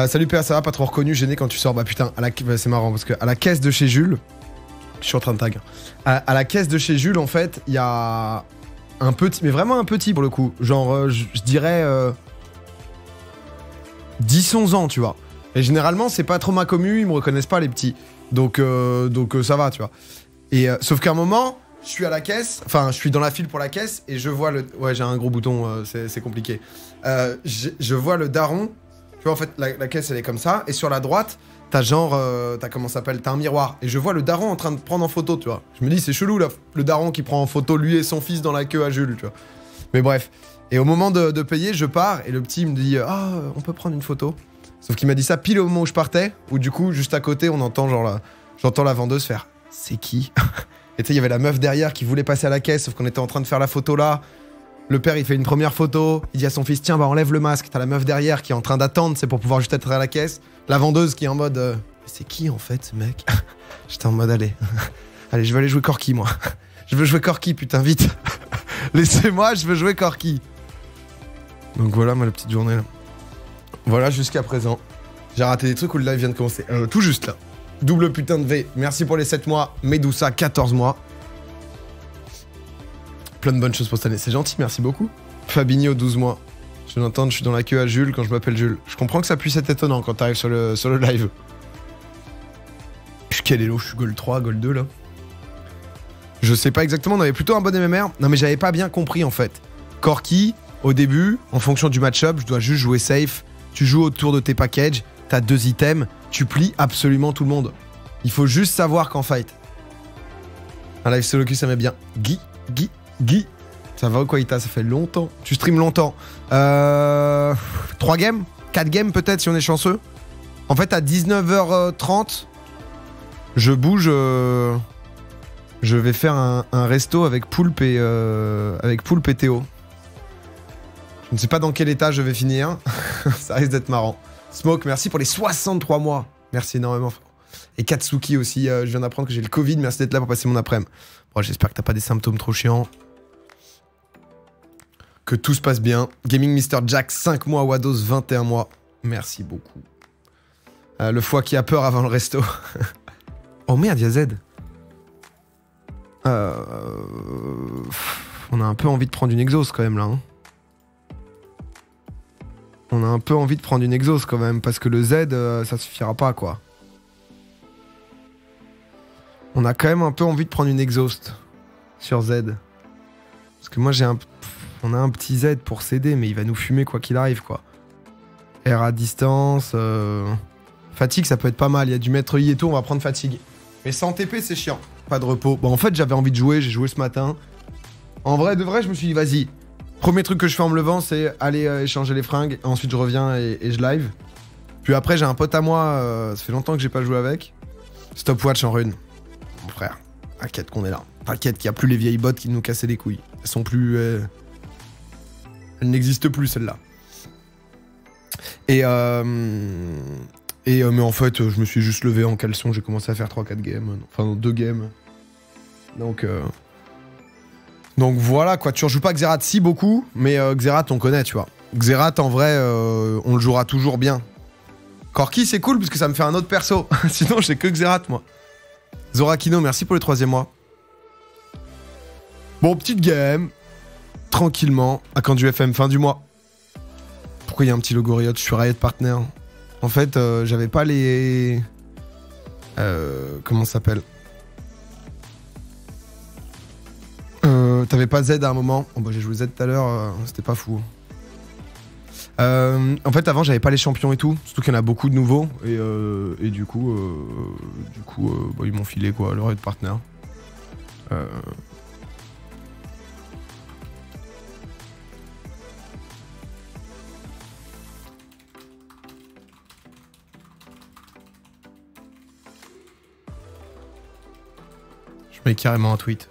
Salut PA, ça va, pas trop reconnu, gêné quand tu sors. Bah putain, c'est marrant parce que à la caisse de chez Jules, je suis en train de tag. À la caisse de chez Jules, en fait, il y a un petit, mais vraiment un petit pour le coup. Genre, je dirais 10-11 ans, tu vois. Et généralement, c'est pas trop ma commu, ils me reconnaissent pas les petits. Donc ça va, tu vois. Et sauf qu'à un moment, je suis à la caisse, enfin, je suis dans la file pour la caisse et je vois le. Ouais, j'ai un gros bouton, c'est compliqué. Je vois le daron. Tu vois, en fait, la caisse, elle est comme ça. Et sur la droite, t'as genre. T'as comment ça s'appelle? T'as un miroir. Et je vois le daron en train de prendre en photo, tu vois. Je me dis, c'est chelou, là. Le daron qui prend en photo lui et son fils dans la queue à Jules, tu vois. Mais bref. Et au moment de payer, je pars. Et le petit me dit, ah, on peut prendre une photo. Sauf qu'il m'a dit ça pile au moment où je partais. Où du coup, juste à côté, on entend genre là. J'entends la vendeuse faire, c'est qui? Et tu sais, il y avait la meuf derrière qui voulait passer à la caisse. Sauf qu'on était en train de faire la photo là. Le père, il fait une première photo, il dit à son fils, tiens, bah enlève le masque. T'as la meuf derrière qui est en train d'attendre, c'est pour pouvoir juste être à la caisse. La vendeuse qui est en mode, c'est qui en fait ce mec? J'étais en mode, allez, je veux aller jouer Corki, moi. Je veux jouer Corki, putain, vite. Laissez-moi, je veux jouer Corki. Donc voilà, ma petite journée là. Voilà, jusqu'à présent. J'ai raté des trucs où le live vient de commencer. Tout juste là. Double putain de V. Merci pour les 7 mois. Medusa, 14 mois. Plein de bonnes choses pour cette année. C'est gentil, merci beaucoup. Fabinho, 12 mois. Je viens d'entendre, je suis dans la queue à Jules quand je m'appelle Jules. Je comprends que ça puisse être étonnant quand t'arrives sur le live. Quel hello, je suis Gold 3, Gold 2 là. Je sais pas exactement, on avait plutôt un bon MMR. Non mais j'avais pas bien compris en fait. Corki, au début, en fonction du match-up, je dois juste jouer safe. Tu joues autour de tes packages, t'as 2 items, tu plies absolument tout le monde. Il faut juste savoir qu'en fight. Un live solo queue, ça m'est bien. Guy. Ça va ou quoi, Ita? Ça fait longtemps. Tu streams longtemps. 3 games 4 games peut-être si on est chanceux. En fait, à 19h30, je bouge. Je vais faire un resto avec Poulpe et Théo. Je ne sais pas dans quel état je vais finir. Ça risque d'être marrant. Smoke, merci pour les 63 mois. Merci énormément. Et Katsuki aussi. Je viens d'apprendre que j'ai le Covid. Merci d'être là pour passer mon après-midi. Bon, j'espère que t'as pas des symptômes trop chiants. Que tout se passe bien. Gaming Mr. Jack, 5 mois. Wados, 21 mois. Merci beaucoup. Le foie qui a peur avant le resto. Oh merde, il y a Z. On a un peu envie de prendre une exhaust quand même là. Hein. On a un peu envie de prendre une exhaust quand même. Parce que le Z, ça suffira pas quoi. On a quand même un peu envie de prendre une exhaust. Sur Z. Parce que moi j'ai un... On a un petit Z pour céder, mais il va nous fumer quoi qu'il arrive, quoi. R à distance... Fatigue, ça peut être pas mal. Il y a du maître I et tout, on va prendre fatigue. Mais sans TP, c'est chiant. Pas de repos. Bon, en fait, j'avais envie de jouer, j'ai joué ce matin. En vrai, de vrai, je me suis dit, vas-y. Premier truc que je fais en me levant, c'est aller échanger les fringues. Ensuite, je reviens et je live. Puis après, j'ai un pote à moi, ça fait longtemps que j'ai pas joué avec. Stopwatch en rune. Mon frère, t'inquiète qu'on est là. T'inquiète qu'il n'y a plus les vieilles bottes qui nous cassaient les couilles. Elles sont plus... Elles n'existent plus, celles-là. Mais en fait, je me suis juste levé en caleçon, j'ai commencé à faire 3-4 games. Enfin, 2 games. Donc voilà, quoi. Tu rejoues pas Xerath si beaucoup, mais Xerath, on connaît, tu vois. Xerath, en vrai, on le jouera toujours bien. Corki, c'est cool, parce que ça me fait un autre perso. Sinon, j'ai que Xerath, moi. Zorakino, merci pour le 3e mois. Bon, petite game. Tranquillement. À quand du FM, fin du mois. Pourquoi il y a un petit logo Riot? Je suis Riot Partner. En fait, j'avais pas les... comment ça s'appelle? T'avais pas Z à un moment. Oh bah j'ai joué Z tout à l'heure, c'était pas fou. En fait, avant, j'avais pas les champions et tout. Surtout qu'il y en a beaucoup de nouveaux. Et du coup, bah, ils m'ont filé quoi, le Riot Partner. Je mets carrément un tweet.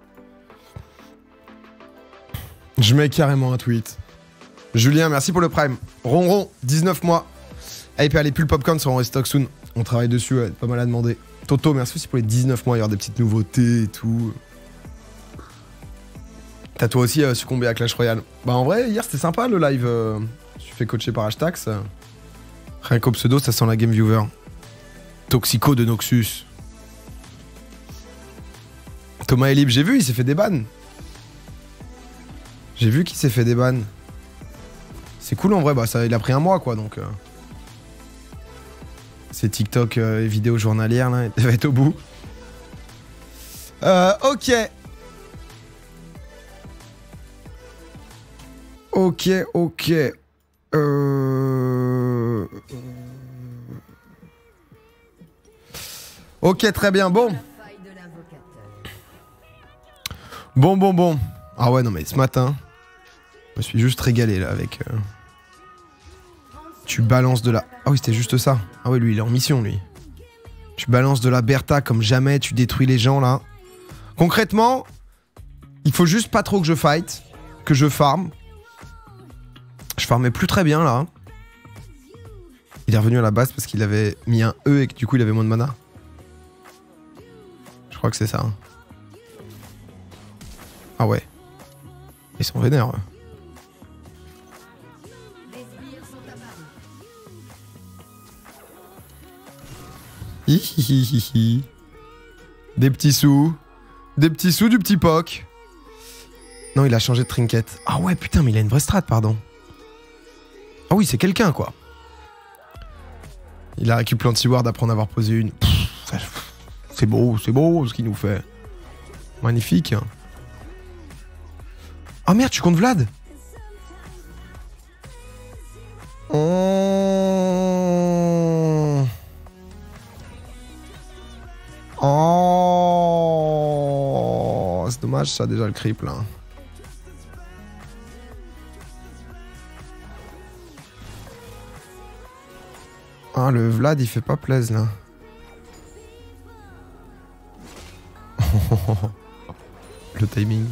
Julien, merci pour le prime. Ronron, 19 mois. Allez, les pulls popcorn seront en restock soon. On travaille dessus, ouais, pas mal à demander. Toto, merci aussi pour les 19 mois. Il y aura des petites nouveautés et tout. T'as toi aussi succombé à Clash Royale. Bah en vrai, hier c'était sympa le live. Je suis fait coacher par Hashtags. Rien qu'au pseudo, ça sent la Game Viewer. Toxico de Noxus. Thomas Elib, j'ai vu, il s'est fait des bans. J'ai vu qu'il s'est fait des bans. C'est cool en vrai, bah ça, il a pris un mois quoi donc. C'est TikTok et vidéos journalières là, il va être au bout. Ok. Ok. Ok, très bien, bon. Bon. Ah ouais, non mais ce matin, je me suis juste régalé là avec... Tu balances de la... Ah oui, c'était juste ça. Ah oui, lui, il est en mission, lui. Tu balances de la Bertha comme jamais, tu détruis les gens, là. Concrètement, il faut juste pas trop que je fight, que je farm. Je farmais plus très bien, là. Il est revenu à la base parce qu'il avait mis un E et que du coup, il avait moins de mana. Je crois que c'est ça. Hein. Ah ouais. Ils sont vénères, ouais. Hihihihi. Des petits sous. Des petits sous du petit POC. Non, il a changé de trinket. Ah ouais, putain, mais il a une vraie strat, pardon. Ah oui, c'est quelqu'un, quoi. Il a récupéré l'anti-ward après en avoir posé une. C'est beau ce qu'il nous fait. Magnifique. Ah merde, tu comptes Vlad? Oh, c'est dommage, ça a déjà le creep là. Ah, le Vlad il fait pas plaisir là. Le timing.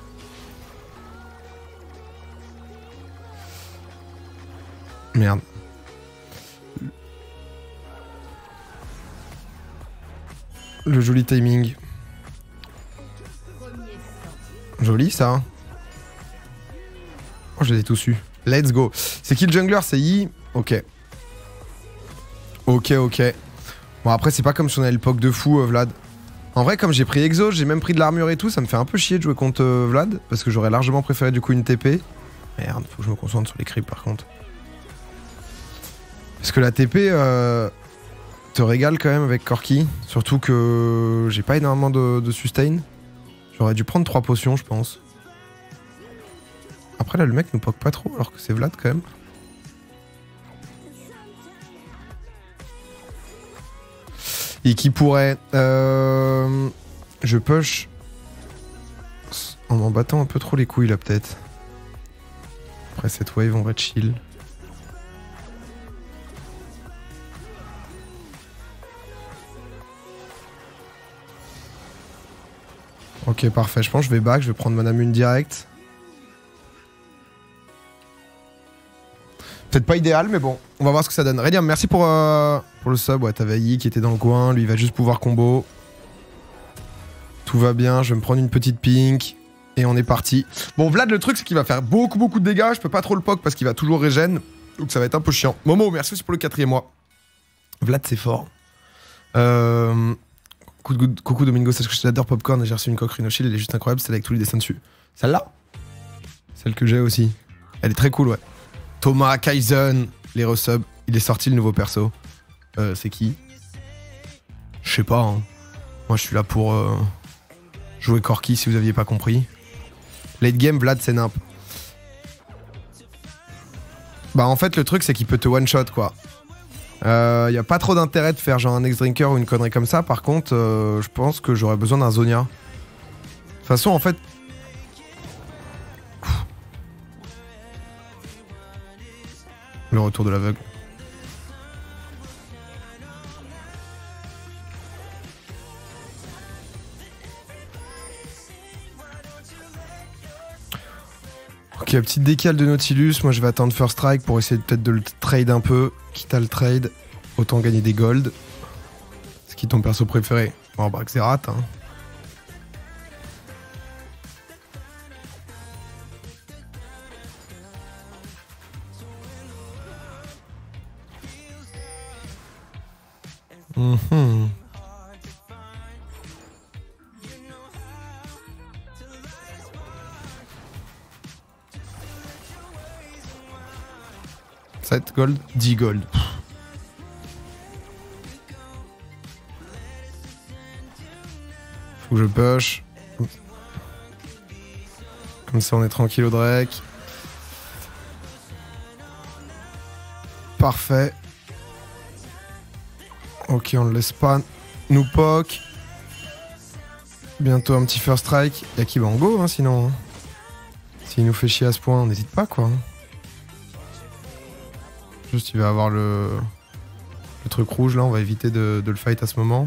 Merde. Le joli timing. Joli ça. Oh, je les ai tous eu. Let's go. C'est qui le jungler? C'est Yi. Ok. Ok. Bon après c'est pas comme si on avait le POC de fou Vlad. En vrai comme j'ai pris Exo, j'ai même pris de l'armure et tout, ça me fait un peu chier de jouer contre Vlad. Parce que j'aurais largement préféré du coup une TP. Merde, faut que je me concentre sur les creeps par contre. Parce que la TP te régale quand même avec Corki. Surtout que j'ai pas énormément de sustain. J'aurais dû prendre 3 potions je pense. Après là le mec nous poke pas trop alors que c'est Vlad quand même. Et qui pourrait... je push en m'en battant un peu trop les couilles là peut-être. Après cette wave on va chill. Ok parfait, je pense que je vais back, je vais prendre Manamune direct. Peut-être pas idéal mais bon, on va voir ce que ça donne. Radium, merci pour le sub, ouais t'avais Yi qui était dans le coin, lui il va juste pouvoir combo. Tout va bien, je vais me prendre une petite pink. Et on est parti. Bon Vlad le truc c'est qu'il va faire beaucoup de dégâts, je peux pas trop le poke parce qu'il va toujours régène. Donc ça va être un peu chiant. Momo, merci aussi pour le 4e mois. Vlad c'est fort. Coucou Domingo, sache que j'adore Popcorn et j'ai reçu une coque Rhino Shield, elle est juste incroyable, celle avec tous les dessins dessus. Celle-là? Celle que j'ai aussi. Elle est très cool, ouais. Thomas, Kaizen, les resubs, il est sorti le nouveau perso. C'est qui? Je sais pas, hein. Moi je suis là pour jouer Corki si vous aviez pas compris. Late game, Vlad c'est nimp. Bah en fait le truc c'est qu'il peut te one shot quoi. Y a pas trop d'intérêt de faire genre un ex-drinker ou une connerie comme ça. Par contre, je pense que j'aurais besoin d'un Zonia. De toute façon, en fait... Le retour de l'aveugle. Ok, petite décale de Nautilus. Moi, je vais attendre First Strike pour essayer peut-être de le trade un peu. Quitte à le trade, autant gagner des gold. C'est qui ton perso préféré? Bon, bah, Xerath, hein. Mhm. Sept gold, 10 gold. Faut que je push. Comme ça on est tranquille au Drake. Parfait. Ok, on le laisse pas nous poke. Bientôt un petit first strike. Y'a qui va en go, hein, sinon. Hein. S'il nous fait chier à ce point, n'hésite pas, quoi. Juste, il va avoir le truc rouge, là. On va éviter de le fight à ce moment.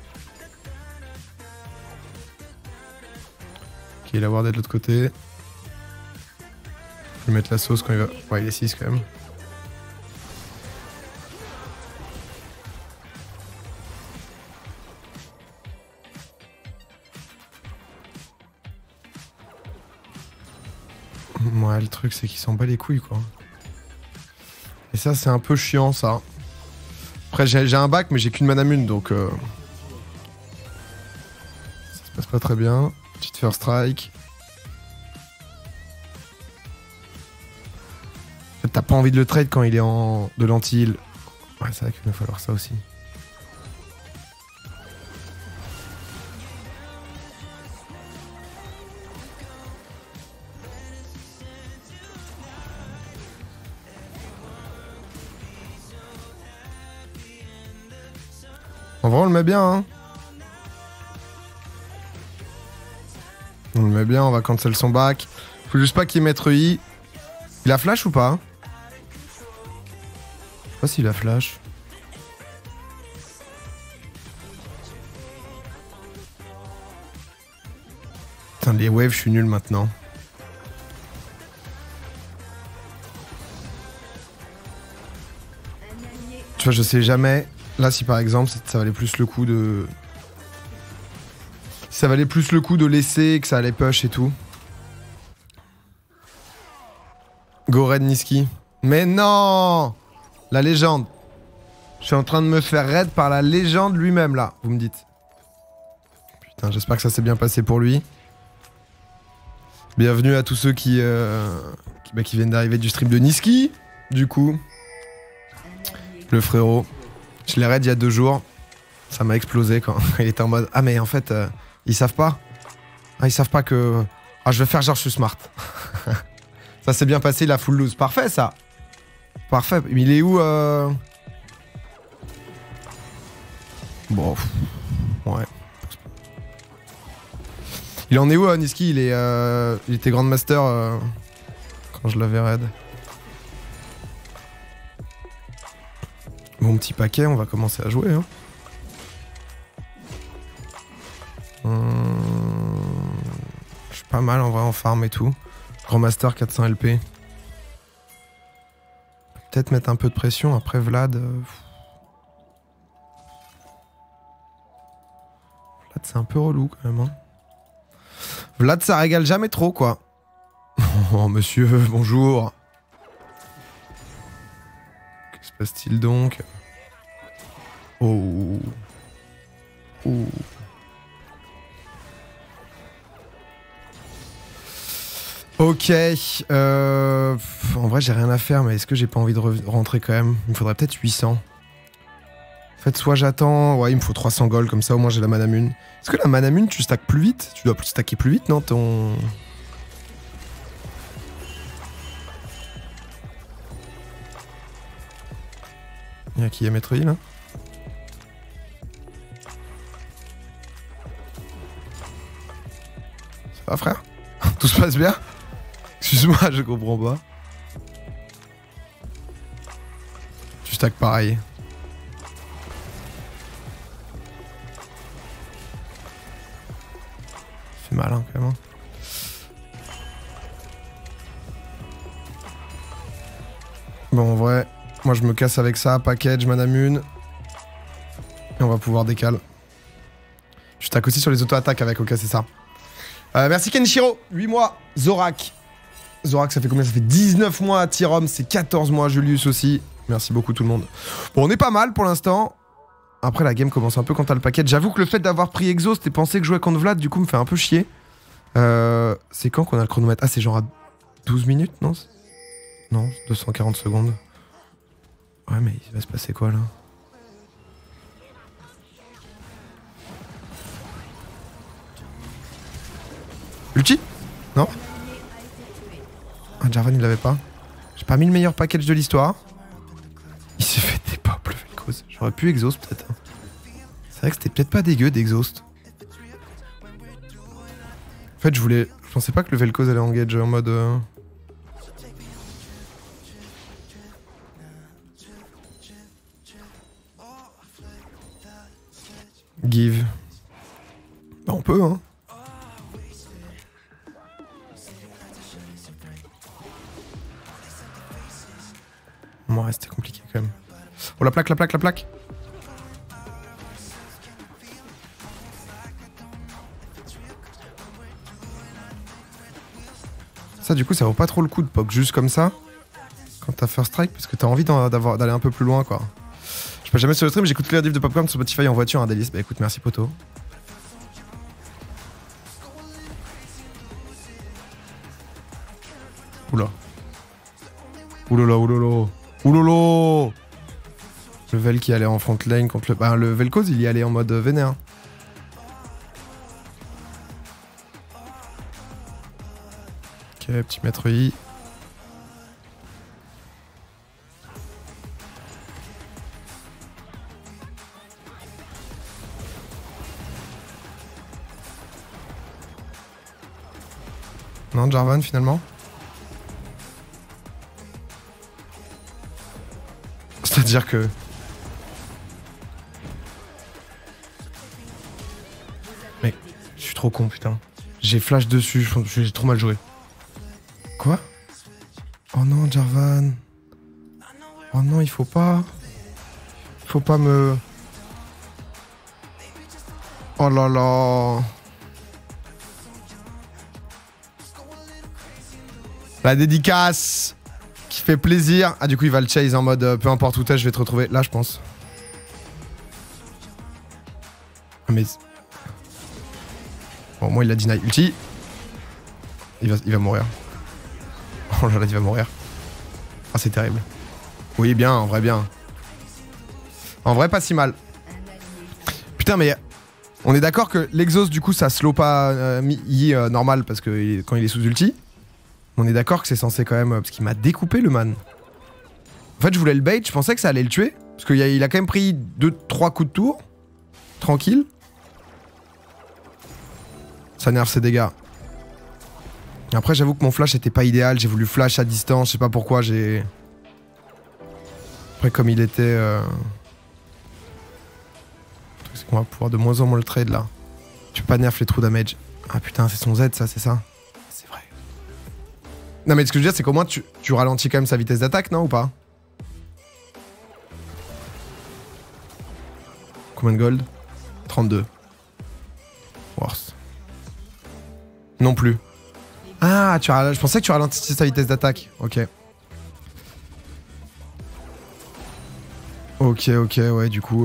Ok, il va avoir d'être de l'autre côté. Je vais mettre la sauce quand il va... Ouais, il est 6 quand même. Ouais, le truc, c'est qu'il s'en bat les couilles, quoi. Et ça, c'est un peu chiant, ça. Après, j'ai un bac, mais j'ai qu'une manamune, donc... Ça se passe pas très bien. Petite first strike. En fait, t'as pas envie de le trade quand il est en... de l'anti-heal. Ouais, c'est vrai qu'il va falloir ça aussi. En vrai, on le met bien, hein. On le met bien, on va cancel son back. Faut juste pas qu'il mette I. Il a flash ou pas? Je sais pas s'il a flash. Putain, les waves, je suis nul maintenant. Tu vois, je sais jamais. Là, si par exemple, ça valait plus le coup de... Ça valait plus le coup de laisser, que ça allait push et tout. Go raid Niski. Mais non! La légende. Je suis en train de me faire raid par la légende lui-même, là. Vous me dites. Putain, j'espère que ça s'est bien passé pour lui. Bienvenue à tous ceux qui viennent d'arriver du stream de Niski. Du coup. Le frérot. Je l'ai raid il y a 2 jours. Ça m'a explosé quand il était en mode... Ah mais en fait, ils savent pas. Ah, ils savent pas que... Ah, je vais faire genre je suis smart. Ça s'est bien passé, il a full lose. Parfait ça. Parfait. Mais il est où Bon. Ouais. Il en est où Niski? Il était Grandmaster quand je l'avais raid. Mon petit paquet, on va commencer à jouer. Hein. Je suis pas mal en vrai en farm et tout. Grandmaster 400 LP. Peut-être mettre un peu de pression. Après Vlad. Vlad c'est un peu relou quand même. Hein. Vlad ça régale jamais trop quoi. Oh monsieur, bonjour. Que se passe-t-il donc? Oh. Oh. Ok. En vrai, j'ai rien à faire, mais est-ce que j'ai pas envie de rentrer quand même? Il me faudrait peut-être 800. En fait, soit j'attends... Ouais, il me faut 300 gold, comme ça au moins j'ai la manamune. Est-ce que la manamune, tu stacks plus vite? Tu dois plus stacker plus vite, non? Ton... Y'a qui a mettre I, là? Ça va, frère? Tout se passe bien? Excuse-moi, je comprends pas. Tu stacks pareil. Ça fait mal, hein, quand même. Hein. Bon, en vrai, moi je me casse avec ça. Package, manamune. Et on va pouvoir décaler. Je stack aussi sur les auto-attaques avec, ok, c'est ça. Merci Kenshiro, 8 mois. Zorak. Zorak, ça fait combien? Ça fait 19 mois à Tyrom, c'est 14 mois Julius aussi. Merci beaucoup tout le monde. Bon, on est pas mal pour l'instant. Après, la game commence un peu quand t'as le paquet. J'avoue que le fait d'avoir pris Exhaust et pensé que jouer contre Vlad, du coup, me fait un peu chier. C'est quand qu'on a le chronomètre? Ah, c'est genre à 12 minutes, non? Non, 240 secondes. Ouais, mais il va se passer quoi, là? Ulti? Non? Ah, Jarvan, il l'avait pas. J'ai pas mis le meilleur package de l'histoire. Il s'est fait des pop, le Vel'Koz. J'aurais pu Exhaust, peut-être. C'est vrai que c'était peut-être pas dégueu d'Exhaust. En fait, je pensais pas que le Vel'Koz allait engage en mode... Give. Bah, on peut, hein. Bon, ouais, c'était compliqué quand même. Oh, la plaque, la plaque, la plaque. Ça, du coup, ça vaut pas trop le coup de poke juste comme ça. Quand t'as first strike, parce que t'as envie d'aller un peu plus loin, quoi. Je passe jamais sur le stream, j'écoute les rediffs de Popcorn sur Spotify en voiture, un délice. Bah écoute, merci poto. Oula. Oulala, oulala. Oulala. Le Vel qui allait en front lane contre le... Bah le Vel'Koz, il y allait en mode vénère. Ok, petit maître I. Non, Jarvan finalement. C'est-à-dire que... Mais je suis trop con, putain. J'ai flash dessus, j'ai trop mal joué. Quoi? Oh non, Jarvan. Oh non, il faut pas. Il faut pas me... Oh là là. La dédicace qui fait plaisir. Ah, du coup, il va le chase en mode peu importe où t'es, je vais te retrouver. Là, je pense. Ah, mais... Bon, moi, il a deny. Ulti. Il va mourir. Oh là là, il va mourir. Ah, c'est terrible. Oui, bien, en vrai, bien. En vrai, pas si mal. Putain, mais... On est d'accord que l'exhaust, du coup, ça slow pas Yi normal parce que quand il est sous ulti. On est d'accord que c'est censé quand même... Parce qu'il m'a découpé, le man. En fait, je voulais le bait, je pensais que ça allait le tuer. Parce qu'il a quand même pris 2-3 coups de tour. Tranquille. Ça nerve ses dégâts. Après, j'avoue que mon flash était pas idéal. J'ai voulu flash à distance. Je sais pas pourquoi, j'ai... Après, comme il était... C'est qu'on va pouvoir de moins en moins le trade, là. Tu peux pas nerf les trous damage. Ah putain, c'est son Z, ça, c'est ça. C'est vrai. Non, mais ce que je veux dire, c'est qu'au moins, tu ralentis quand même sa vitesse d'attaque, non, ou pas? Combien de gold? 32. Worse. Non plus. Ah, je pensais que tu ralentissais sa vitesse d'attaque. Ok. Ok, ouais, du coup...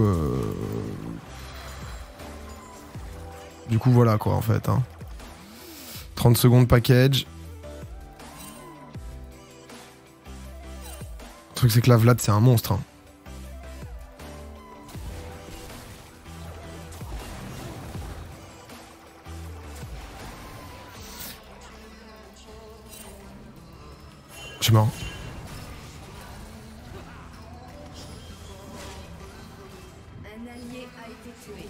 Du coup, voilà, quoi, en fait. Hein. 30 secondes package. Le truc, c'est que la Vlad, c'est un monstre. Hein. Je suis mort. Un allié a été tué.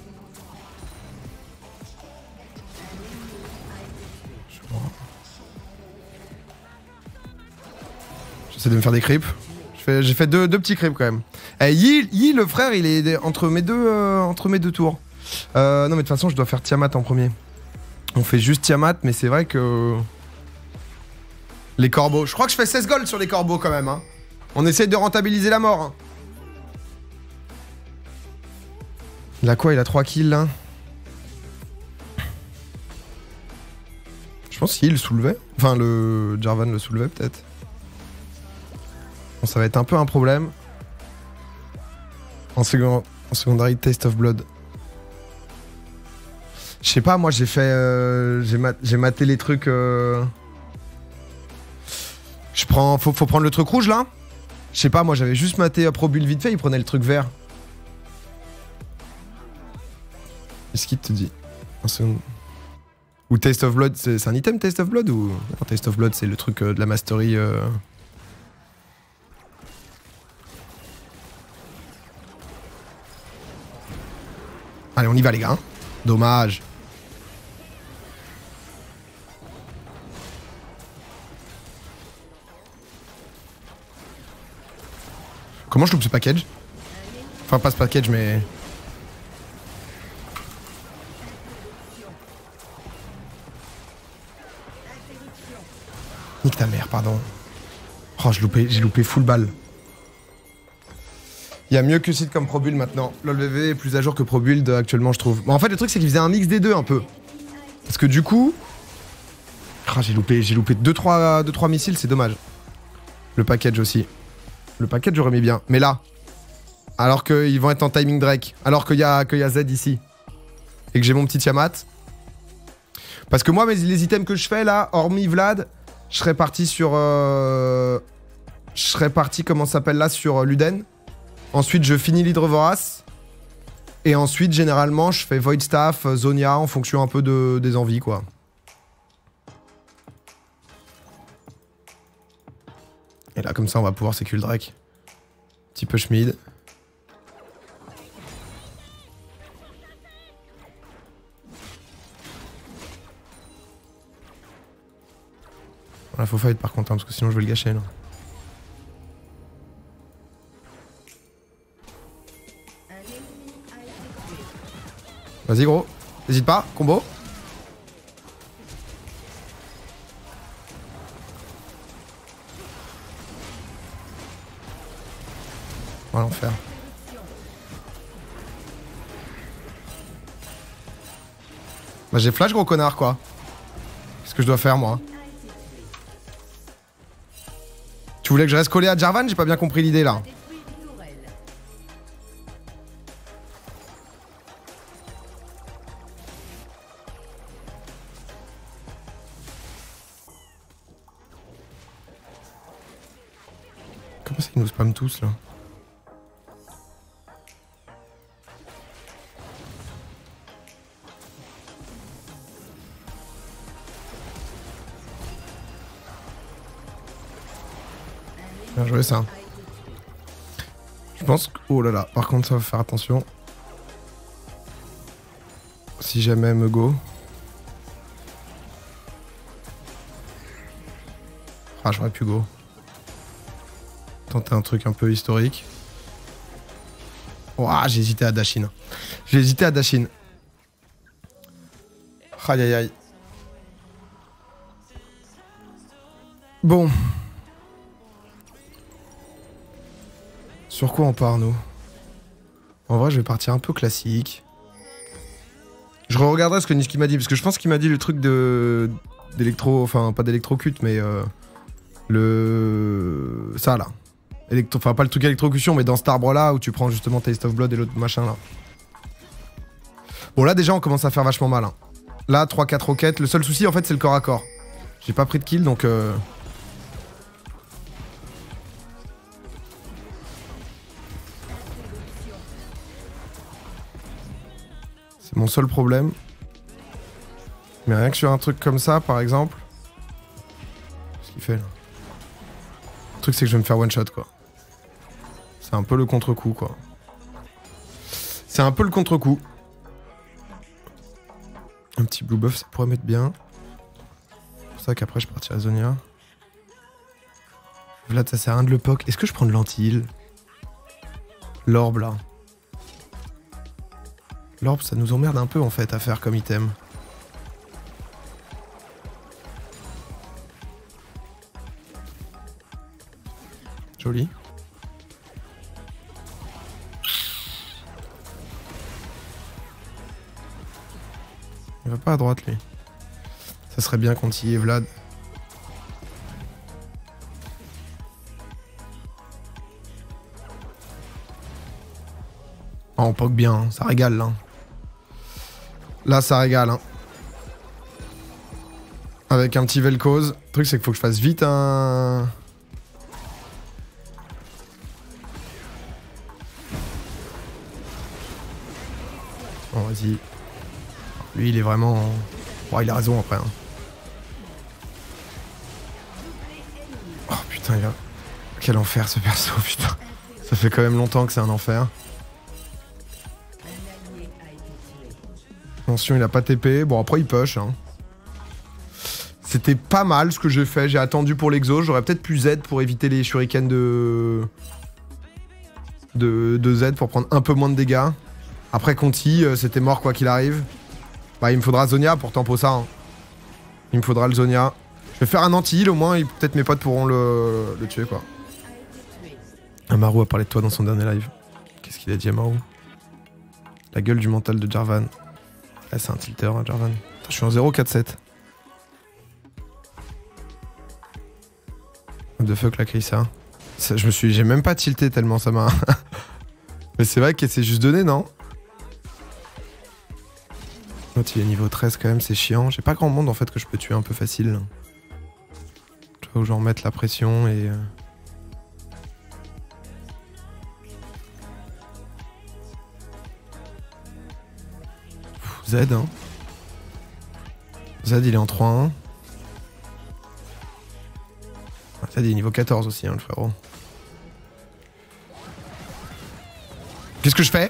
Je suis mort. J'essaie de me faire des creeps. J'ai fait deux petits creeps quand même. Eh, Yi, le frère, il est entre mes deux tours. Non, mais de toute façon, je dois faire Tiamat en premier. On fait juste Tiamat, mais c'est vrai que... Les corbeaux. Je crois que je fais 16 gold sur les corbeaux quand même. Hein. On essaye de rentabiliser la mort. Hein. Il a quoi? Il a 3 kills là. Je pense qu'il le soulevait. Enfin, le Jarvan le soulevait peut-être. Bon, ça va être un peu un problème. En second... En secondary, Taste of Blood. Je sais pas, moi j'ai fait... j'ai maté les trucs... Je prends... Faut prendre le truc rouge là. Je sais pas, moi j'avais juste maté Pro Bull vite fait, il prenait le truc vert. Qu'est-ce qu'il te dit? Ou Taste of Blood, c'est un item Taste of Blood ou... Non, Taste of Blood c'est le truc de la mastery... Allez, on y va les gars. Hein. Dommage. Comment je loupe ce package? Enfin, pas ce package, mais... Nique ta mère, pardon. Oh, j'ai loupé full balle. Il y a mieux que site comme ProBuild maintenant. LoLVV est plus à jour que ProBuild actuellement, je trouve. Bon, en fait, le truc, c'est qu'il faisait un mix des deux un peu. Parce que du coup... Oh, j'ai loupé 2-3 missiles, c'est dommage. Le package aussi. Le package, j'aurais mis bien. Mais là, alors qu'ils vont être en timing Drake, alors qu'il y a Z ici, et que j'ai mon petit Tiamat. Parce que moi, les items que je fais là, hormis Vlad, je serais parti sur... Je serais parti, comment ça s'appelle là, sur Luden. Ensuite, je finis l'Hydre Vorace. Et ensuite, généralement, je fais Void Staff, Zonia, en fonction un peu des envies, quoi. Et là, comme ça, on va pouvoir sécule le Drake. Petit push mid. Voilà, faut fight par contre, hein, parce que sinon je vais le gâcher, là. Vas-y, gros. N'hésite pas, combo. On va l'enfer. Bah j'ai flash gros connard quoi. Qu'est-ce que je dois faire moi? Tu voulais que je reste collé à Jarvan? J'ai pas bien compris l'idée là. Comment ça ils nous spamment tous là? Bien joué ça. Je pense que... Oh là là, par contre ça va faire attention. Si jamais me go. Ah j'aurais pu go. Tenter un truc un peu historique. Ouah, j'ai hésité à Dashin. J'ai hésité à Dashin. Aïe aïe aïe. Bon. Sur quoi on part, nous? En vrai, je vais partir un peu classique. Je re-regarderai ce que Nishki m'a dit, parce que je pense qu'il m'a dit le truc de... d'électro... Enfin, pas d'électrocute, mais... Ça, là. Enfin, pas le truc électrocution, mais dans cet arbre-là, où tu prends justement Taste of Blood et l'autre machin, là. Bon, là, déjà, on commence à faire vachement mal. Hein. Là, 3-4 roquettes. Le seul souci, en fait, c'est le corps à corps. J'ai pas pris de kill, donc... C'est mon seul problème. Mais rien que sur un truc comme ça, par exemple... Qu'est-ce qu'il fait, là? Le truc, c'est que je vais me faire one-shot, quoi. C'est un peu le contre-coup, quoi. C'est un peu le contre-coup. Un petit blue buff, ça pourrait mettre bien. C'est pour ça qu'après, je partirai à Zonia. Vlad, ça sert à rien de le poke. Est-ce que je prends de l'anti-heal? L'orbe, là. L'orbe, ça nous emmerde un peu, en fait, à faire comme item. Joli. Il va pas à droite, lui. Ça serait bien qu'on y ait Vlad. Oh, on poke bien, hein. Ça régale là. Là, ça régale. Hein. Avec un petit Vel'Koz. Le truc, c'est qu'il faut que je fasse vite un... Bon, vas-y. Lui, il est vraiment... Bon, il a raison après. Hein. Oh putain, il a... Quel enfer ce perso, putain. Ça fait quand même longtemps que c'est un enfer. Attention, il a pas TP. Bon, après, il push. Hein. C'était pas mal ce que j'ai fait. J'ai attendu pour l'exo. J'aurais peut-être pu Z pour éviter les shurikens de Z pour prendre un peu moins de dégâts. Après Conti, c'était mort quoi qu'il arrive. Bah, il me faudra Zonia pour tempo ça. Hein. Il me faudra le Zonia. Je vais faire un anti-heal au moins. Peut-être mes potes pourront le tuer quoi. Amaru a parlé de toi dans son dernier live. Qu'est-ce qu'il a dit Amaru? La gueule du mental de Jarvan. Là, c'est un tilter, hein, Jarvan. Attends, je suis en 0-4-7. What the fuck, la Kaisa. J'ai même pas tilté tellement ça m'a... Mais c'est vrai que c'est juste donné, non? L'autre, il est niveau 13 quand même, c'est chiant. J'ai pas grand monde en fait que je peux tuer un peu facile. Tu vois, où genre mettre la pression et... Z, hein. Z, il est en 3-1. Z, il est niveau 14 aussi, hein, le frérot. Qu'est-ce que je fais?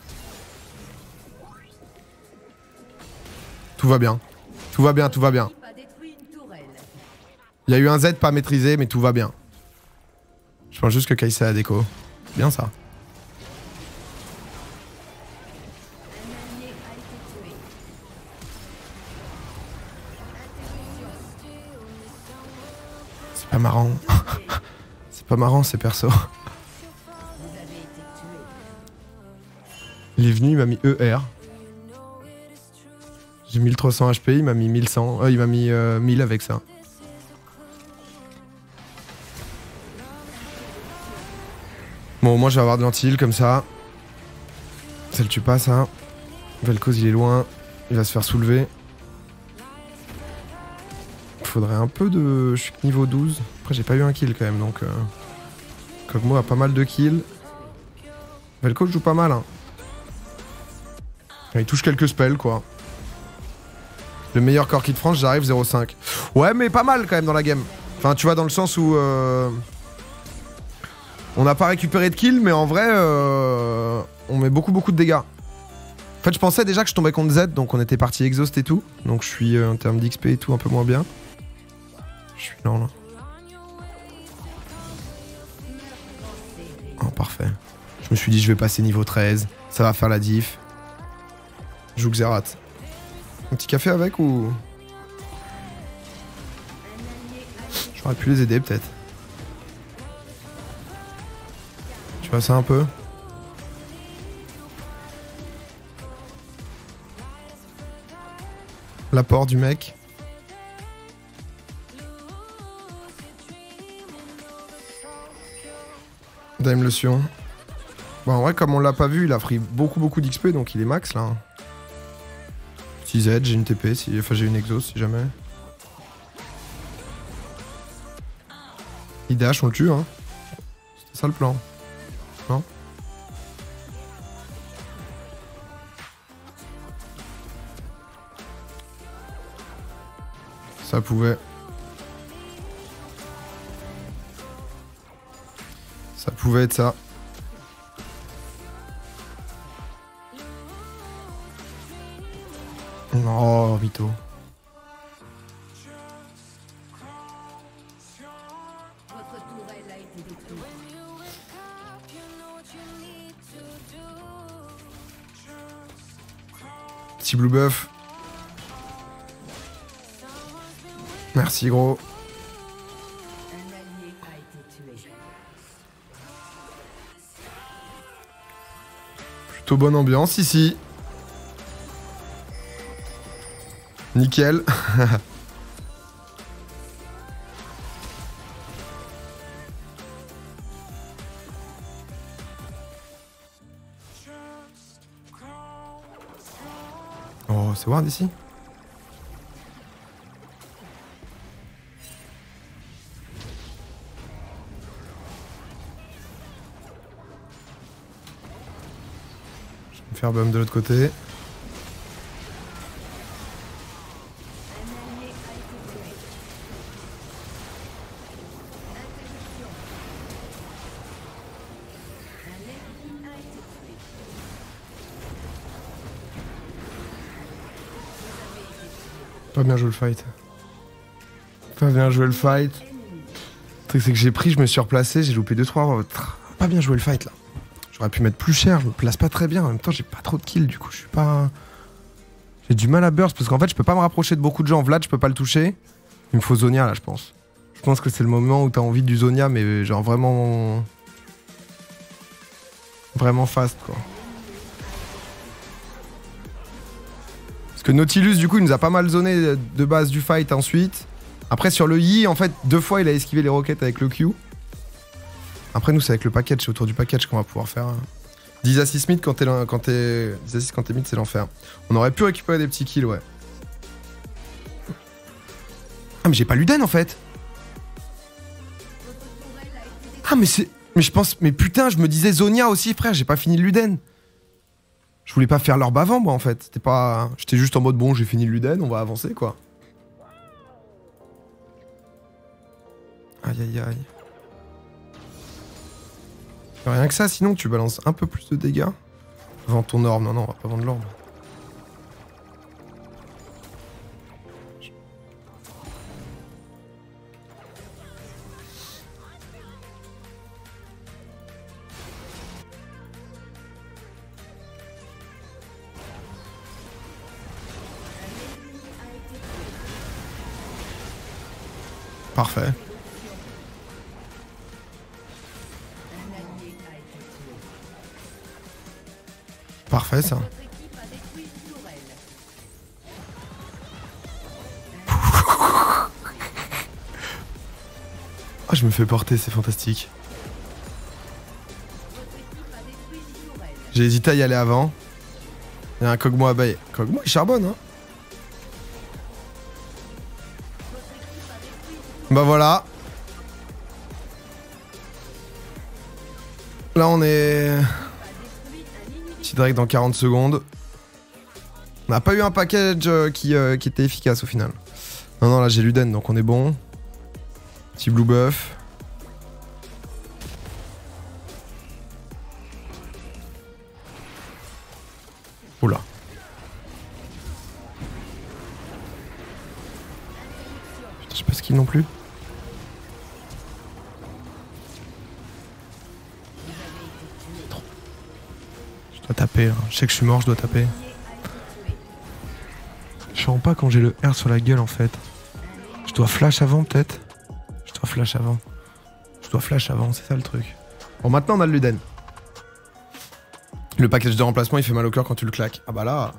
Tout va bien. Tout va bien, tout va bien. Il y a eu un Z pas maîtrisé, mais tout va bien. Je pense juste que Kaisa a déco. Bien ça. C'est pas marrant. C'est pas marrant ces persos. Il est venu, il m'a mis ER. J'ai 1300 HP, il m'a mis 1100. Il m'a mis 1000 avec ça. Bon, moi je vais avoir de l'anti-heal comme ça. Ça le tue pas ça. Vel'Koz il est loin. Il va se faire soulever. Il faudrait un peu de... Je suis que niveau 12. Après j'ai pas eu un kill quand même donc... Kog'Maw a pas mal de kills. Vel'Koz joue pas mal hein. Il touche quelques spells quoi. Le meilleur core kit France, j'arrive 0,5. Ouais mais pas mal quand même dans la game. Enfin tu vois dans le sens où... On n'a pas récupéré de kills mais en vrai on met beaucoup de dégâts. En fait je pensais déjà que je tombais contre Z donc on était parti exhaust et tout. Donc je suis en termes d'XP et tout un peu moins bien. Je suis là. Oh parfait. Je me suis dit je vais passer niveau 13. Ça va faire la diff. Je joue Xerath. Un petit café avec ou... J'aurais pu les aider peut-être. Tu vois ça un peu? L'apport du mec. Dame le Sion. Bon en vrai comme on l'a pas vu il a pris beaucoup d'XP donc il est max là. Si Z, j'ai une TP, enfin j'ai une exhaust si jamais. Il dash, on le tue hein. C'était ça le plan. Non? Ça pouvait. Ça pouvait être ça. Oh, Vito. Petit blue buff. Merci gros. Plutôt bonne ambiance ici. Nickel. c'est Ward ici? Je vais me faire bum de l'autre côté. Pas bien joué le fight. Pas bien joué le fight. Le truc c'est que j'ai pris, je me suis replacé, j'ai loupé 2-3. Pas bien joué le fight là. J'aurais pu mettre plus cher, je me place pas très bien. En même temps, j'ai pas trop de kills, du coup, je suis pas. J'ai du mal à burst parce qu'en fait, je peux pas me rapprocher de beaucoup de gens. Vlad, je peux pas le toucher. Il me faut Zonia là, je pense. Je pense que c'est le moment où t'as envie du Zonia, mais genre vraiment. Vraiment fast quoi. Parce que Nautilus, du coup, il nous a pas mal zoné de base du fight ensuite. Après, sur le Yi, en fait, 2 fois, il a esquivé les roquettes avec le Q. Après, nous, c'est avec le package, c'est autour du package qu'on va pouvoir faire. 10 assists mid quand t'es mid, c'est l'enfer. On aurait pu récupérer des petits kills, ouais. Ah, mais j'ai pas Luden en fait. Ah, mais c'est. Mais je pense. Mais putain, je me disais Zonia aussi, frère, j'ai pas fini le Luden. Je voulais pas faire l'orbe avant, moi, en fait. C'était pas. J'étais juste en mode bon, j'ai fini le Luden, on va avancer, quoi. Aïe aïe aïe. Rien que ça, sinon tu balances un peu plus de dégâts. Vends ton orbe. Non, non, on va pas vendre l'orbe. Parfait. Parfait ça. Ah, je me fais porter, c'est fantastique. J'ai hésité à y aller avant. Il y a un Kog'Maw à bailler. Kog'Maw il charbonne hein. Bah voilà. Là on est... Petit Drake dans 40 secondes. On n'a pas eu un package qui était efficace au final. Non non là j'ai Luden donc on est bon. Petit blue buff. Oula. Putain, j'ai pas skill non plus. Je dois taper là. Je sais que je suis mort, je dois taper. Je sens pas quand j'ai le R sur la gueule en fait. Je dois flash avant peut-être. Je dois flash avant. Je dois flash avant, c'est ça le truc. Bon maintenant on a le Luden. Le package de remplacement il fait mal au cœur quand tu le claques. Ah bah là.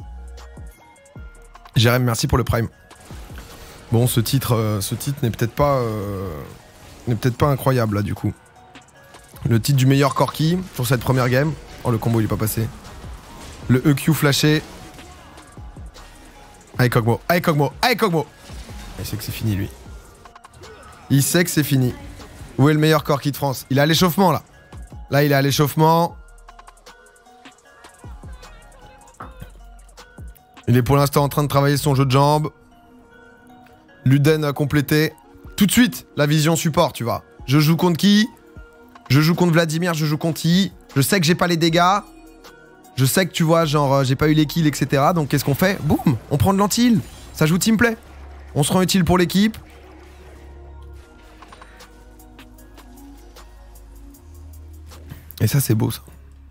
Jérém, merci pour le prime. Bon ce titre n'est peut-être pas incroyable là du coup. Le titre du meilleur Corki pour cette première game. Oh le combo il est pas passé. Le EQ flashé. Allez Kog'Maw, allez Kog'Maw, allez Kog'Maw. Il sait que c'est fini lui. Il sait que c'est fini. Où est le meilleur Corki de France? Il est à l'échauffement là. Là il est à l'échauffement. Il est pour l'instant en train de travailler son jeu de jambes. Luden a complété. Tout de suite, la vision support, tu vois. Je joue contre qui? Je joue contre Vladimir, je joue contre I. Je sais que j'ai pas les dégâts. Je sais que tu vois, genre, j'ai pas eu les kills, etc. Donc qu'est-ce qu'on fait? Boum, on prend de l'anti-heal. Ça joue teamplay. On se rend utile pour l'équipe. Et ça, c'est beau, ça.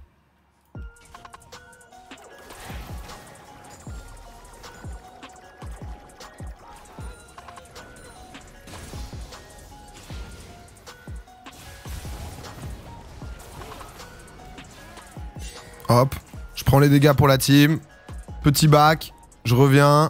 Hop, je prends les dégâts pour la team. Petit back, je reviens.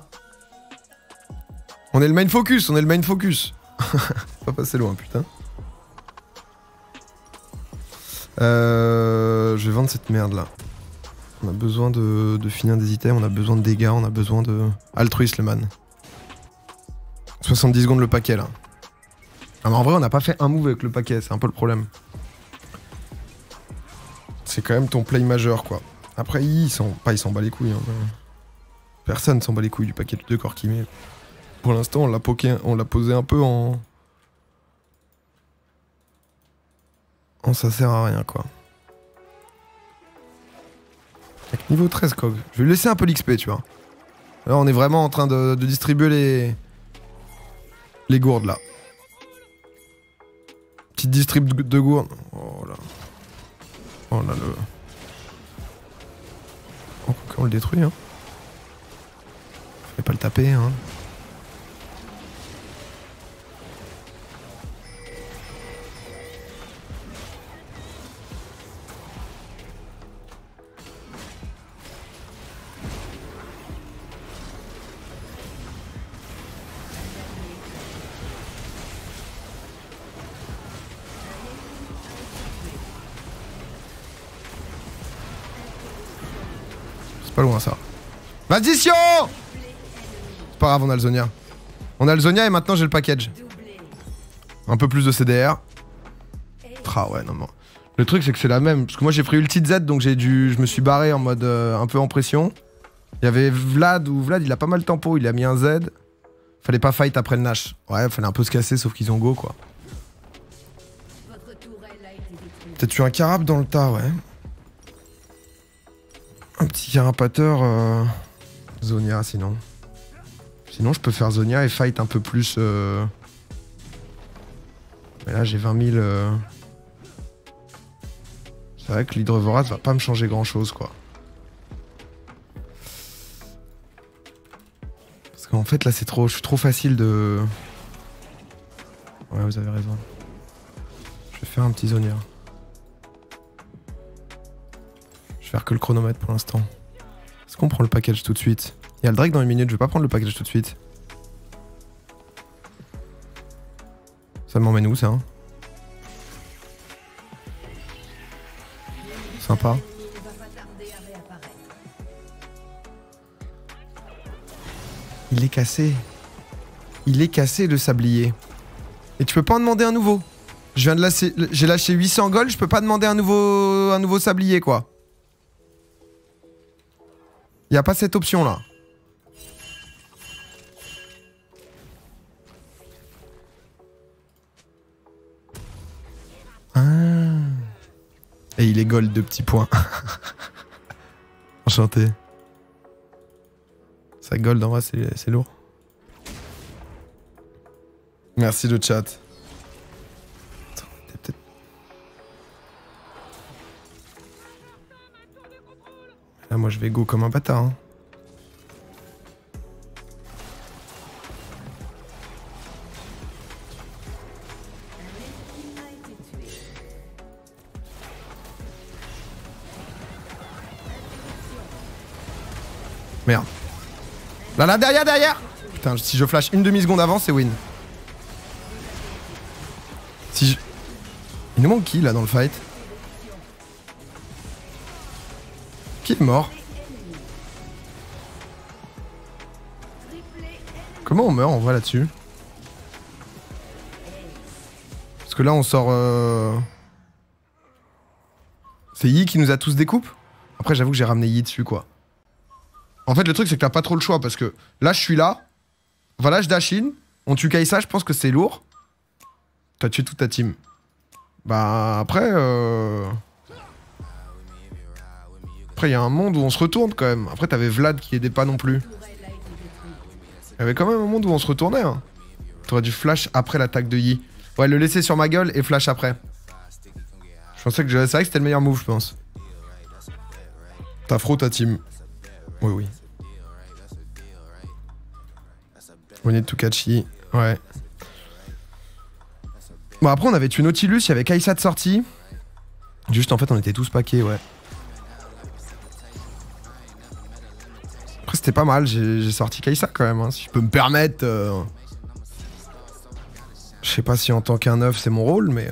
On est le main focus, on est le main focus. Pas passer loin, putain. Je vais vendre cette merde là. On a besoin de finir des items, on a besoin de dégâts, on a besoin de... Altruiste le man. 70 secondes le paquet là. Ah, mais en vrai on n'a pas fait un move avec le paquet, c'est un peu le problème. C'est quand même ton play majeur quoi. Après ils s'en bat les couilles. Hein, mais... Personne s'en bat les couilles du paquet de Corki, mais pour l'instant on l'a posé un peu en... Ça sert à rien quoi. Avec niveau 13 Cog. Je vais lui laisser un peu l'XP tu vois. Là on est vraiment en train de distribuer les gourdes là. Petite distrib de gourdes. Oh là. Oh là le... Oh, on le détruit hein. Fallait pas le taper hein. Pas loin ça. Vas-y Sion. C'est pas grave, on a le Zonia. On a le Zonia et maintenant j'ai le package. Un peu plus de CDR. Ah ouais non non. Le truc c'est que c'est la même. Parce que moi j'ai pris ulti Z donc je me suis barré en mode un peu en pression. Il y avait Vlad ou Vlad il a pas mal tempo, il a mis un Z. Fallait pas fight après le Nash. Ouais fallait un peu se casser sauf qu'ils ont go quoi. Peut-être tuer un carab dans le tas ouais. Un petit carapateur Zonia sinon. Sinon je peux faire Zonia et fight un peu plus Mais là j'ai 20 000 C'est vrai que l'Hydre Vorace va pas me changer grand chose quoi. Parce qu'en fait là c'est trop... Je suis trop facile de... Ouais vous avez raison. Je vais faire un petit Zonia. Je vais faire que le chronomètre pour l'instant. Est-ce qu'on prend le package tout de suite? Il y a le Drake dans une minute, je vais pas prendre le package tout de suite. Ça m'emmène où ça hein? Sympa. Il est cassé. Il est cassé le sablier. Et tu peux pas en demander un nouveau. Je viens de lâcher... J'ai lâché 800 gold, je peux pas demander un nouveau sablier quoi. Y a pas cette option là. Ah. Et il est gold de petits points. Enchanté. Ça gold en vrai c'est lourd. Merci le chat. Là, moi je vais go comme un bâtard. Hein. Merde. Là, derrière. Putain, si je flash une demi-seconde avant, c'est win. Si je... Il nous manque qui là dans le fight? Qui est mort? Comment on meurt en vrai là-dessus? Parce que là on sort... C'est Yi qui nous a tous découpé. Après j'avoue que j'ai ramené Yi dessus quoi. En fait le truc c'est que t'as pas trop le choix parce que là je suis là. Voilà je dash in. On tue Kai'Sa, je pense que c'est lourd. T'as tué toute ta team. Bah après... Après, il y a un monde où on se retourne quand même. Après, t'avais Vlad qui aidait pas non plus. Il y avait quand même un monde où on se retournait. Hein. T'aurais dû flash après l'attaque de Yi. Ouais, le laisser sur ma gueule et flash après. Je pensais que c'est vrai que c'était le meilleur move, je pense. T'as fro ta team. Oui, oui. We need to catch Yi. Ouais. Bon, après, on avait tué Nautilus, il y avait Kai'Sa de sortie. Juste, en fait, on était tous paquets, ouais. Après c'était pas mal, j'ai sorti Kai'Sa quand même, hein, si je peux me permettre. Je sais pas si en tant qu'un œuf c'est mon rôle, mais...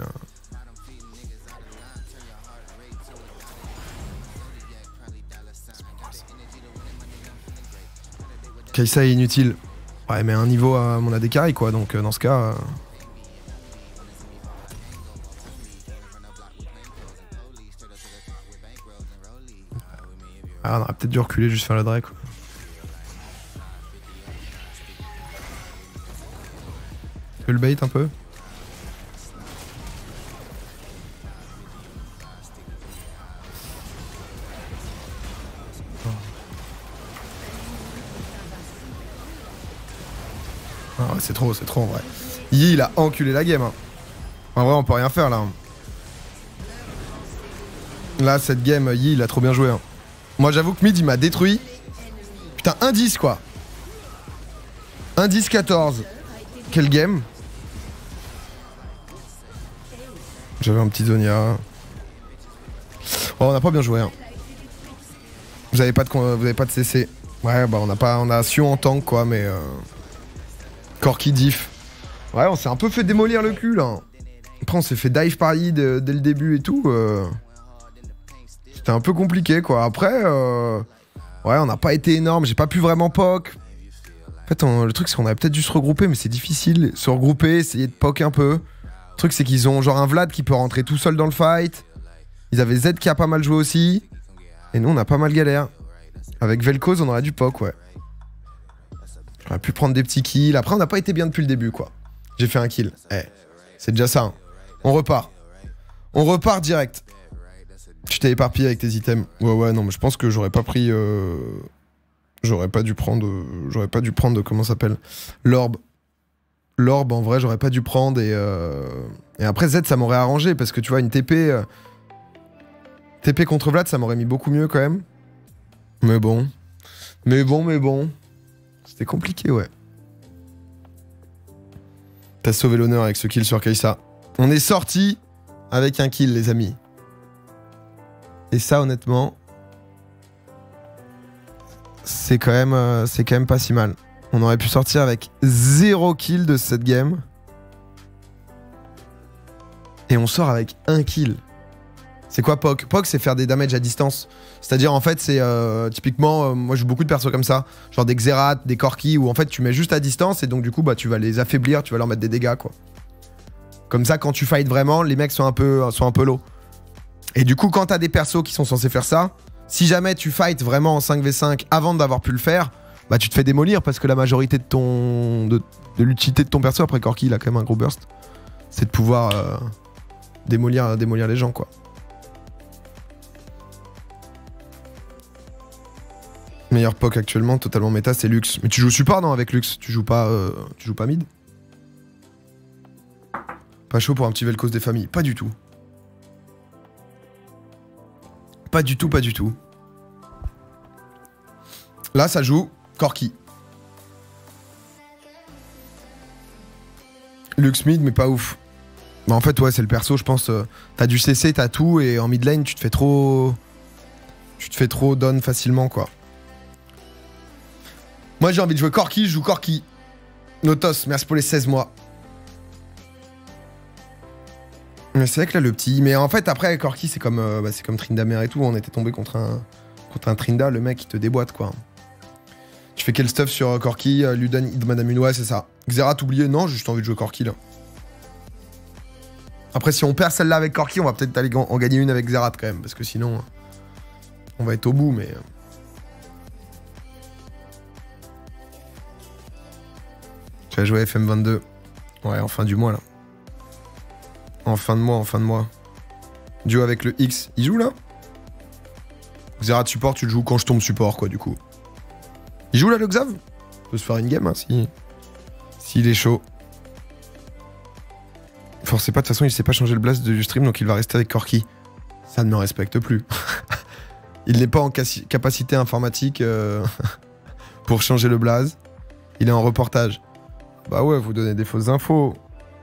Kai'Sa est inutile. Ouais, mais un niveau à mon AD quoi, donc dans ce cas... Ah, on aurait peut-être dû reculer, juste faire le Drake. Quoi. Tu veux le bait un peu? Ah ouais, c'est trop en vrai. Yi, il a enculé la game. Hein. En vrai, on peut rien faire là. Là, cette game, Yi, il a trop bien joué. Hein. Moi, j'avoue que mid, il m'a détruit. Putain, 1-10 quoi. 1-10-14. Quel game. J'avais un petit Zonia. Oh, on n'a pas bien joué. Hein. Vous avez pas de CC. Ouais, bah on a Sion en tank quoi, mais... Corki diff. Ouais, on s'est un peu fait démolir le cul là. Après, on s'est fait dive par Yi dès le début et tout. C'était un peu compliqué quoi. Après, ouais, on n'a pas été énorme. J'ai pas pu vraiment poke. En fait, le truc c'est qu'on aurait peut-être dû se regrouper, mais c'est difficile. Se regrouper, essayer de poke un peu. Le truc c'est qu'ils ont genre un Vlad qui peut rentrer tout seul dans le fight. Ils avaient Z qui a pas mal joué aussi. Et nous, on a pas mal galère. Avec Vel'Koz, on aurait dû poke, ouais. J'aurais pu prendre des petits kills. Après, on n'a pas été bien depuis le début, quoi. J'ai fait un kill. Eh, c'est déjà ça. Hein. On repart. On repart direct. Tu t'es éparpillé avec tes items. Ouais, non, mais je pense que j'aurais pas pris... J'aurais pas dû prendre... Comment ça s'appelle? L'orbe. L'orbe, en vrai, j'aurais pas dû prendre. Et après, Z, ça m'aurait arrangé. Parce que, tu vois, une TP... TP contre Vlad, ça m'aurait mis beaucoup mieux, quand même. Mais bon. C'était compliqué, ouais. T'as sauvé l'honneur avec ce kill sur Kai'Sa. On est sorti avec un kill, les amis. Et ça, honnêtement, c'est quand même pas si mal. On aurait pu sortir avec 0 kill de cette game. Et on sort avec 1 kill. C'est quoi poke? Poke, c'est faire des damages à distance. C'est-à-dire, en fait, c'est typiquement, moi, je joue beaucoup de persos comme ça. Genre des Xerath, des Corki, où en fait, tu mets juste à distance et donc, du coup, bah, tu vas les affaiblir, tu vas leur mettre des dégâts, quoi. Comme ça, quand tu fights vraiment, les mecs sont un peu low. Et du coup, quand t'as des persos qui sont censés faire ça, si jamais tu fights vraiment en 5v5 avant d'avoir pu le faire, bah, tu te fais démolir parce que la majorité de l'utilité de ton perso, après Corki, il a quand même un gros burst, c'est de pouvoir démolir les gens, quoi. Meilleur POC actuellement, totalement méta, c'est Lux. Mais tu joues support, non, avec Lux? Tu joues pas mid? Pas chaud pour un petit Vel'Koz des familles? Pas du tout. Pas du tout. Là, ça joue Corki. Lux mid, mais pas ouf. Bah, en fait, ouais, c'est le perso, je pense. T'as du CC, t'as tout, et en mid lane, tu te fais trop down facilement, quoi. Moi, j'ai envie de jouer Corki, je joue Corki. Notos, merci pour les 16 mois. Mais c'est vrai que là, le petit... Mais en fait, après, Corki, c'est comme Tryndamere et tout. On était tombé contre un Trynda, le mec, il te déboîte, quoi. Tu fais quel stuff sur Corki? Ludan, Madame Une, ouais, c'est ça. Xerath, oublié? Non, j'ai juste envie de jouer Corki, là. Après, si on perd celle-là avec Corki, on va peut-être aller en gagner une avec Xerath, quand même. Parce que sinon, on va être au bout, mais... Tu vas jouer FM22. Ouais, en fin du mois, là. En fin de mois. Duo avec le X. Il joue, là? Xerath support, tu le joues quand je tombe support, quoi, du coup. Il joue, là, le Xav? On peut se faire une game, hein, s'il est chaud. Forcez pas, de toute façon, il sait pas changer le blast du stream, donc il va rester avec Corki. Ça ne me respecte plus. Il n'est pas en capacité informatique pour changer le blaze. Il est en reportage. Bah ouais, vous donnez des fausses infos.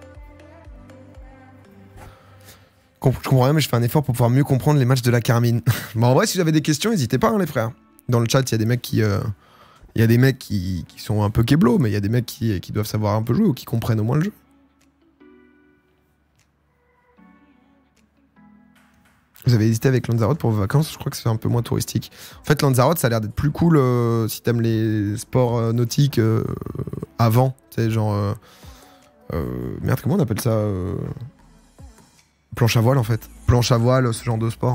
Je comprends rien, mais je fais un effort pour pouvoir mieux comprendre les matchs de la Carmine. Bah en vrai, si vous avez des questions, n'hésitez pas, hein, les frères. Dans le chat, il y a des mecs qui sont un peu keblo, mais il y a des mecs qui doivent savoir un peu jouer ou qui comprennent au moins le jeu. Vous avez hésité avec Lanzarote pour vos vacances? Je crois que c'est un peu moins touristique. En fait, Lanzarote, ça a l'air d'être plus cool si t'aimes les sports nautiques avant. Tu sais, genre... merde, comment on appelle ça planche à voile, en fait. Planche à voile, ce genre de sport.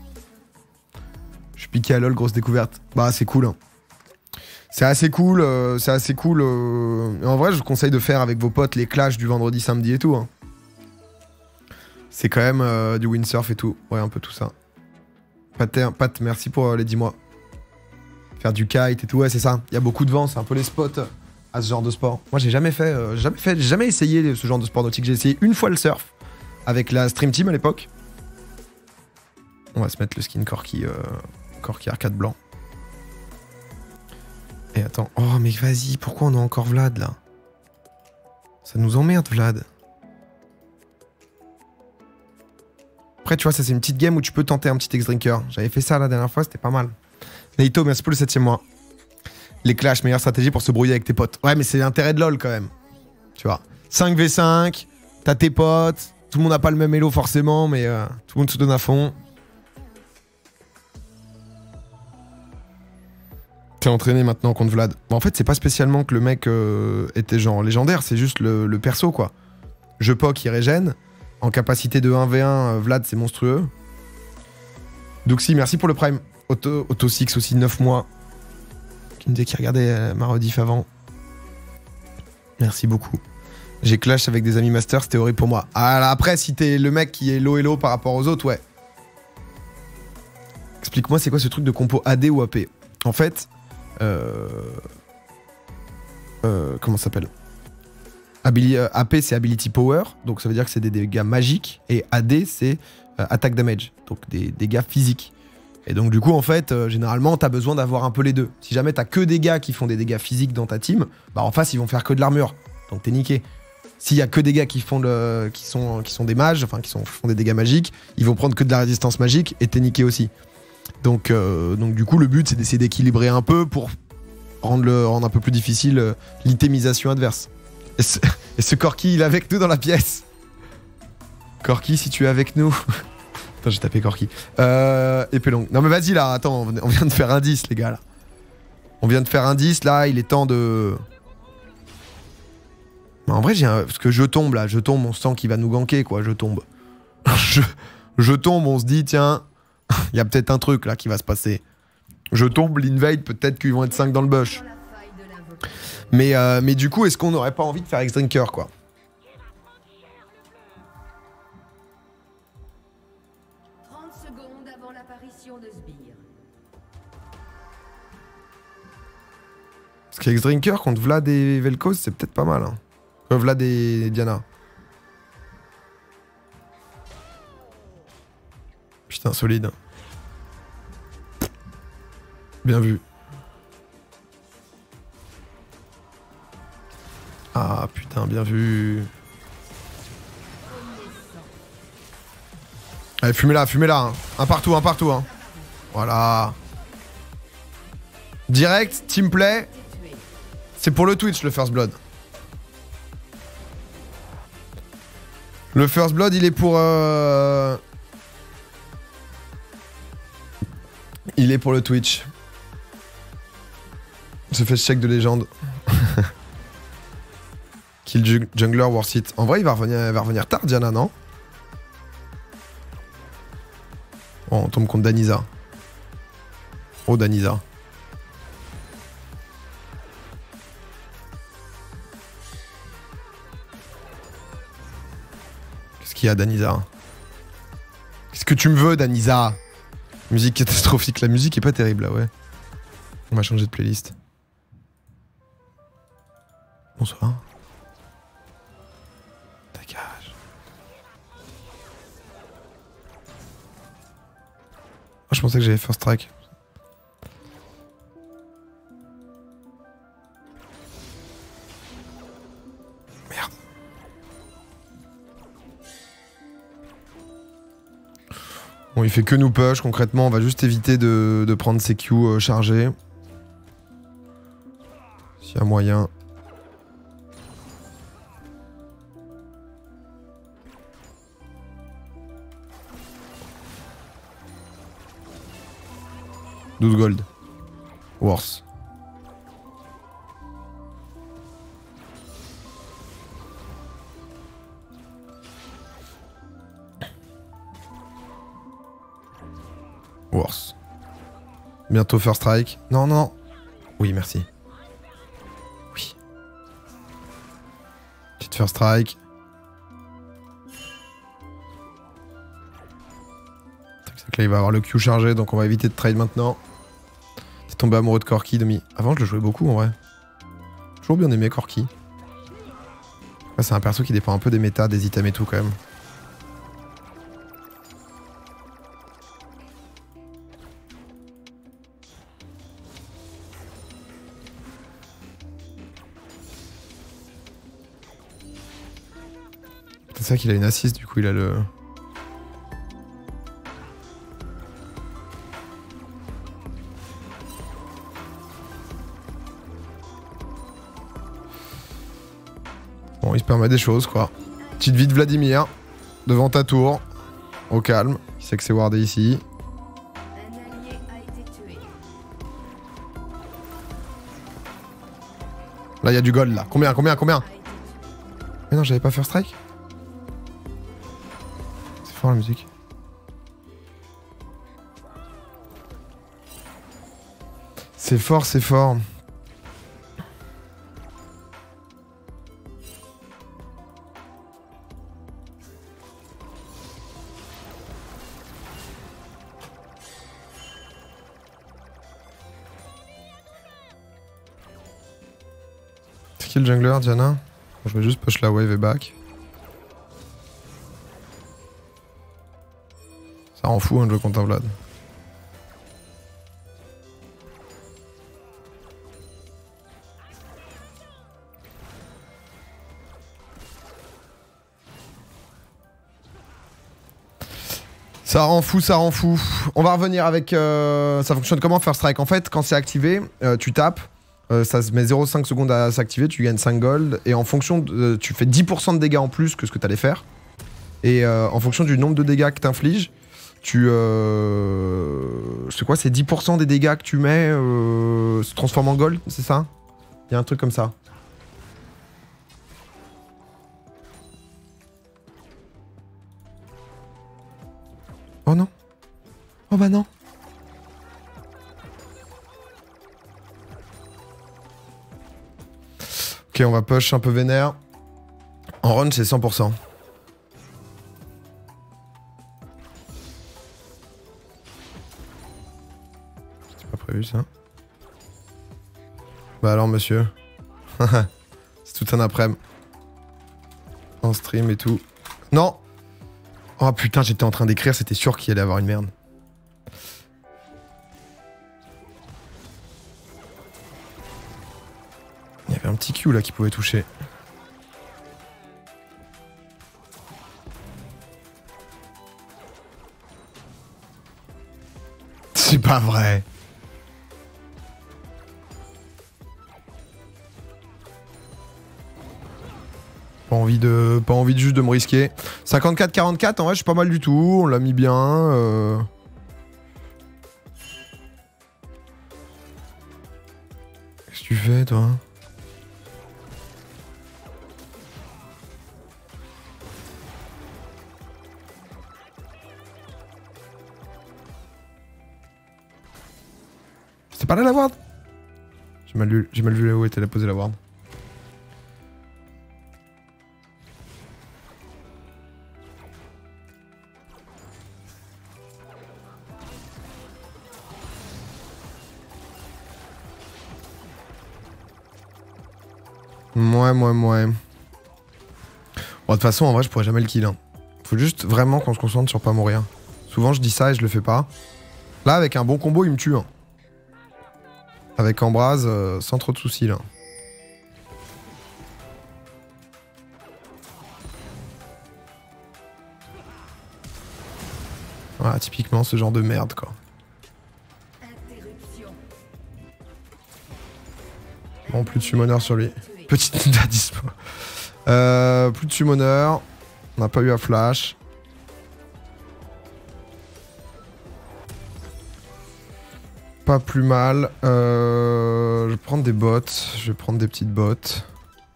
Je suis piqué à LoL, grosse découverte. Bah, c'est cool, hein. C'est assez cool, c'est assez cool. Et en vrai, je vous conseille de faire avec vos potes les clashs du vendredi, samedi et tout, hein. C'est quand même du windsurf et tout. Ouais, un peu tout ça. Pat, merci pour les 10 mois. Faire du kite et tout, ouais, c'est ça. Il y a beaucoup de vent, c'est un peu les spots à ce genre de sport. Moi, j'ai jamais essayé ce genre de sport nautique. J'ai essayé une fois le surf avec la Stream Team à l'époque. On va se mettre le skin Corki arcade blanc. Et attends, oh mais vas-y, pourquoi on a encore Vlad là? Ça nous emmerde Vlad. Après, tu vois, ça c'est une petite game où tu peux tenter un petit X-Drinker. J'avais fait ça la dernière fois, c'était pas mal. Naito, merci pour le 7ème mois. Les clashs, meilleure stratégie pour se brouiller avec tes potes. Ouais, mais c'est l'intérêt de LoL quand même. Tu vois. 5v5, t'as tes potes, tout le monde n'a pas le même elo forcément, mais tout le monde se donne à fond. T'es entraîné maintenant contre Vlad. Bon, en fait, c'est pas spécialement que le mec était genre légendaire, c'est juste le perso quoi. Je poke, il régène. En capacité de 1v1, Vlad, c'est monstrueux. Duxi, merci pour le prime. Auto6 aussi, 9 mois. Qui me disait qu'il regardait ma rediff avant. Merci beaucoup. J'ai clash avec des amis masters, c'était horrible pour moi. Ah, là, après, si t'es le mec qui est low elo par rapport aux autres, ouais. Explique-moi, c'est quoi ce truc de compo AD ou AP? En fait, comment ça s'appelle? AP c'est Ability Power, donc ça veut dire que c'est des dégâts magiques, et AD c'est Attack Damage, donc des dégâts physiques. Et donc du coup en fait, généralement t'as besoin d'avoir un peu les deux. Si jamais t'as que des gars qui font des dégâts physiques dans ta team, bah en face ils vont faire que de l'armure, donc t'es niqué. S'il y a que des gars qui font qui sont des mages, enfin font des dégâts magiques, ils vont prendre que de la résistance magique et t'es niqué aussi. Donc du coup le but c'est d'essayer d'équilibrer un peu pour rendre un peu plus difficile l'itémisation adverse. Et ce Corki, il est avec nous dans la pièce. Corki, si tu es avec nous. Attends, j'ai tapé Corki. Épée longue. Non mais vas-y là, attends, on vient de faire un 10 les gars là. On vient de faire un 10 là, il est temps de... Mais en vrai, parce que je tombe là, on sent qu'il va nous ganker quoi, je tombe. je tombe, on se dit tiens, il y a peut-être un truc là qui va se passer. Je tombe, l'invade, peut-être qu'ils vont être 5 dans le bush. Mais du coup, est-ce qu'on n'aurait pas envie de faire X-Drinker, quoi? Parce qu'X-Drinker contre Vlad et Vel'Koz, c'est peut-être pas mal. Hein. Vlad et Diana. Putain, solide. Bien vu. Ah putain, bien vu. Allez, fumez-la, hein. Un partout, hein. Voilà. Direct, team play. C'est pour le Twitch, le First Blood. Le First Blood, il est pour... Il est pour le Twitch. Se fait check de légende. Kill Jungler, worth it. En vrai, il va revenir tard, Diana, non? Oh, on tombe contre Danisa. Oh, Danisa. Qu'est-ce qu'il y a, Danisa? Qu'est-ce que tu me veux, Danisa? Musique catastrophique. La musique est pas terrible, là, ouais. On va changer de playlist. Bonsoir. Dégage. Ah, je pensais que j'avais first strike. Merde. Bon, il fait que nous push. Concrètement, on va juste éviter de prendre ses Q chargés. S'il y a moyen. 12 gold. Worse. Worse. Bientôt first strike. Non, non, non. Oui, merci. Oui. Petite first strike. C'est que là, il va avoir le Q chargé, donc on va éviter de trade maintenant. T'es tombé amoureux de Corki, Domi. Avant, je le jouais beaucoup, en vrai. Toujours bien aimé Corki. Ouais, c'est un perso qui dépend un peu des méta, des items et tout, quand même. C'est ça qu'il a une assist, du coup il a le... Bon, il se permet des choses, quoi. Petite vie de Vladimir, devant ta tour, au calme. Il sait que c'est wardé ici. Un allié a été tué. Là, il y a du gold, là. Combien? A été tué. Mais non, j'avais pas first strike. C'est fort, la musique. C'est fort, c'est fort. C'est qui le jungler, Diana? Je vais juste push la wave et back. Ça rend fou un jeu contre un Vlad. Ça rend fou, ça rend fou. On va revenir avec... ça fonctionne comment First Strike? En fait, quand c'est activé, tu tapes. Ça se met 0,5 secondes à s'activer, tu gagnes 5 gold. Et en fonction de... tu fais 10% de dégâts en plus que ce que tu allais faire. Et en fonction du nombre de dégâts que t'infliges, tu... c'est quoi? C'est 10% des dégâts que tu mets se transforment en gold, c'est ça? Il y a un truc comme ça. Oh non. Oh bah non. Ok, on va push un peu vénère. En run, c'est 100%. C'était pas prévu, ça. Bah alors, monsieur. C'est tout un après-midi. En stream et tout. Non. Oh putain, j'étais en train d'écrire, c'était sûr qu'il allait avoir une merde. Il y avait un petit Q là qui pouvait toucher. C'est pas vrai. Pas envie de juste de me risquer. 54-44, en vrai, je suis pas mal du tout. On l'a mis bien. Qu'est-ce que tu fais, toi? C'était pas là la ward? J'ai mal vu là où était la posée la ward. Ouais. Bon, de toute façon, en vrai, je pourrais jamais le kill. Hein. Faut juste vraiment qu'on se concentre sur pas mourir. Souvent, je dis ça et je le fais pas. Là, avec un bon combo, il me tue. Hein. Avec Embrase, sans trop de soucis, là. Voilà, typiquement, ce genre de merde, quoi. Interruption. Bon, plus de summoner sur lui. Petite Nida dispo. Plus de summoner. On n'a pas eu à flash. pas plus mal. Je vais prendre des bottes. Je vais prendre des petites bottes.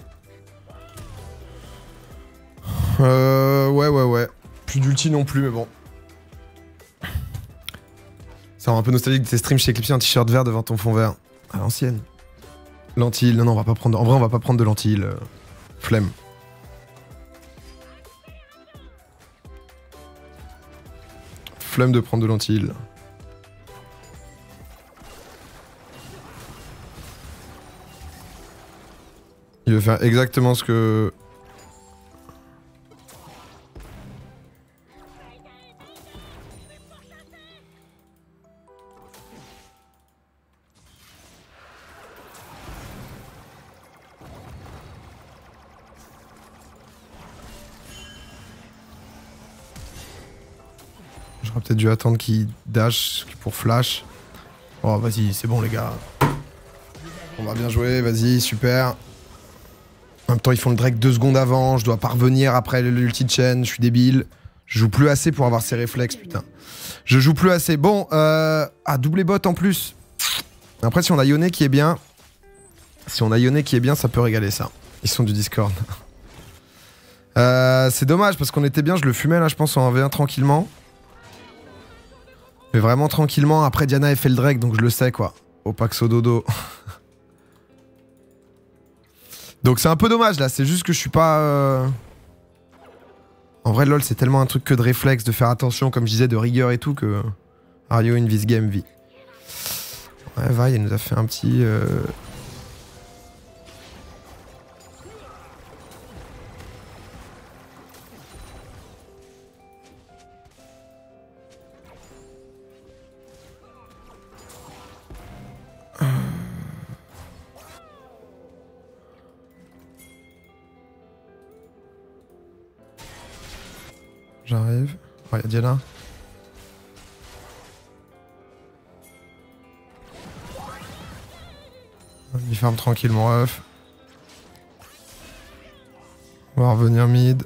Ouais. Plus d'ulti non plus, mais bon. Ça rend un peu nostalgique de tes streams chez Eclipse, un t-shirt vert devant ton fond vert. À l'ancienne. Lentilles, non, on va pas prendre. En vrai, on va pas prendre de lentilles. Flemme. Flemme de prendre de lentilles. Il veut faire exactement ce que... J'aurais peut-être dû attendre qu'il dash pour flash. Oh, vas-y, c'est bon, les gars. On va bien jouer, vas-y, super. En même temps, ils font le Drake 2 secondes avant. Je dois parvenir après l'ulti de chaîne. Je suis débile. Je joue plus assez pour avoir ces réflexes, putain. Je joue plus assez. Bon, double bot en plus. Après, si on a Yone qui est bien... Si on a Yone qui est bien, ça peut régaler, ça. Ils sont du Discord. C'est dommage, parce qu'on était bien. Je le fumais, là, je pense, en 1v1 tranquillement. Mais vraiment tranquillement. Après, Diana a fait le Drake, donc je le sais, quoi. Au Paxo Dodo. Donc c'est un peu dommage, là. C'est juste que je suis pas... En vrai, LoL, c'est tellement un truc que de réflexe, de faire attention, comme je disais, de rigueur et tout, que... Are you in this game, V? Ouais, Va, il nous a fait un petit... J'arrive. Oh, y'a Diana. Il ferme tranquille, mon ref. On va revenir mid.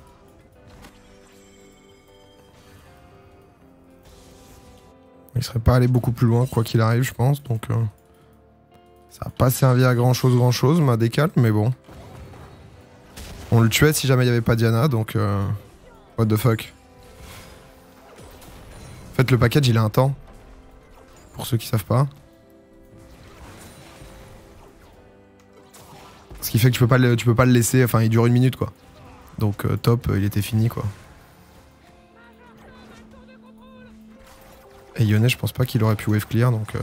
Il serait pas allé beaucoup plus loin, quoi qu'il arrive, je pense. Donc, ça n'a pas servi à grand chose, ma décale, mais bon. On le tuait si jamais il n'y avait pas Diana, donc... What the fuck. En fait, le package, il a un temps. Pour ceux qui savent pas. Ce qui fait que tu peux pas le laisser... Enfin, il dure 1 minute, quoi. Donc, top, il était fini, quoi. Et Yone, je pense pas qu'il aurait pu wave clear, donc...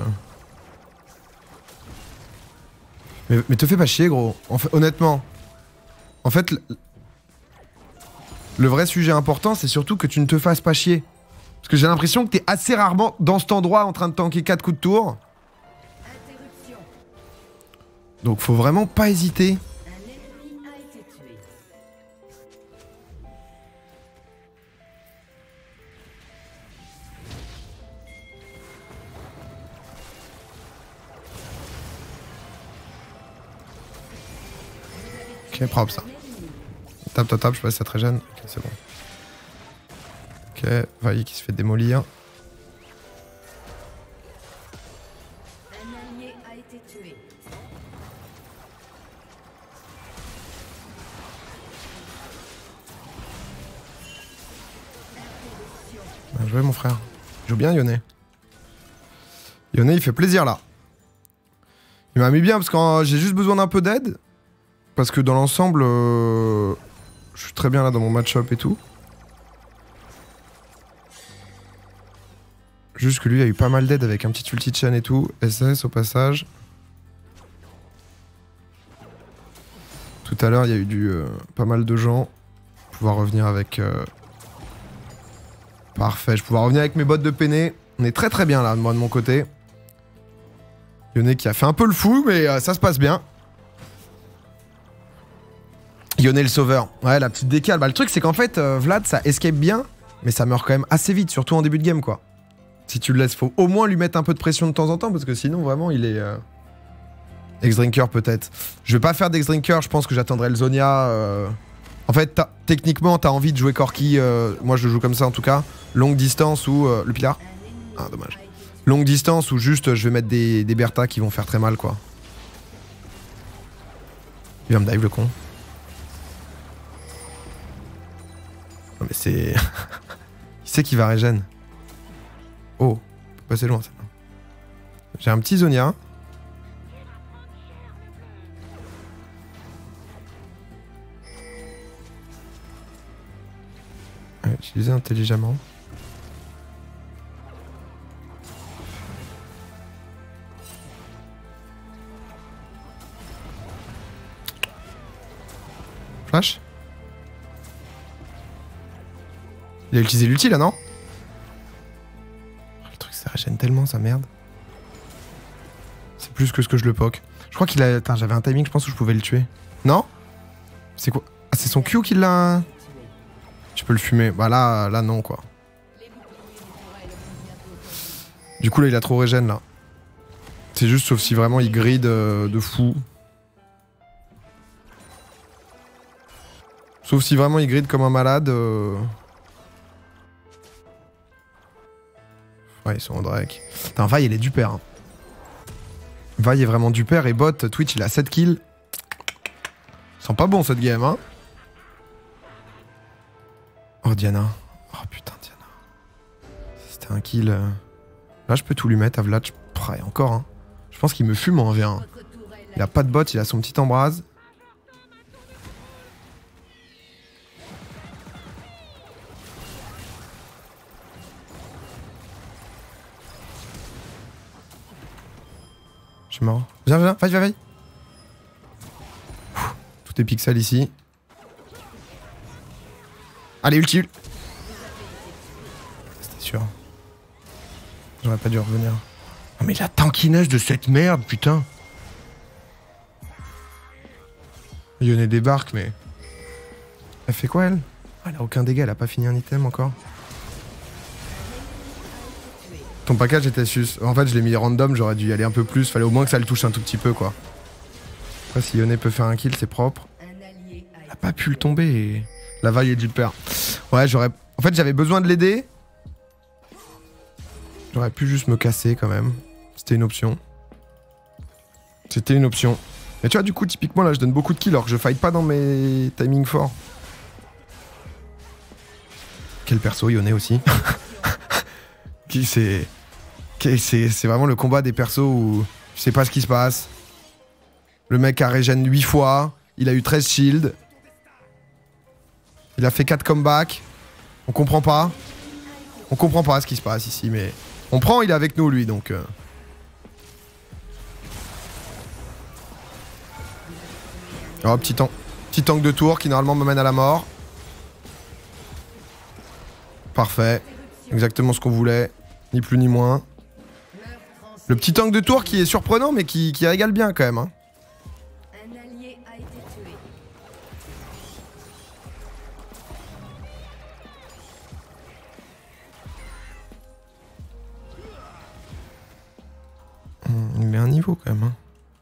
Mais te fais pas chier, gros. En fait, honnêtement. En fait... Le vrai sujet important, c'est surtout que tu ne te fasses pas chier. Parce que j'ai l'impression que t'es assez rarement dans cet endroit en train de tanker 4 coups de tour. Donc faut vraiment pas hésiter. Ok, propre ça. Tape, je sais pas si ça te régène. Ok, c'est bon. Ok, Vaille qui se fait démolir. Un allié a été tué. Bien joué, mon frère. Joue bien, Yone. Yone, il fait plaisir là. Il m'a mis bien parce que j'ai juste besoin d'un peu d'aide. Parce que dans l'ensemble, je suis très bien là dans mon match-up et tout. Juste que lui a eu pas mal d'aide avec un petit ulti de chaîne et tout. SS au passage. Tout à l'heure, il y a eu pas mal de gens. Pouvoir revenir avec... Parfait, je vais pouvoir revenir avec mes bottes de peiné. On est très bien là, moi de mon côté. Yone qui a fait un peu le fou, mais ça se passe bien. Yone le sauveur. Ouais, la petite décale. Bah, le truc, c'est qu'en fait, Vlad, ça escape bien, mais ça meurt quand même assez vite, surtout en début de game, quoi. Si tu le laisses, faut au moins lui mettre un peu de pression de temps en temps, parce que sinon, vraiment, il est... X-Drinker, peut-être. Je vais pas faire d'X-Drinker, je pense que j'attendrai le Zonia. En fait, techniquement, t'as envie de jouer Corki. Moi, je le joue comme ça, en tout cas. Longue distance ou... le Pilar. Ah, dommage. longue distance ou juste je vais mettre des Bertha qui vont faire très mal quoi. Il va me dive le con. Non mais c'est... Il sait qu'il va régène. Oh, faut passer loin ça. J'ai un petit Zonia. Utiliser intelligemment. Flash. Il a utilisé l'ulti là, non? Le truc, ça régène tellement, sa merde. C'est plus que ce que je le poke. Je crois qu'il a... Attends, j'avais un timing, je pense, où je pouvais le tuer. Non? C'est quoi? Ah, c'est son Q qui l'a... Tu peux le fumer. Bah là non, quoi. Du coup, là, il a trop régène, là. C'est juste, sauf si vraiment il grid de fou. Sauf si vraiment il grid comme un malade. Ouais, ils sont en Drake. Putain, Vi, il est du père. Hein. Vi est vraiment du père et bot, Twitch, il a 7 kills. Ils sont pas bons cette game, hein. Oh, Diana. Oh putain, Diana. C'était un kill. Là, je peux tout lui mettre à Vlad. Et encore, hein. Je pense qu'il me fume en V1. Il a pas de bot, il a son petit embrase. Je suis mort. Viens, vaille. Tout est pixel ici. Allez, ulti. C'était sûr. J'aurais pas dû revenir. Oh, mais la tankiness de cette merde, putain. Yone débarque, mais... Elle fait quoi, elle? Elle a aucun dégât, elle a pas fini un item encore. Ton package était sus. En fait, je l'ai mis random, j'aurais dû y aller un peu plus. Fallait au moins que ça le touche un tout petit peu, quoi. Après, si Yone peut faire un kill, c'est propre. Elle a pas pu le tomber et... La vaille est du père. Ouais, j'aurais... En fait, j'avais besoin de l'aider. J'aurais pu juste me casser, quand même. C'était une option. C'était une option. Mais tu vois, du coup, typiquement, là, je donne beaucoup de kills alors que je fight pas dans mes timings forts. Quel perso, Yone aussi. C'est vraiment le combat des persos où je sais pas ce qui se passe. Le mec a régène 8 fois. Il a eu 13 shields. Il a fait 4 comebacks. On comprend pas. On comprend pas ce qui se passe ici, mais... On prend, il est avec nous, lui, donc... Oh, petit tank de tour qui, normalement, me mène à la mort. Parfait. Exactement ce qu'on voulait. Ni plus ni moins. Le petit tank de tour qui est surprenant, mais qui régale bien, quand même. Hein. Un allié a été tué. Il met un niveau, quand même. Hein.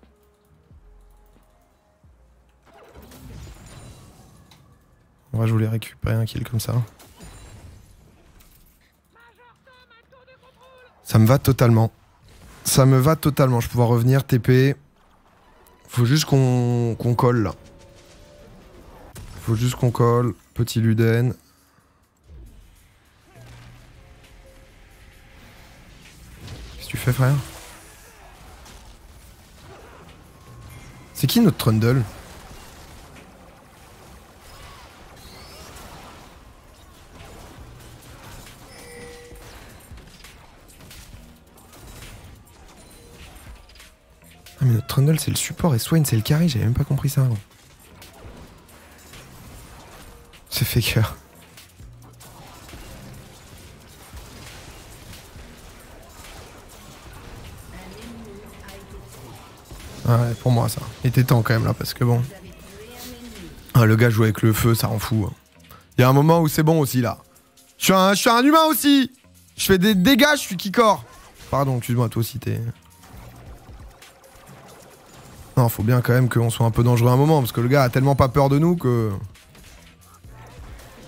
En vrai, je voulais récupérer un kill comme ça. Ça me va totalement. Ça me va totalement. Je vais pouvoir revenir, TP. Faut juste qu'on colle, là. Faut juste qu'on colle. Petit Luden. Qu'est-ce que tu fais, frère? C'est qui notre Trundle? Ah mais notre Trundle c'est le support et Swain c'est le carry, j'avais même pas compris ça avant. C'est faker. Ah ouais, pour moi ça. Il était temps quand même là parce que bon. Ah, le gars joue avec le feu, ça rend fou. Il y a un moment où c'est bon aussi là. Je suis un humain aussi. Je fais des dégâts, je suis Kikor. Pardon, excuse-moi, toi aussi t'es... Non, faut bien quand même qu'on soit un peu dangereux à un moment, parce que le gars a tellement pas peur de nous que...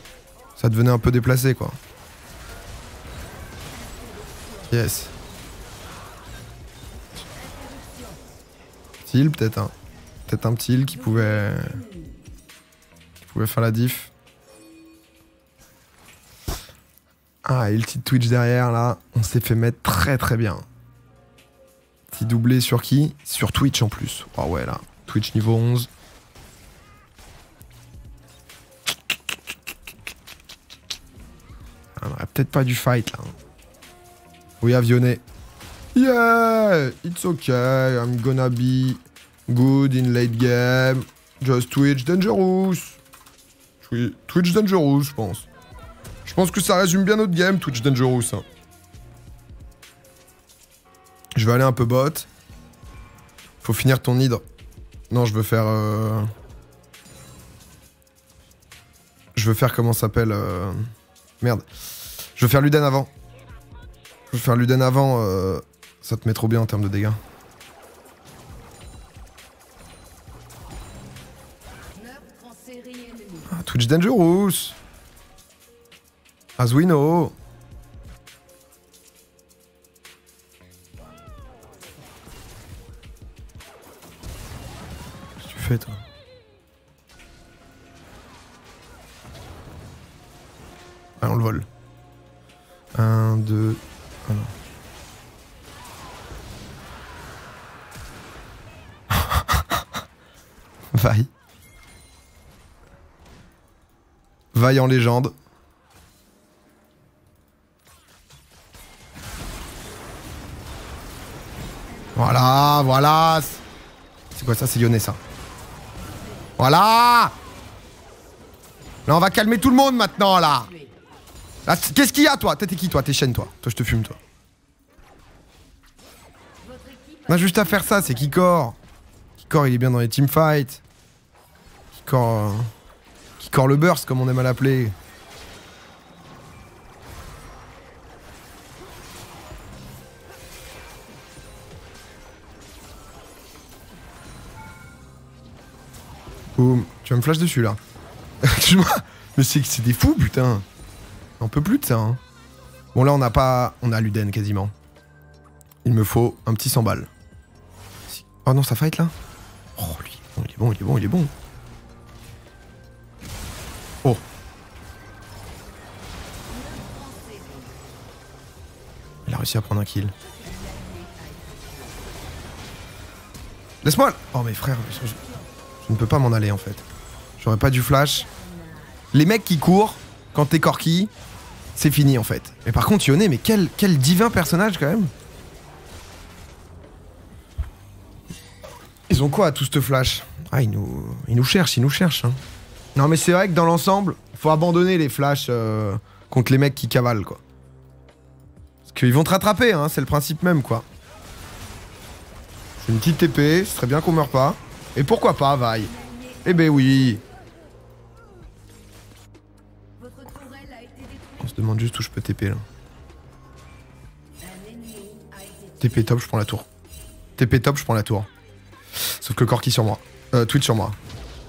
Ça devenait un peu déplacé, quoi. Yes. Petit heal, peut-être un. Peut-être un petit heal qui pouvait. Qui pouvait faire la diff. Ah, et le petit Twitch derrière, là. On s'est fait mettre très très bien. Petit doublé sur qui? Sur Twitch en plus. Oh ouais, là. Twitch niveau 11. On aurait peut-être pas du fight, là. Oui, avionné. Yeah! It's okay. I'm gonna be good in late game. Just Twitch dangerous. Oui, Twitch dangerous, je pense. Je pense que ça résume bien notre game, Twitch dangerous. Hein. Je vais aller un peu bot. Faut finir ton hydre. Non, je veux faire... Je veux faire comment ça s'appelle Merde. Je veux faire Luden avant. Je veux faire Luden avant. Ça te met trop bien en termes de dégâts. Ah, Twitch dangerous. As we know. Qu'est-ce que tu fais, toi? Ah, on le vole. 1, 2... Ah non. Vaille. Vaille en légende. Voilà, voilà. C'est quoi ça? C'est lyonnais, ça. Voilà. Là, on va calmer tout le monde maintenant, là. Là, qu'est-ce qu'il y a, toi? T'es qui, toi? T'es chaîne, toi. Toi, je te fume, toi. On a juste à faire ça, c'est Kikor. Kikor, il est bien dans les teamfights. Kikor... Kikor le burst, comme on aime à l'appeler. Boum. Tu vas me flash dessus, là. Excuse-moi. Mais c'est des fous, putain. On peut plus de ça, hein. Bon, là, on n'a pas... On a Luden, quasiment. Il me faut un petit 100 balles. Oh non, ça fight, là. Oh, lui. Oh, il est bon, il est bon, il est bon. Oh. Il a réussi à prendre un kill. Laisse-moi... Oh, mais frère, je ne peux pas m'en aller, en fait. J'aurais pas dû flash. Les mecs qui courent, quand t'es Corki, c'est fini, en fait. Mais par contre, Yone, mais quel divin personnage, quand même. Ils ont quoi à tout ce flash? Ah, ils nous cherchent, hein. Non, mais c'est vrai que dans l'ensemble, faut abandonner les flashs contre les mecs qui cavalent, quoi. Parce qu'ils vont te rattraper, hein, c'est le principe même, quoi. C'est une petite TP, ce serait bien qu'on meure pas. Et pourquoi pas, Vaille? Eh ben oui. On se demande juste où je peux TP, là. TP top, je prends la tour. TP top, je prends la tour. Sauf que Corki sur moi. Twitch sur moi.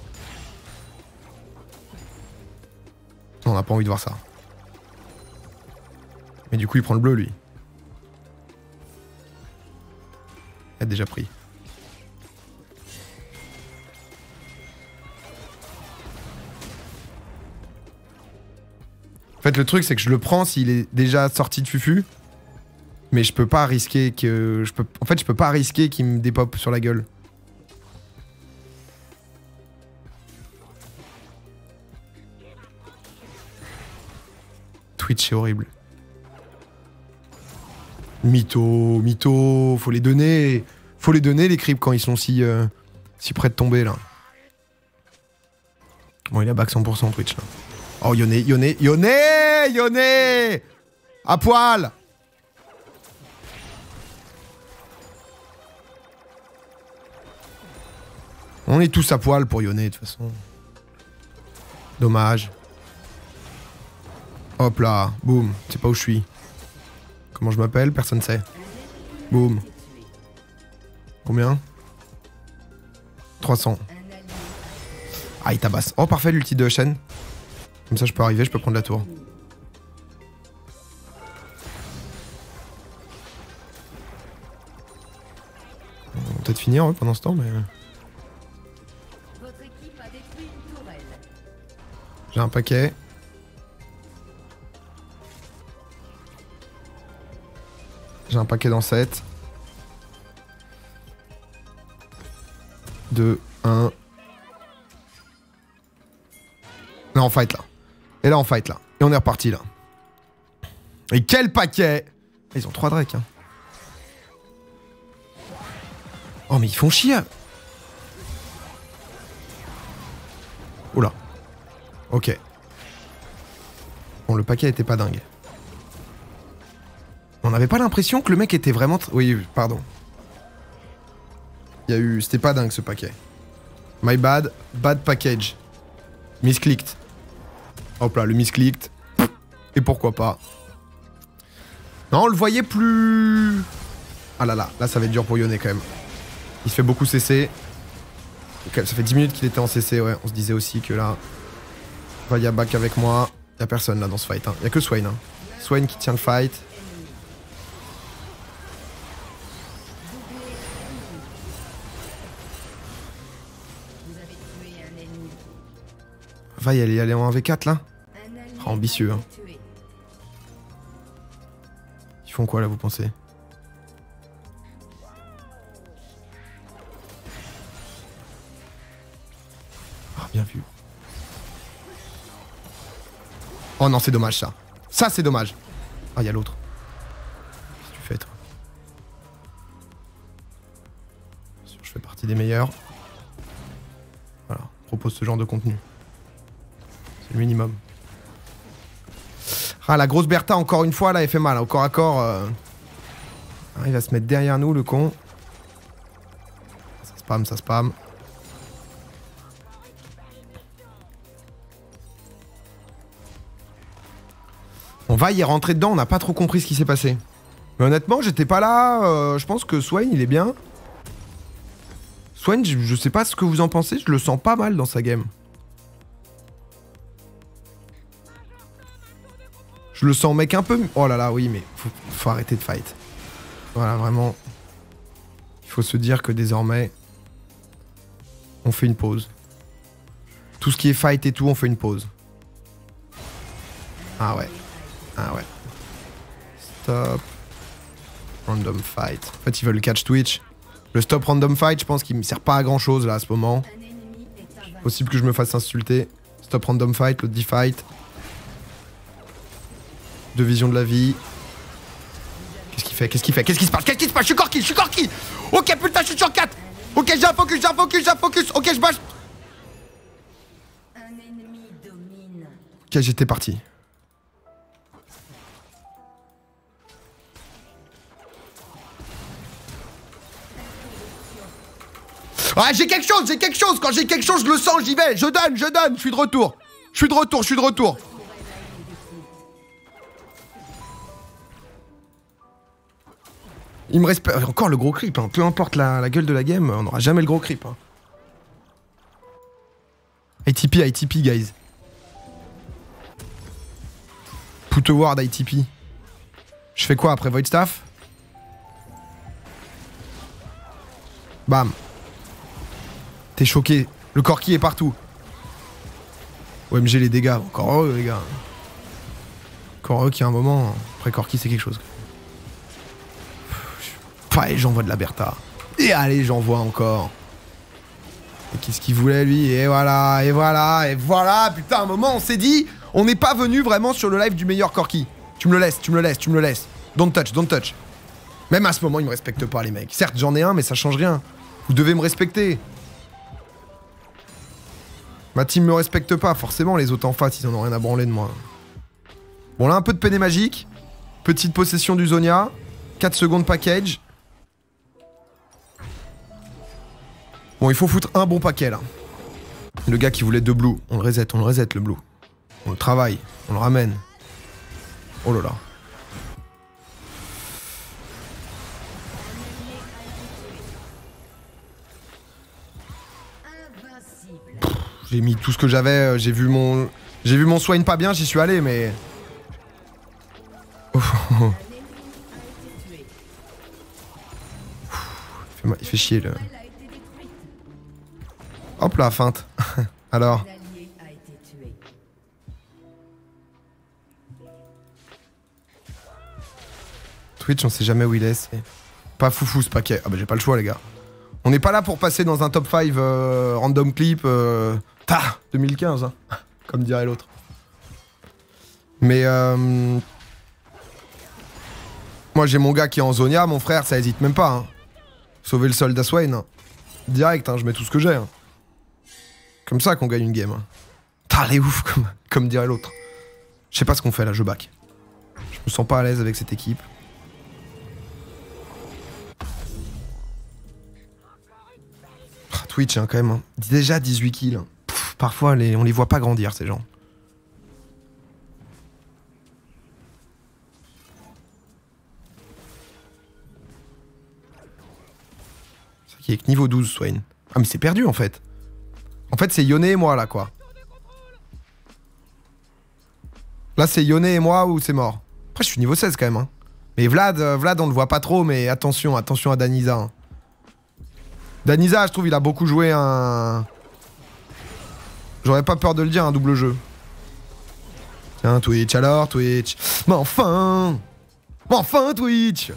On n'a pas envie de voir ça. Mais du coup, il prend le bleu, lui. Il a déjà pris. En fait, le truc, c'est que je le prends s'il est déjà sorti de Fufu. Mais je peux pas risquer que... En fait, je peux pas risquer qu'il me dépop sur la gueule. Twitch, c'est horrible. Mytho, faut les donner. Faut les donner, les creeps, quand ils sont si près de tomber, là. Bon, il a back 100% Twitch, là. Oh, Yone. À poil. On est tous à poil pour Yone, de toute façon. Dommage. Hop là, boum. Je sais pas où je suis. Comment je m'appelle? Personne sait. Boum. Combien? 300. Ah, il tabasse. Oh, parfait, l'ulti de Shen. Comme ça, je peux arriver, je peux prendre la tour. On va peut-être finir finir pendant ce temps, mais... Votre équipe a détruit une tourelle. J'ai un paquet. J'ai un paquet dans 7. 2, 1. Là, on fight là. Et là, on fight là. Et on est reparti là. Et quel paquet! Ils ont 3 drakes. Hein. Oh, mais ils font chier. Oula. Ok. Bon, le paquet était pas dingue. On n'avait pas l'impression que le mec était vraiment... Oui, pardon. Il y a eu... C'était pas dingue ce paquet. My bad. Bad package. Misclicked. Hop là, le misclicked. Et pourquoi pas. Non, on le voyait plus... Ah là là, là ça va être dur pour Yone quand même. Il se fait beaucoup CC. Okay, ça fait 10 minutes qu'il était en CC, ouais. On se disait aussi que là... Il y a back avec moi. Il y a personne là dans ce fight. Hein. Il y a que Swain. Hein. Swain qui tient le fight. Va y aller en 1v4 là. Oh, ambitieux hein. Ils font quoi là vous pensez? Ah bien vu. Oh non c'est dommage ça. Ça c'est dommage. Ah il y a l'autre. Qu'est-ce que tu fais toi? Bien sûr je fais partie des meilleurs. Voilà, on propose ce genre de contenu. C'est le minimum. Ah la grosse Bertha encore une fois là elle fait mal. Au corps à corps. Ah, il va se mettre derrière nous le con. Ça spam, ça spam. On va y rentrer dedans, on n'a pas trop compris ce qui s'est passé. Mais honnêtement, j'étais pas là. Je pense que Swain, il est bien. Swain, je sais pas ce que vous en pensez, je le sens pas mal dans sa game. Je le sens mec un peu... Oh là là, oui, mais faut arrêter de fight. Voilà, vraiment. Il faut se dire que désormais, on fait une pause. Tout ce qui est fight et tout, on fait une pause. Ah ouais. Ah ouais. Stop. Random fight. En fait, ils veulent catch Twitch. Le stop random fight, je pense qu'il me sert pas à grand chose là à ce moment. Possible que je me fasse insulter. Stop random fight, l'autre dit fight. De vision de la vie. Qu'est-ce qu'il fait? Qu'est-ce qu'il fait? Qu'est-ce qui se passe? Qu'est-ce qui se passe? Je suis corki, je suis corki. Ok, putain, je suis sur 4. Ok, j'ai un focus, j'ai un focus, j'ai un focus. Ok, je bâche. Un ennemi domine. Ok, j'étais parti. Ah, j'ai quelque chose, j'ai quelque chose. Quand j'ai quelque chose, je le sens, j'y vais. Je donne, je suis de retour. Je suis de retour, je suis de retour. Il me reste encore le gros creep, hein. Peu importe la gueule de la game, on n'aura jamais le gros creep. Hein. ITP, guys. Put a ward ITP. Je fais quoi après Void Staff? Bam. T'es choqué. Le Corki est partout. OMG les dégâts. Encore heureux les gars. Encore heureux qu'il y a un moment. Après Corki c'est quelque chose. Allez, j'envoie de la Bertha. Et allez, j'envoie encore. Et qu'est-ce qu'il voulait, lui? Et voilà, et voilà, et voilà. Putain, à un moment, on s'est dit, on n'est pas venu vraiment sur le live du meilleur Corki. Tu me le laisses, tu me le laisses, tu me le laisses. Don't touch, don't touch. Même à ce moment, ils me respectent pas, les mecs. Certes, j'en ai un, mais ça change rien. Vous devez me respecter. Ma team me respecte pas. Forcément, les autres en face, ils en ont rien à branler de moi. Bon, là, un peu de peiné magique. Petite possession du Zonia. 4 secondes package. Bon, il faut foutre un bon paquet, là. Le gars qui voulait 2 blue. On le reset le blue. On le travaille. On le ramène. Oh là là. J'ai mis tout ce que j'avais. J'ai vu mon Swain pas bien, j'y suis allé, mais... Il fait chier, là. Hop là, feinte. Alors. L'allié a été tué. Twitch, on sait jamais où il est. C'est pas foufou ce paquet. Ah bah j'ai pas le choix les gars. On n'est pas là pour passer dans un top 5 random clip 2015, hein, comme dirait l'autre. Mais moi j'ai mon gars qui est en Zonia, mon frère, ça hésite même pas. Hein. Sauver le soldat Swain. Hein. Direct, hein, je mets tout ce que j'ai. Hein. Comme ça qu'on gagne une game. Hein. Elle est ouf, comme dirait l'autre. Je sais pas ce qu'on fait là, je back. Je me sens pas à l'aise avec cette équipe. Twitch, hein, quand même. Hein. Déjà 18 kills. Hein. Pff, parfois, on les voit pas grandir, ces gens. C'est vrai qu'il est que niveau 12, Swain. Ah, mais c'est perdu, en fait. En fait, c'est Yone et moi, là, quoi. Là, c'est Yone et moi ou c'est mort. Après, je suis niveau 16, quand même. Hein. Mais Vlad, on le voit pas trop, mais attention à Danisa. Hein. Danisa, je trouve, il a beaucoup joué un... J'aurais pas peur de le dire, un double jeu. Tiens, Twitch, alors, Twitch. Mais enfin Twitch.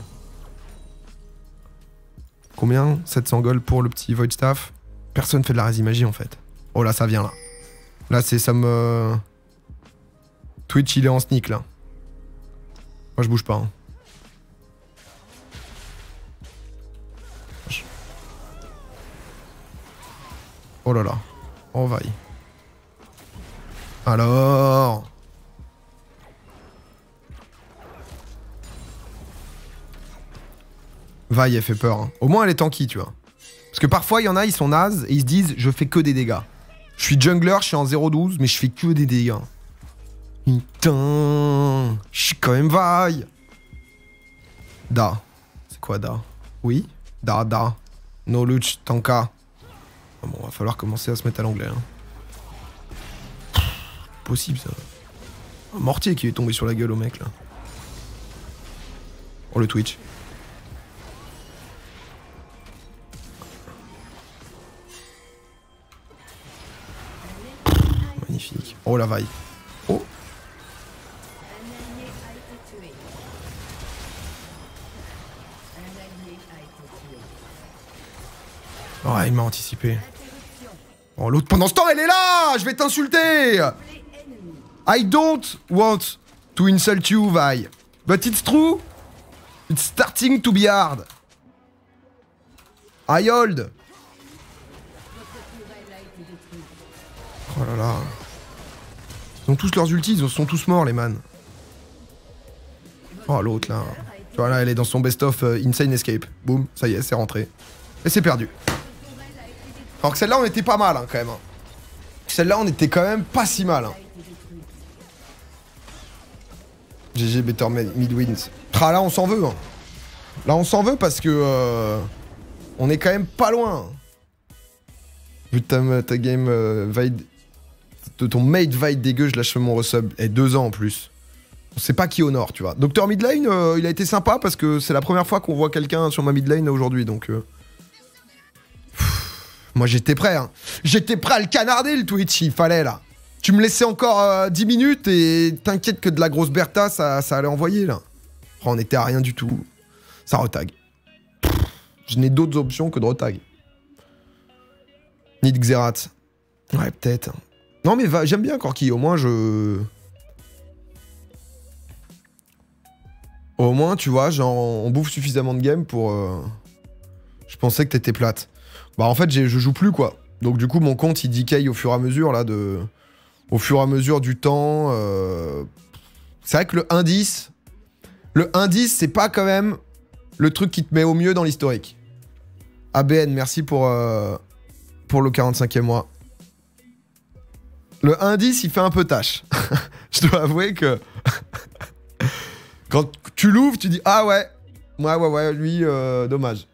Combien? 700 gold pour le petit Void Staff. Personne fait de la résimagie, en fait. Oh, là, ça vient, là. Là, c'est ça me... Twitch, il est en sneak, là. Moi, je bouge pas, hein. Oh là là. Oh vaille. Alors. Vaille, elle fait peur. Hein. Au moins, elle est tanky, tu vois. Parce que parfois, il y en a, ils sont nazes et ils se disent, je fais que des dégâts. Je suis jungler, je suis en 0-12, mais je fais que des dégâts. Putain. Je suis quand même vaille. Da. C'est quoi Da? Oui. Da. No luch tanka. Bon, va falloir commencer à se mettre à l'anglais. Hein. Possible ça. Un mortier qui est tombé sur la gueule au mec là. Oh le Twitch. Magnifique. Oh la vaille. Oh. Un allié a été tué. Un allié a été tué. Oh, il m'a anticipé. Oh, l'autre pendant ce temps, elle est là. Je vais t'insulter. I don't want to insult you, Vi. But it's true. It's starting to be hard. I hold. Oh là là. Ils ont tous leurs ultis, ils sont tous morts, les man. Oh, l'autre, là. Tu vois, là, elle est dans son best-of Insane Escape. Boum, ça y est, c'est rentré. Et c'est perdu. Alors que celle-là, on était pas mal, hein, quand même. Hein. Celle-là, on était quand même pas si mal. Hein. GG Better Midwinds. Ah, là, on s'en veut. Hein. Là, on s'en veut parce que... on est quand même pas loin. Vu ta game Vide... De ton mate Vide dégueu, je lâche mon resub. Et 2 ans en plus. On sait pas qui honore, tu vois. Docteur Midlane, il a été sympa parce que c'est la première fois qu'on voit quelqu'un sur ma midlane aujourd'hui, donc... Moi j'étais prêt, hein. J'étais prêt à le canarder le Twitch, il fallait là. Tu me laissais encore 10 minutes et t'inquiète que de la grosse Bertha ça allait envoyer là. Oh, on était à rien du tout. Ça retag. Je n'ai d'autres options que de retag. Ni de Xerath. Ouais, peut-être. Non mais j'aime bien Corki, au moins je... Au moins tu vois, genre on bouffe suffisamment de game pour... Je pensais que t'étais plate. Bah en fait je joue plus quoi. Donc du coup mon compte il decay au fur et à mesure là de... Au fur et à mesure du temps. C'est vrai que le indice... Le indice c'est pas quand même le truc qui te met au mieux dans l'historique. ABN, merci pour le 45e mois. Le indice il fait un peu tâche. Je dois avouer que... Quand tu l'ouvres tu dis ah ouais. Ouais, lui dommage.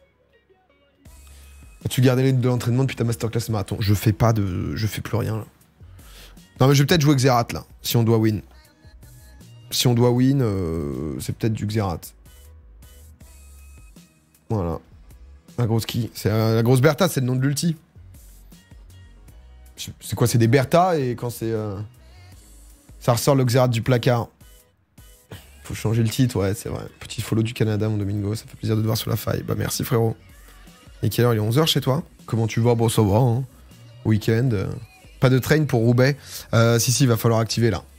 Tu gardais de l'entraînement depuis ta masterclass marathon. Je fais plus rien là. Non mais je vais peut-être jouer Xerath là, si on doit win. Si on doit win, c'est peut-être du Xerath. Voilà. La grosse qui? C'est la grosse Bertha, c'est le nom de l'ulti. C'est quoi, c'est des Bertha et quand c'est... Ça ressort le Xerath du placard. Faut changer le titre, ouais, c'est vrai. Petit follow du Canada, mon Domingo, ça fait plaisir de te voir sur la faille. Bah merci frérot. Et quelle heure? Il est 11h chez toi? Comment tu vas? Bon, ça va, hein. Week-end. Pas de train pour Roubaix. Si, il va falloir activer là.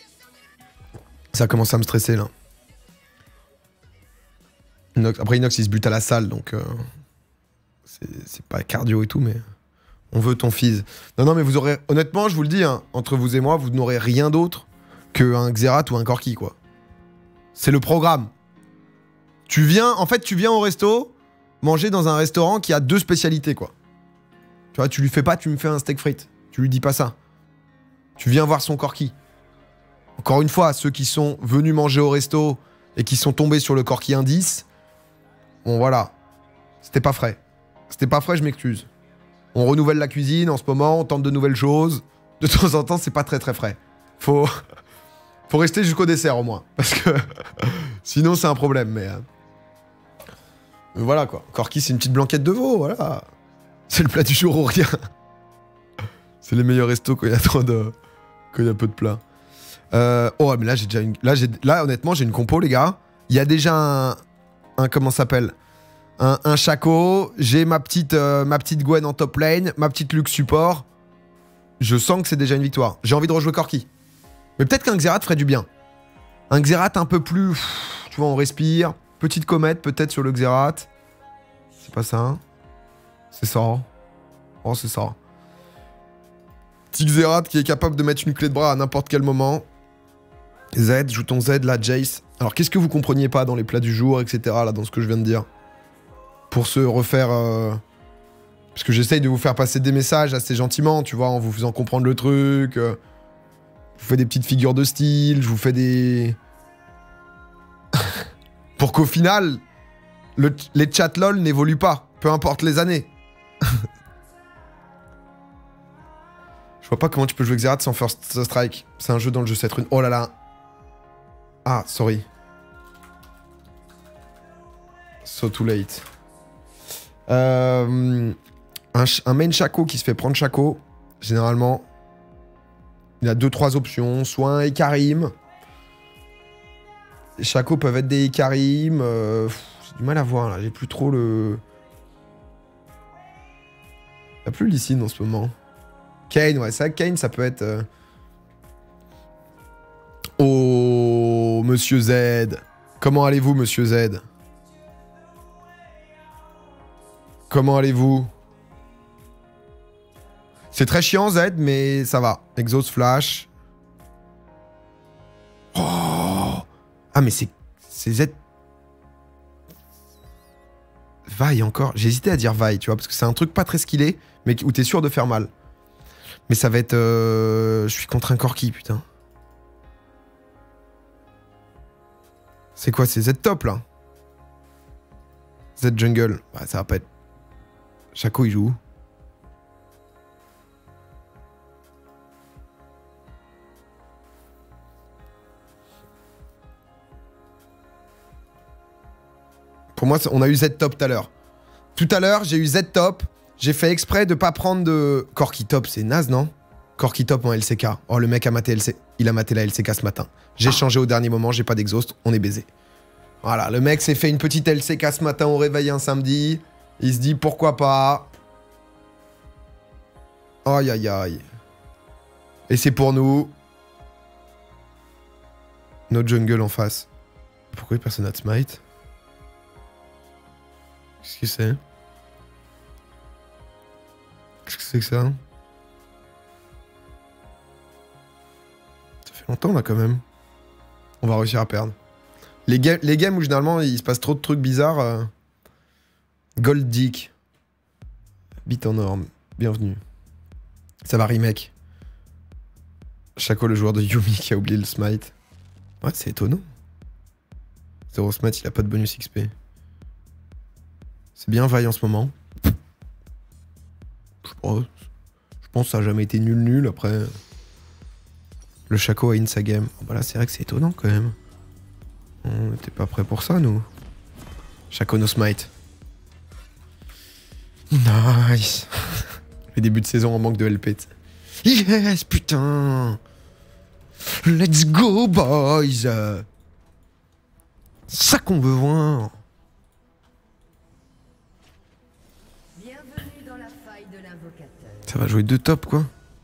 Ça commence à me stresser là. Après Inox il se bute à la salle donc c'est pas cardio et tout mais on veut ton fils. Non mais vous aurez, honnêtement je vous le dis hein, entre vous et moi vous n'aurez rien d'autre qu'un Xerath ou un Corki quoi. C'est le programme. Tu viens au resto manger dans un restaurant qui a 2 spécialités quoi. Tu vois tu lui fais pas tu me fais un steak frites. Tu lui dis pas ça. Tu viens voir son Corki. Encore une fois ceux qui sont venus manger au resto et qui sont tombés sur le Corki indice. Bon voilà, c'était pas frais. C'était pas frais, je m'excuse. On renouvelle la cuisine en ce moment, on tente de nouvelles choses. De temps en temps, c'est pas très très frais. Faut rester jusqu'au dessert au moins. Parce que sinon c'est un problème. Mais voilà quoi. Corki c'est une petite blanquette de veau, voilà. C'est le plat du jour ou rien. C'est les meilleurs restos quand il y a quand il y a peu de plats. Oh mais là j'ai déjà une... Là honnêtement j'ai une compo les gars. Il y a déjà un comment ça s'appelle, un Shaco, j'ai ma petite Gwen en top lane, ma petite Lux support. Je sens que c'est déjà une victoire. J'ai envie de rejouer Corki. Mais peut-être qu'un Xerath ferait du bien. Un Xerath un peu plus... Tu vois, on respire. Petite comète peut-être sur le Xerath. C'est pas ça. C'est ça. Oh, c'est ça. Petit Xerath qui est capable de mettre une clé de bras à n'importe quel moment. Z, joue ton Z, là, Jace. Alors, qu'est-ce que vous compreniez pas dans les plats du jour, etc., là, dans ce que je viens de dire? Pour se refaire... Parce que j'essaye de vous faire passer des messages assez gentiment, tu vois, en vous faisant comprendre le truc. Je vous fais des petites figures de style, je vous fais des... Pour qu'au final, les chats LOL n'évoluent pas, peu importe les années. Je vois pas comment tu peux jouer Xerath sans First Strike. C'est un jeu dans le jeu 7 runes. Oh là là. Ah, sorry. So too late. Un main Shaco qui se fait prendre Shaco, généralement, il a 2-3 options. Soit un Ekarim. Les Shaco peuvent être des Ekarim. J'ai du mal à voir là, j'ai plus trop le... Il n'y a plus Lee Sin en ce moment. Kayn, ouais, ça, Kayn, ça peut être... Oh, Monsieur Z. Comment allez-vous, Monsieur Z? Comment allez-vous? C'est très chiant, Z, mais ça va. Exhaust Flash. Oh! Ah, mais c'est Z... Vaille encore. J'ai hésité à dire Vaille, tu vois, parce que c'est un truc pas très skillé, mais où t'es sûr de faire mal. Mais ça va être... Je suis contre un Corki, putain. C'est quoi? C'est Z top, là? Z jungle. Bah, ça va pas être... Shaco, il joue où? Pour moi, on a eu Z top tout à l'heure. Tout à l'heure, j'ai eu Z top. J'ai fait exprès de pas prendre de... Corki top, c'est naze, non? Corki top en LCK. Oh, le mec a maté LC... Il a maté la LCK ce matin. J'ai changé au dernier moment, j'ai pas d'exhaust, on est baisé. Voilà, le mec s'est fait une petite LCK ce matin au réveil un samedi. Il se dit pourquoi pas. Aïe aïe aïe. Et c'est pour nous. Notre jungle en face. Pourquoi personne n'a de smite? Qu'est-ce que c'est? Qu'est-ce que c'est que ça? Ça fait longtemps là quand même. On va réussir à perdre. Les games où généralement il se passe trop de trucs bizarres. Gold Dick. Bit en norme. Bienvenue. Ça va remake. Shaco le joueur de Yumi qui a oublié le smite. Ouais, c'est étonnant. Zero smite, il a pas de bonus XP. C'est bien vaille en ce moment. Je pense que ça a jamais été nul après. Le Shaco a in sa game. Oh, bah là, c'est vrai que c'est étonnant quand même. On n'était pas prêt pour ça, nous. Shaco no smite. Nice. Les débuts de saison en manque de LP. Yes, putain. Let's go, boys. Ça qu'on veut voir. Bienvenue dans la faille de l'invocateur. Ça va jouer deux top, quoi.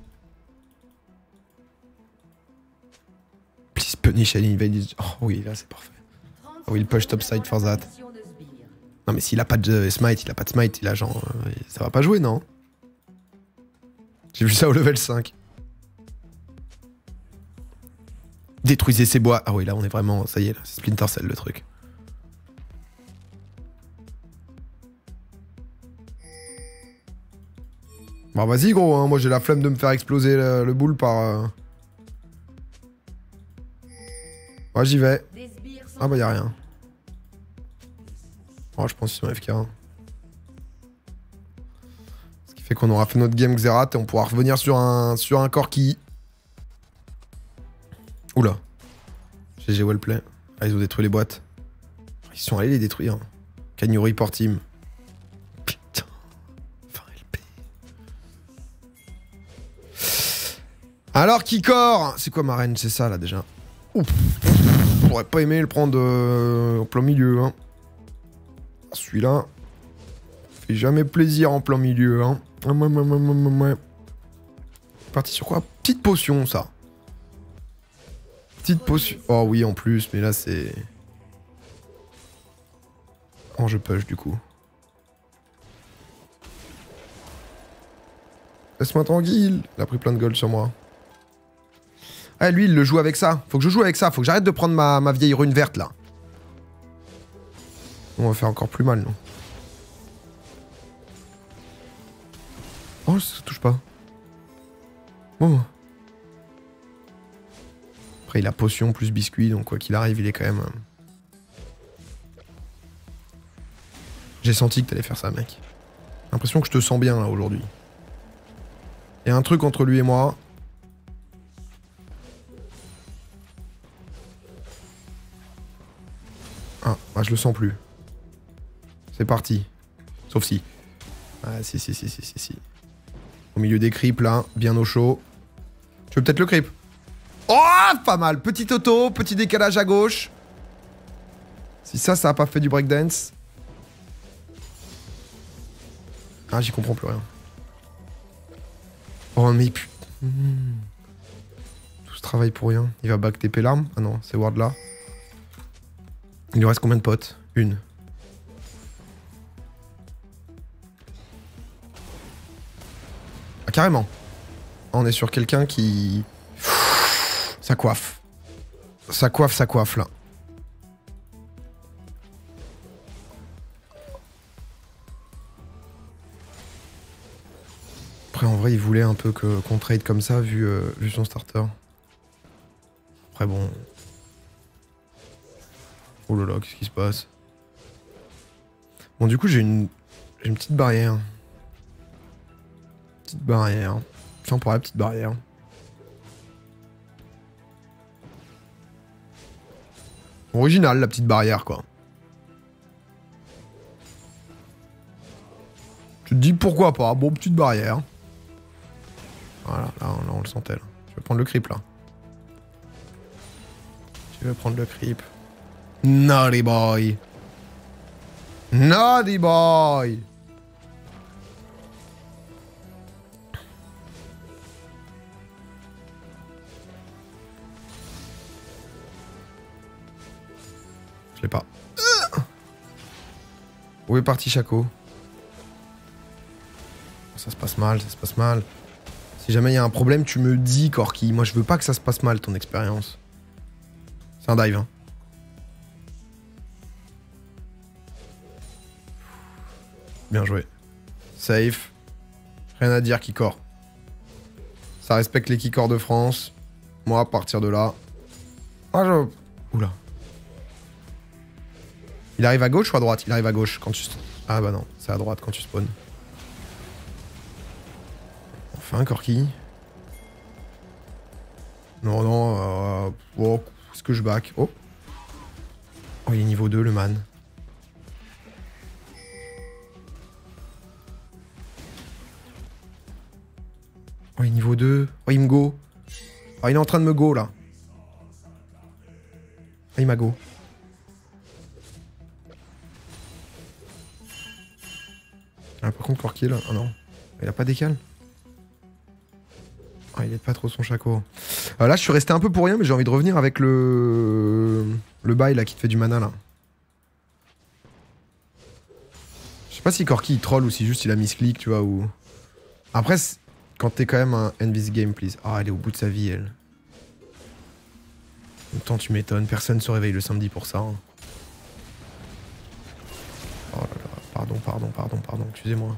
Please punish and invade. Oh oui, là c'est parfait. Oh, il push topside for that. Non mais s'il a pas de smite, il a pas de smite, il a genre... ça va pas jouer, non? J'ai vu ça au level 5. Détruisez ces bois. Ah oui, là on est vraiment... Ça y est, là, c'est Splinter Cell le truc. Bon vas-y gros, hein. Moi j'ai la flemme de me faire exploser le boule par... Ouais j'y vais. Ah bah y'a rien. Oh je pense qu'ils sont FK. Ce qui fait qu'on aura fait notre game Xerath et on pourra revenir sur un Corki. Oula. GG wellplay. Ah ils ont détruit les boîtes. Ils sont allés les détruire. Can you report him? Putain. Enfin LP. Alors Kikor. C'est quoi ma reine? C'est ça là déjà. Ouf. J'aurais pas aimé le prendre en plein milieu. Hein. Celui-là. Fait jamais plaisir en plein milieu. Hein. Parti sur quoi? Petite potion ça. Petite potion. Oh oui en plus, mais là c'est... Oh je push du coup. Laisse-moi tranquille. Il a pris plein de gold sur moi. Ah lui il le joue avec ça. Faut que je joue avec ça. Faut que j'arrête de prendre ma vieille rune verte là. On va faire encore plus mal non. Oh ça touche pas. Oh. Après il a potion plus biscuit donc quoi qu'il arrive il est quand même... J'ai senti que t'allais faire ça mec. J'ai l'impression que je te sens bien là aujourd'hui. Il y a un truc entre lui et moi. Ah, bah je le sens plus. C'est parti. Sauf si. Ah si. Au milieu des creeps là, bien au chaud. Tu veux peut-être le creep? Oh, pas mal. Petit auto, petit décalage à gauche. Si ça a pas fait du breakdance. Ah, j'y comprends plus rien. Oh mais putain. Tout ce travail pour rien. Il va back TP l'arme. Ah non, c'est Ward là. Il lui reste combien de potes? Une. Ah carrément. On est sur quelqu'un qui... Ça coiffe. Ça coiffe là. Après en vrai il voulait un peu qu'on trade comme ça vu son starter. Après bon... Oh là là, qu'est-ce qui se passe? Bon du coup j'ai une petite barrière. Petite barrière. Tiens pour la petite barrière. Original la petite barrière quoi. Tu te dis pourquoi pas, bon petite barrière. Voilà, là on le sentait là. Je vais prendre le creep là. Je vais prendre le creep. Naughty boy. Naughty boy. Je l'ai pas. Où est parti Chaco? Ça se passe mal, ça se passe mal. Si jamais il y a un problème, tu me dis, Corki. Moi, je veux pas que ça se passe mal, ton expérience. C'est un dive, hein. Bien joué. Safe. Rien à dire, Kikor. Ça respecte les Kikors de France. Moi, à partir de là... Ah, je... Oula. Il arrive à gauche ou à droite? Il arrive à gauche quand tu... Ah bah non, c'est à droite quand tu spawns. Enfin, Corki. Non, oh, est-ce que je back? Oh. Oh, il est niveau 2, le man. Oh, Ouais, niveau 2. Oh, il me go. Oh, il est en train de me go, là. Oh, il m'a go. Ah, par contre, Corki, là. Ah non. Il a pas décal. Ah, il aide pas trop son chaco. Là, je suis resté un peu pour rien, mais j'ai envie de revenir avec le bail, là, qui te fait du mana, là. Je sais pas si Corki, il troll ou si juste il a misclick, tu vois, ou... Après, quand t'es quand même un end this game, please. Ah, elle est au bout de sa vie, elle. En même temps, tu m'étonnes. Personne se réveille le samedi pour ça. Hein. Oh là là. Pardon. Excusez-moi.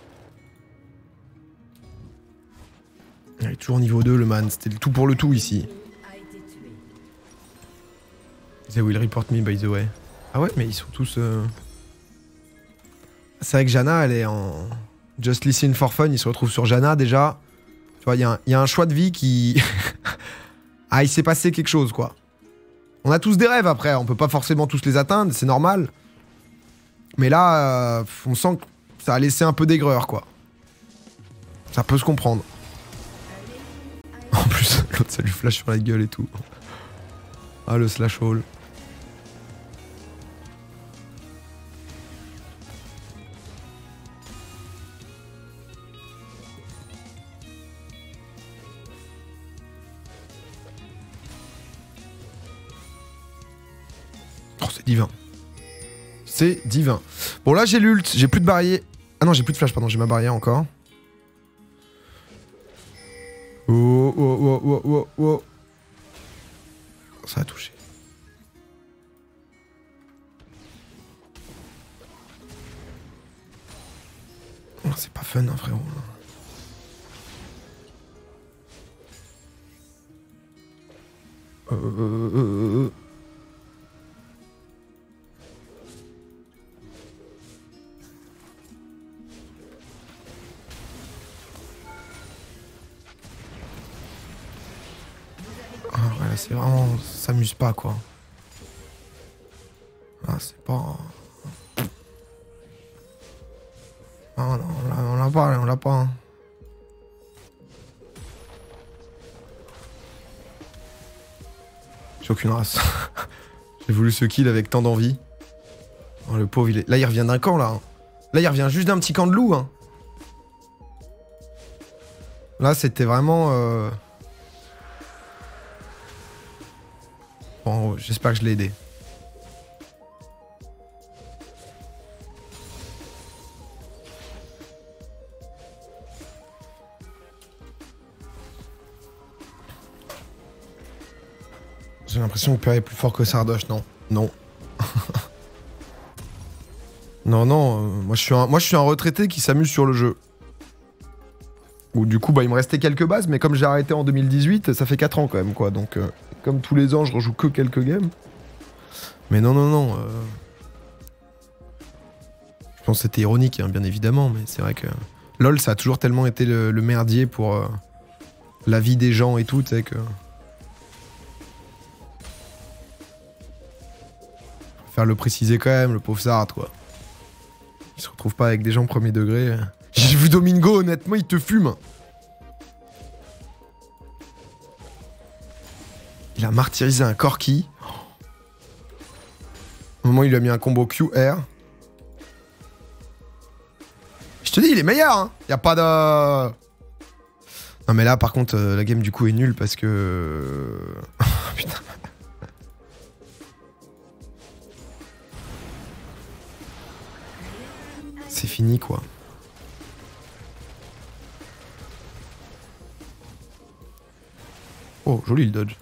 Il est toujours niveau 2, le man. C'était le tout pour le tout, ici. They will report me, by the way. Ah ouais, mais ils sont tous... C'est vrai que Janna, elle est en... Just listen for fun, il se retrouve sur Janna, déjà. Tu vois, il y a un choix de vie qui... Ah, il s'est passé quelque chose, quoi. On a tous des rêves, après. On peut pas forcément tous les atteindre, c'est normal. Mais là, on sent que ça a laissé un peu d'aigreur, quoi. Ça peut se comprendre. En plus, l'autre, ça lui flash sur la gueule et tout. Ah, le slash hole. Oh, c'est divin. C'est divin. Bon, là, j'ai l'ult. J'ai plus de barrière. Ah non, j'ai plus de flash, pardon. J'ai ma barrière encore. Oh. Ça a touché. Oh, c'est pas fun, hein, frérot. Ah ouais, c'est vraiment... Ça s'amuse pas, quoi. Ah, c'est pas... Ah non, on l'a pas. Hein. J'ai aucune race. J'ai voulu ce kill avec tant d'envie. Oh, le pauvre, il est... Là, il revient d'un camp, là. Hein. Là, il revient juste d'un petit camp de loup. Hein. Là, c'était vraiment... Bon, j'espère que je l'ai aidé. J'ai l'impression que Père est plus fort que Sardoche, non. Non. non, moi je suis un retraité qui s'amuse sur le jeu. Ou du coup, bah, il me restait quelques bases, mais comme j'ai arrêté en 2018, ça fait 4 ans quand même, quoi. Donc, comme tous les ans, je rejoue que quelques games. Mais non. Je pense que c'était ironique, hein, bien évidemment, mais c'est vrai que... LoL, ça a toujours tellement été le merdier pour la vie des gens et tout, tu sais que... Faire le préciser quand même, le pauvre Zard, quoi. Il se retrouve pas avec des gens premier degré. J'ai vu Domingo, honnêtement, il te fume. Il a martyrisé un Corki. Au moment où il lui a mis un combo QR. Je te dis, il est meilleur, hein. Y a pas de... Non mais là, par contre, la game du coup est nulle parce que... Putain. C'est fini, quoi. Oh, joli le dodge.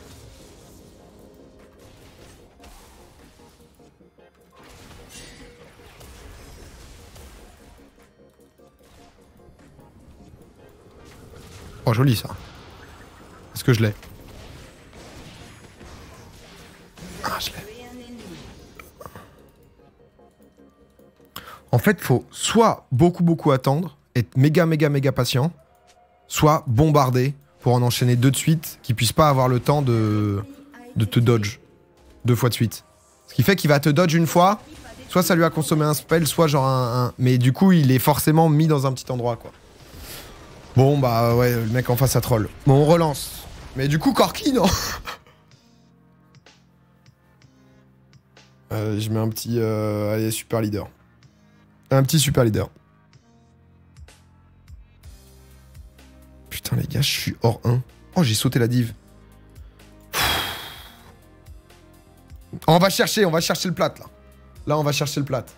Oh, joli ça. Est-ce que je l'ai? Ah, je l'ai. En fait, faut soit beaucoup attendre, être méga patient, soit bombarder pour en enchaîner 2 de suite, qui puissent pas avoir le temps de te dodge 2 fois de suite. Ce qui fait qu'il va te dodge une fois, soit ça lui a consommé un spell, soit genre un... Mais du coup, il est forcément mis dans un petit endroit, quoi. Bon, bah ouais, le mec en face a troll. Bon, on relance. Mais du coup, Corki, non. Je mets un petit... allez, super leader. Un petit super leader. Putain, les gars, je suis hors 1. Oh, j'ai sauté la div. On va chercher le plat, là. Là, on va chercher le plat.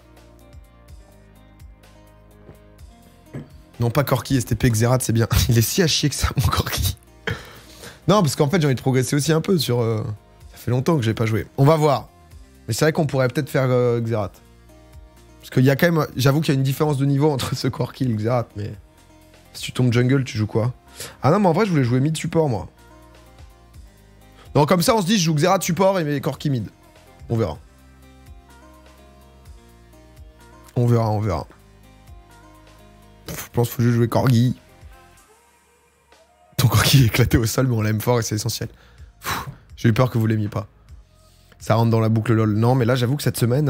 Non, pas Corki, STP, Xerath, c'est bien. Il est si à chier que ça, mon Corki. Non, parce qu'en fait, j'ai envie de progresser aussi un peu sur... Ça fait longtemps que j'ai pas joué. On va voir. Mais c'est vrai qu'on pourrait peut-être faire Xerath. Parce qu'il y a quand même... J'avoue qu'il y a une différence de niveau entre ce Corki et le Xerath, mais... Si tu tombes jungle, tu joues quoi? Ah non, mais en vrai, je voulais jouer mid support, moi. Non, comme ça, on se dit, je joue Xerath support et mes Corki mid. On verra. On verra, on verra. Je pense qu'il faut juste jouer Corgi. Ton Corgi est éclaté au sol, mais on l'aime fort et c'est essentiel. J'ai eu peur que vous l'aimiez pas. Ça rentre dans la boucle lol. Non, mais là, j'avoue que cette semaine...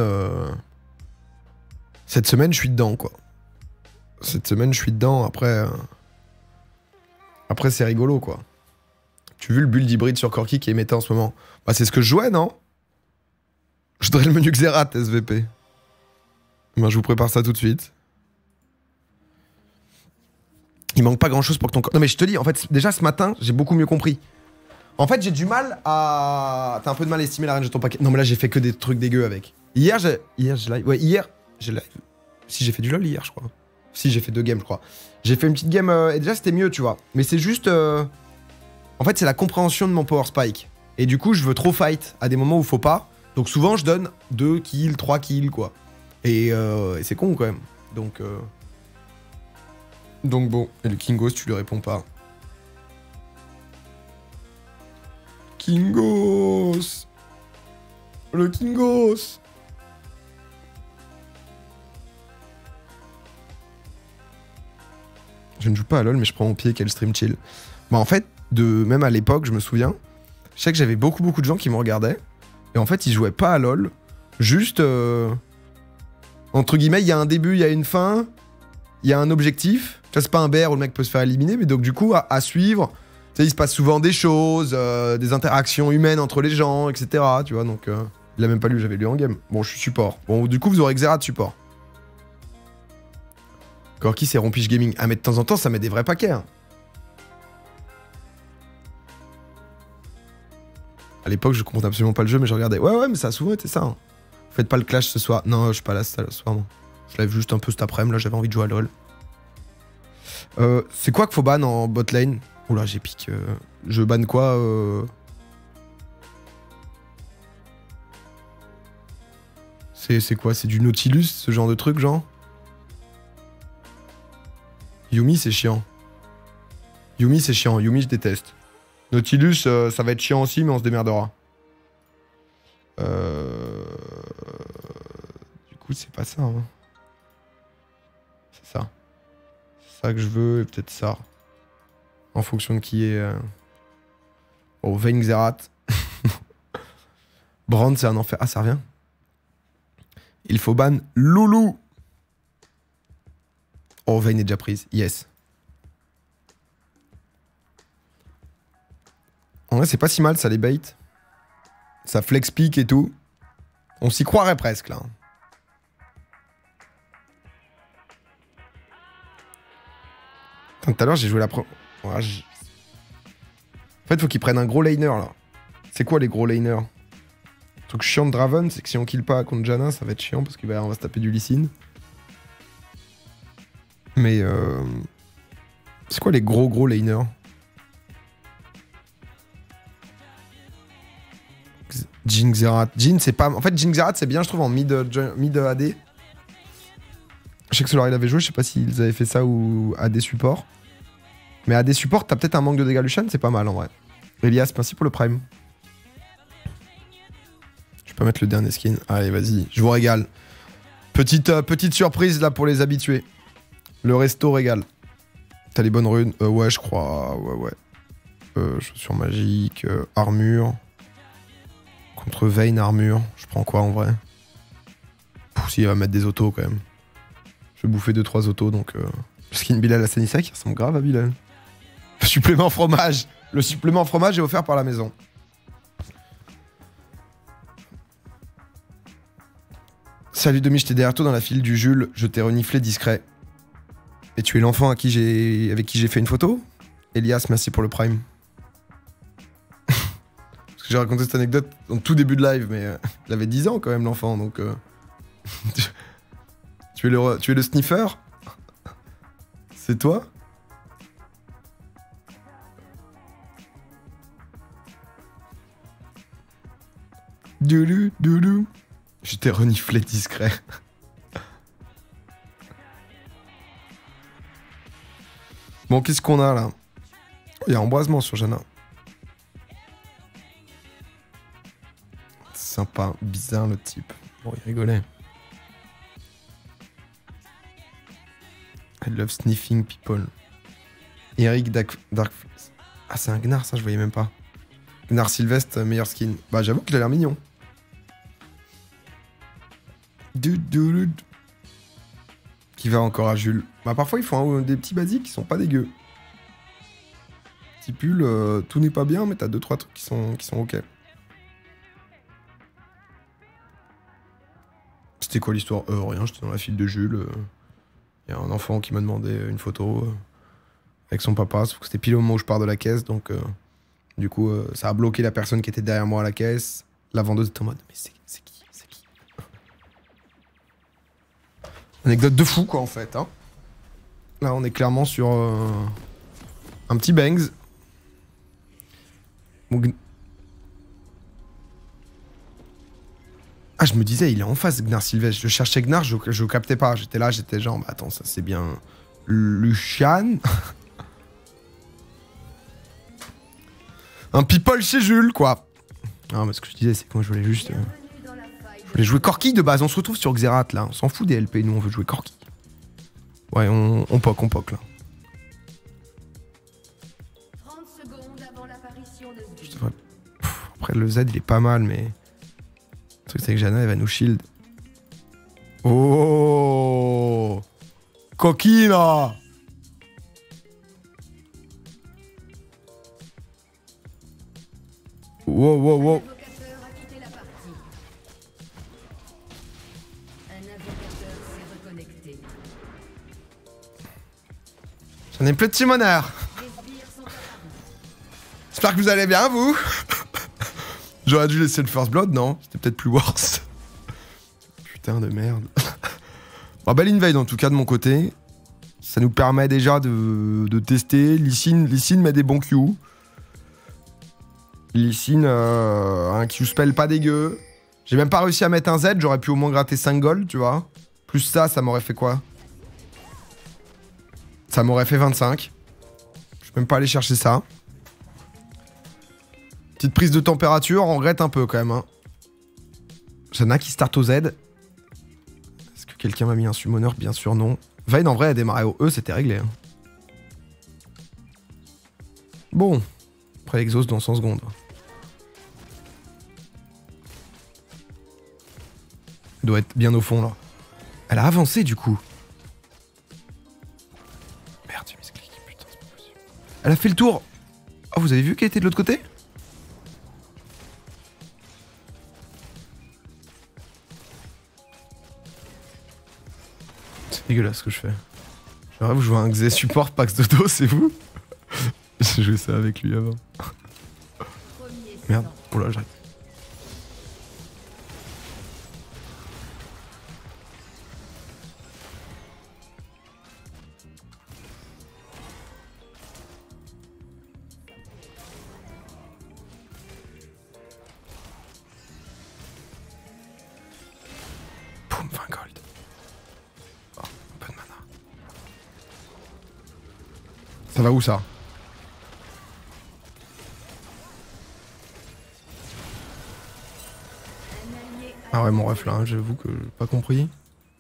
Cette semaine, je suis dedans, quoi. Cette semaine, je suis dedans. Après... Après, c'est rigolo, quoi. Tu as vu le build hybride sur Corki qui est méta en ce moment? Bah, c'est ce que je jouais, non? Je voudrais le menu Xerath, SVP. Ben, je vous prépare ça tout de suite. Il manque pas grand chose pour que ton... Non mais je te dis, en fait, déjà ce matin, j'ai beaucoup mieux compris. En fait, j'ai du mal à... T'as un peu de mal à estimer la range de ton paquet. Non mais là, j'ai fait que des trucs dégueux avec. Hier, j'ai live... Ouais, hier, j'ai live... Si, j'ai fait du LoL hier, je crois. Si, j'ai fait 2 games, je crois. J'ai fait une petite game... Et déjà, c'était mieux, tu vois. Mais c'est juste... En fait, c'est la compréhension de mon power spike. Et du coup, je veux trop fight à des moments où faut pas. Donc souvent, je donne 2 kills, 3 kills, quoi. Et c'est con, quand même. Donc bon, et le Kingos, tu lui réponds pas. Kingos! Le Kingos! Je ne joue pas à LoL, mais je prends mon pied, quel stream chill. Bah en fait, même à l'époque, je me souviens, je sais que j'avais beaucoup de gens qui me regardaient, et en fait, ils jouaient pas à LoL, juste... Entre guillemets, il y a un début, il y a une fin, il y a un objectif. Ça, c'est pas un BR où le mec peut se faire éliminer, mais donc du coup, à suivre, tu sais, il se passe souvent des choses, des interactions humaines entre les gens, etc. Tu vois, donc il a même pas lu, j'avais lu en game. Bon, je suis support. Bon, du coup, vous aurez Xerath support. Corki, c'est Rompiche Gaming. Ah, mais de temps en temps, ça met des vrais paquets. Hein. À l'époque, je compte absolument pas le jeu, mais je regardais. Ouais, mais ça a souvent été ça. Hein. Faites pas le clash ce soir. Non, je suis pas là ce soir, non. Je live juste un peu cet après-midi, là, j'avais envie de jouer à LoL. C'est quoi qu'il faut ban en bot lane? Oula, j'ai pique. Je banne quoi C'est quoi? C'est du Nautilus, ce genre de truc, genre? Yumi, c'est chiant. Yumi, c'est chiant. Yumi, je déteste. Nautilus, ça va être chiant aussi, mais on se démerdera. Du coup, c'est pas ça. Hein. C'est ça. C'est ça que je veux, et peut-être ça. En fonction de qui est... Oh, Vayne Xerath. Brand, c'est un enfer. Ah, ça revient. Il faut ban Loulou. Oh, Vayne est déjà prise. Yes. En vrai, c'est pas si mal, ça, les bait. Ça flex pick et tout. On s'y croirait presque, là. Tout à l'heure, j'ai joué la pro... Ouais, En fait, faut qu'ils prennent un gros laner, là. C'est quoi, les gros laners? Le truc chiant de Draven, c'est que si on kill pas contre Janna, ça va être chiant, parce qu'on va se taper du Lee Sin. Mais, c'est quoi les gros laners? Jhin Xerath. Jhin, c'est pas... En fait, Jhin Xerath, c'est bien, je trouve, en mid AD. Je sais que Solar, il avait joué, je sais pas s'ils avaient fait ça ou AD support. Mais AD support, t'as peut-être un manque de dégâts Lucian, c'est pas mal, en vrai. Elias, merci pour le prime. Je peux mettre le dernier skin. Allez, vas-y, je vous régale. Petite surprise, là, pour les habitués. Le resto régale. T'as les bonnes runes? Ouais, je crois. Ouais. Chaussures magiques, armure. Contre Vayne, armure. Je prends quoi en vrai? Si, il va mettre des autos quand même. Je vais bouffer 2-3 autos donc. Le skin Bilal Hassanissa qui ressemble grave à Bilal. Le supplément fromage. Le supplément fromage est offert par la maison. Salut Demi, j'étais derrière toi dans la file du Jules. Je t'ai reniflé discret. Et tu es l'enfant avec qui j'ai fait une photo? Elias, merci pour le prime. Parce que j'ai raconté cette anecdote en tout début de live, mais il avait 10 ans quand même l'enfant, donc... tu es le sniffer? C'est toi? Doulou, doulou. Je t'ai reniflé discret. Bon, qu'est-ce qu'on a là? Il y a embrasement sur Jana. Sympa, bizarre le type. Bon, il rigolait. I love sniffing people. Eric Dark... Ah, c'est un Gnar, ça, je voyais même pas. Gnar Sylvestre, meilleur skin. Bah, j'avoue qu'il a l'air mignon. Qui va encore à Jules? Bah, parfois, ils font des petits basiques qui sont pas dégueux. Petit pull, tout n'est pas bien, mais t'as 2-3 trucs qui sont ok. C'était quoi l'histoire? Rien, j'étais dans la file de Jules. Il y a un enfant qui m'a demandé une photo avec son papa, sauf que c'était pile au moment où je pars de la caisse, donc du coup, ça a bloqué la personne qui était derrière moi à la caisse. La vendeuse était en mode, mais c'est qui? Anecdote de fou, quoi, en fait. Hein. Là, on est clairement sur un petit bangs. Donc... Ah, je me disais, il est en face, Gnar Sylvestre. Je cherchais Gnar, je captais pas. J'étais là, j'étais genre, bah attends, ça c'est bien... Lucian. Un people chez Jules, quoi. Ah, mais ce que je disais, c'est que moi, je voulais juste... Je voulais jouer Corki de base. On se retrouve sur Xerath, là. On s'en fout des LP, nous, on veut jouer Corki. Ouais, on poke, là. 30 secondes avant l'apparition de Z. Après, le Z, il est pas mal, mais... Le truc, c'est que Jana, elle va nous shield. Oh, coquina. Wow. L'invocateur a quitté la partie. Un invocateur s'est reconnecté. J'en ai plus de Timoneur. Les sbires sont apparus. J'espère que vous allez bien, vous. J'aurais dû laisser le first blood, non? C'était peut-être plus worse. Putain de merde. Bon, belle invade en tout cas de mon côté. Ça nous permet déjà de tester. Lee Sin met des bons Q. Lee Sin, un Q spell pas dégueu. J'ai même pas réussi à mettre un Z, j'aurais pu au moins gratter 5 gold, tu vois. Plus ça m'aurait fait quoi? Ça m'aurait fait 25. Je peux même pas aller chercher ça. Petite prise de température, on regrette un peu quand même. Hein. Jana qui start au Z. Est-ce que quelqu'un m'a mis un summoner? Bien sûr non. Vayne en vrai a démarré au E, c'était réglé. Hein. Bon. Après exhaust dans 100 secondes. Elle doit être bien au fond là. Elle a avancé du coup. Merde, j'ai mis ce clic. Putain, c'est pas possible. Elle a fait le tour. Oh, vous avez vu qu'elle était de l'autre côté? C'est dégueulasse ce que je fais. J'aimerais vous jouer un Xé support Pax Dodo, c'est vous? J'ai joué ça avec lui avant. Merde, oh là, j'arrête. Boum, 20 gold. Oh, un peu de mana. Ça va où ça? Ah ouais, mon ref là, hein, j'avoue que j'ai pas compris.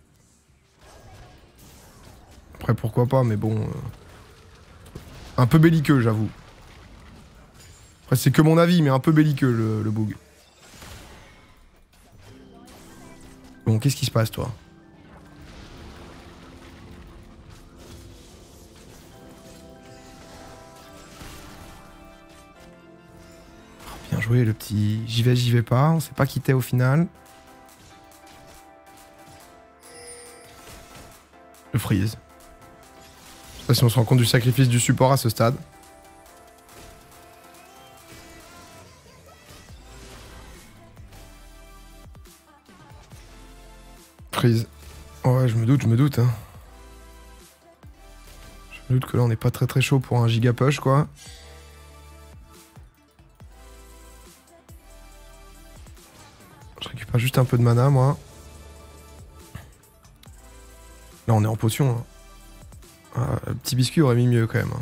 Après, pourquoi pas, mais bon... un peu belliqueux, j'avoue. Après, c'est que mon avis, mais un peu belliqueux, le bug. Bon, qu'est-ce qui se passe, toi? joué le petit j'y vais pas. On s'est pas quitté au final. Le freeze. Je sais pas si on se rend compte du sacrifice du support à ce stade. Freeze. Ouais, je me doute, hein. Je me doute que là, on n'est pas très chaud pour un giga push, quoi. Je récupère juste un peu de mana, moi. Là, on est en potion. Hein. Ah, le petit biscuit aurait mis mieux, quand même. Hein.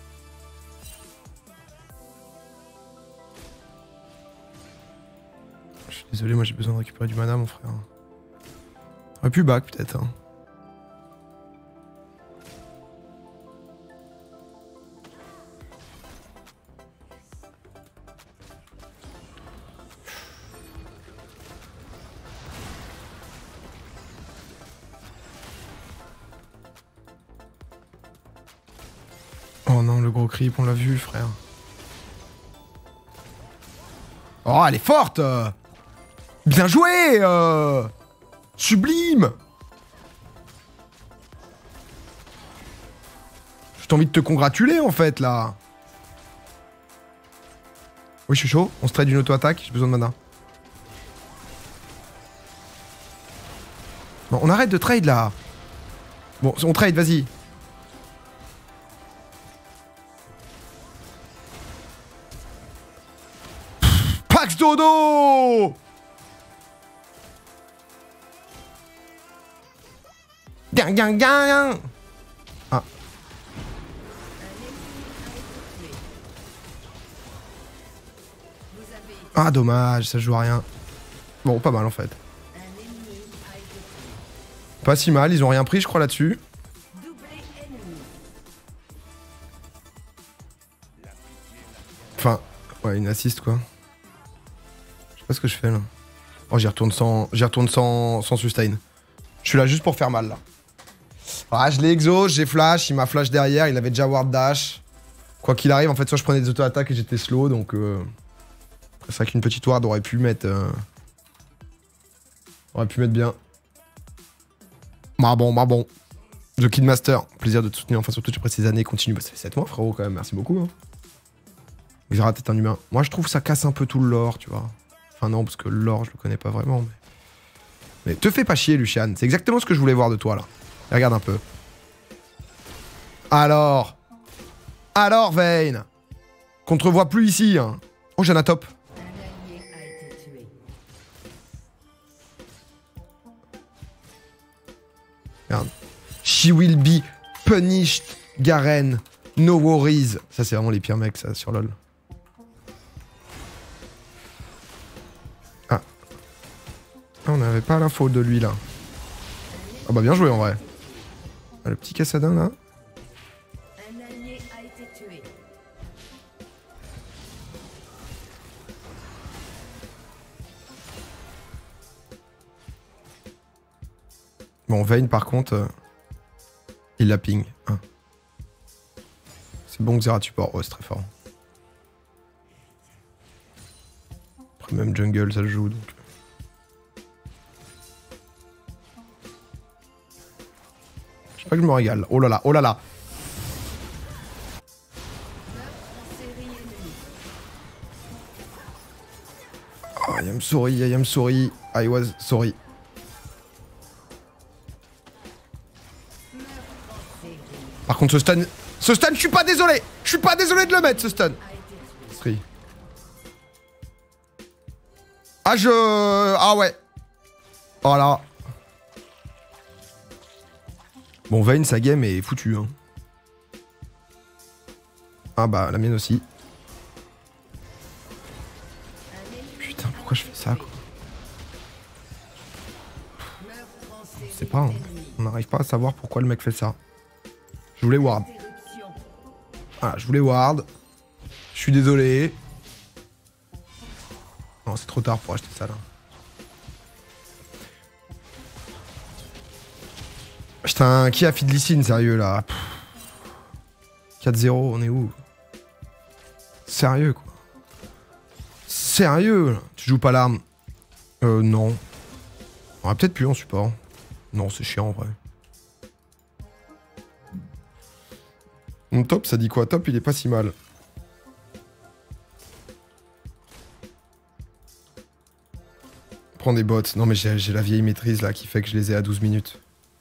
Je suis désolé, moi, j'ai besoin de récupérer du mana, mon frère. Aurait pu back, peut-être. Hein. Oh non, le gros creep, on l'a vu, frère. Oh, elle est forte. Bien joué. Sublime. J'ai envie de te congratuler, en fait, là. Oui, je suis chaud. On se trade une auto-attaque. J'ai besoin de mana. Bon, on arrête de trade, là. Bon, on trade, vas-y. Pax Dodo. Gang. Ah. Ah, dommage, ça joue à rien. Bon, pas mal en fait. Pas si mal, ils ont rien pris, je crois, là-dessus. Enfin, ouais, une assist quoi. Je sais pas ce que je fais là. Oh, j'y retourne sans sustain. Je suis là juste pour faire mal là. Ah, je l'ai exhaust, j'ai flash, il m'a flash derrière, il avait déjà ward dash. Quoi qu'il arrive, en fait, soit je prenais des auto-attaques et j'étais slow, donc... C'est vrai qu'une petite ward aurait pu mettre... Aurait pu mettre bien. Bah bon. The Kidmaster, plaisir de te soutenir, enfin surtout après ces années, continue. Bah, ça fait 7 mois frérot quand même, merci beaucoup. Hein. Xerath est un humain. Moi je trouve que ça casse un peu tout le lore, tu vois. Enfin non, parce que le lore je le connais pas vraiment, mais te fais pas chier Lucian, c'est exactement ce que je voulais voir de toi là. Et regarde un peu. Alors Vayne, qu'on te revoit plus ici. Hein. Oh j'ai un top. Regarde. She will be punished, Garen. No worries. Ça, c'est vraiment les pires mecs, ça, sur LoL. Ah. On n'avait pas l'info de lui, là. Ah bah, bien joué, en vrai. Ah, le petit Cassadin, là. Un allié a été tué. Bon, Vayne, par contre, il la ping. Hein. C'est bon que Xerath support. Ouais, c'est très fort. Après, même jungle, ça le joue, donc... Je sais pas que je me régale. Oh là là, oh là là. Oh, I am sorry. I was sorry. Par contre, ce stun, je suis pas désolé. Je suis pas désolé de le mettre, ce stun. Free. Ah, ouais. Oh là. Bon, Vayne, sa game est foutue. Hein. Ah bah, la mienne aussi. Putain, pourquoi je fais ça, quoi? Je sais pas. Hein. On n'arrive pas à savoir pourquoi le mec fait ça. Je voulais ward. Ah, je voulais ward. Je suis désolé. Non, c'est trop tard pour acheter ça, là. Putain, qui a Fiddlicine, sérieux, là? 4-0, on est où? Sérieux, quoi. Sérieux là. Tu joues pas l'arme? Non. On aurait peut-être pu en support. Non, c'est chiant en vrai. Mon top, ça dit quoi? Top, il est pas si mal. Prends des bots. Non mais j'ai la vieille maîtrise là qui fait que je les ai à 12 minutes.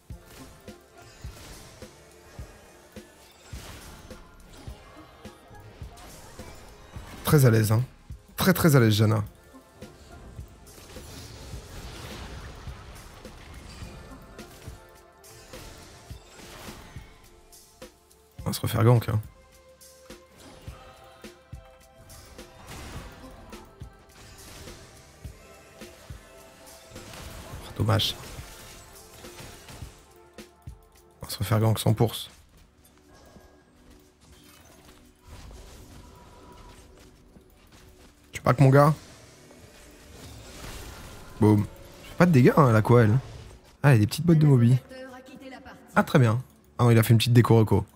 Très à l'aise, hein. Très à l'aise, Janna. On va se refaire gank, hein. Oh, dommage. On va se refaire gank 100%. Tu pack mon gars? Boum. Je fais pas de dégâts, hein, elle a quoi, elle? Ah, elle a des petites bottes de Moby. Ah, très bien. Ah non, il a fait une petite déco reco.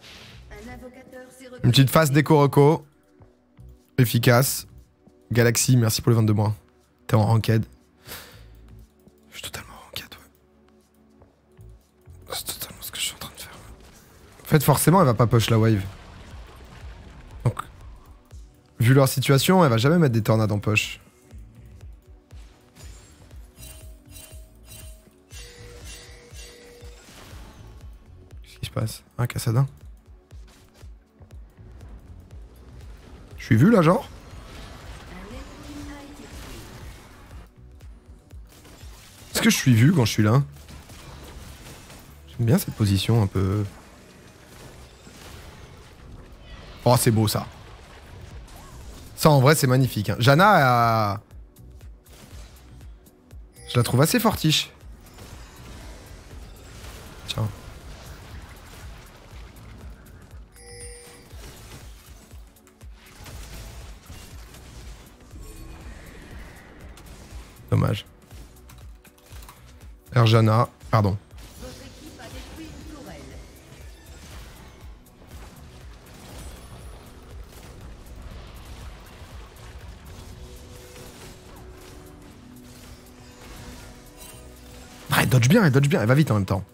Une petite phase déco reco. Efficace. Galaxy, merci pour les 22 mois. T'es en ranked. Je suis totalement en ranked, ouais. C'est totalement ce que je suis en train de faire. En fait, forcément, elle va pas push la wave. Donc, vu leur situation, elle va jamais mettre des tornades en push. Qu'est-ce qui se passe? Ah, Cassadin. Je suis vu là, genre? Est-ce que je suis vu quand je suis là? J'aime bien cette position un peu... Oh, c'est beau ça. Ça, en vrai, c'est magnifique. Hein. Janna, je la trouve assez fortiche. Tiens. Dommage. Erjana, pardon. Votre équipe a détruit une tourelle. Ah, elle dodge bien, elle va vite en même temps.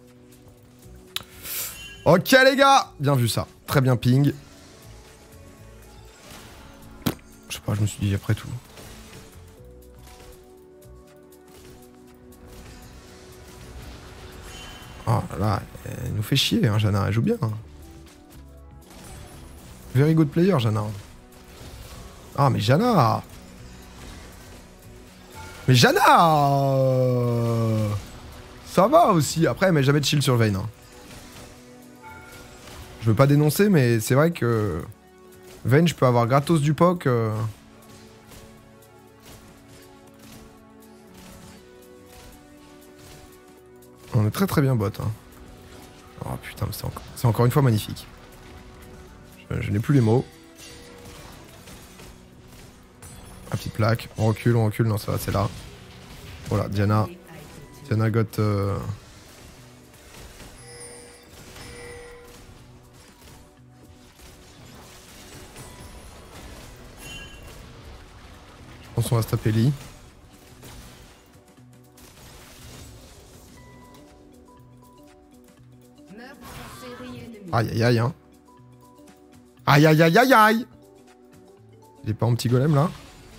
Ok les gars, bien vu ça. Très bien ping. Je sais pas, je me suis dit après tout. Oh là là, elle nous fait chier, hein, Janna, elle joue bien. Hein. Very good player, Janna. Ah, mais Janna! Mais Janna! Ça va aussi. Après, elle met jamais de shield sur Vayne. Hein. Je veux pas dénoncer, mais c'est vrai que... Vayne, je peux avoir gratos du POC. On est très bien bot. Hein. Oh putain, c'est encore une fois magnifique. Je n'ai plus les mots. La petite plaque. On recule. Non, ça va, c'est là. Voilà, Diana. Diana got... Je pense qu'on va se taper Lee. Aïe aïe aïe hein. Aïe aïe aïe aïe aïe. Il est pas en petit golem là.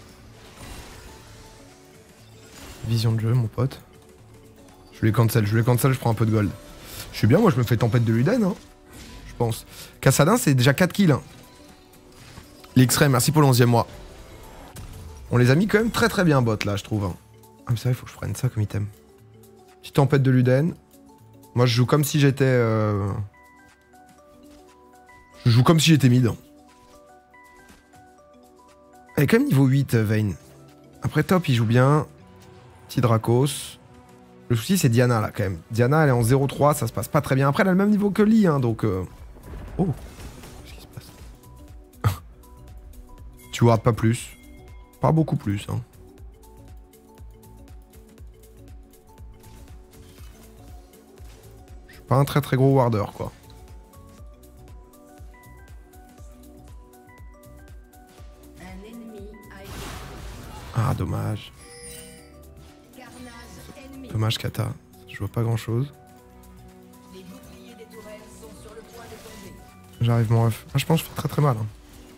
Vision de jeu mon pote. Je lui cancel, je prends un peu de gold. Je suis bien, moi je me fais tempête de Luden hein. Je pense. Cassadin c'est déjà 4 kills. Hein. L'X-Ray, merci pour le 11e mois. On les a mis quand même très bien bot là je trouve. Hein. Ah mais c'est vrai, il faut que je prenne ça comme item. Petite tempête de Luden. Moi je joue comme si j'étais... Je joue comme si j'étais mid. Elle est quand même niveau 8, Vayne. Après top, il joue bien. Petit Dracos. Le souci, c'est Diana, là, quand même. Diana, elle est en 0-3, ça se passe pas très bien. Après, elle a le même niveau que Lee, hein, donc... Oh. Qu'est-ce qui se passe? Tu wardes pas plus. Pas beaucoup plus, hein. Je suis pas un très gros warder, quoi. Ah, dommage. Carnage ennemi. Dommage, Kata. Je vois pas grand chose. Les boucliers des tourelles sont sur le point de tomber. J'arrive, mon ref. Ah, je pense que je fais très très mal. Hein.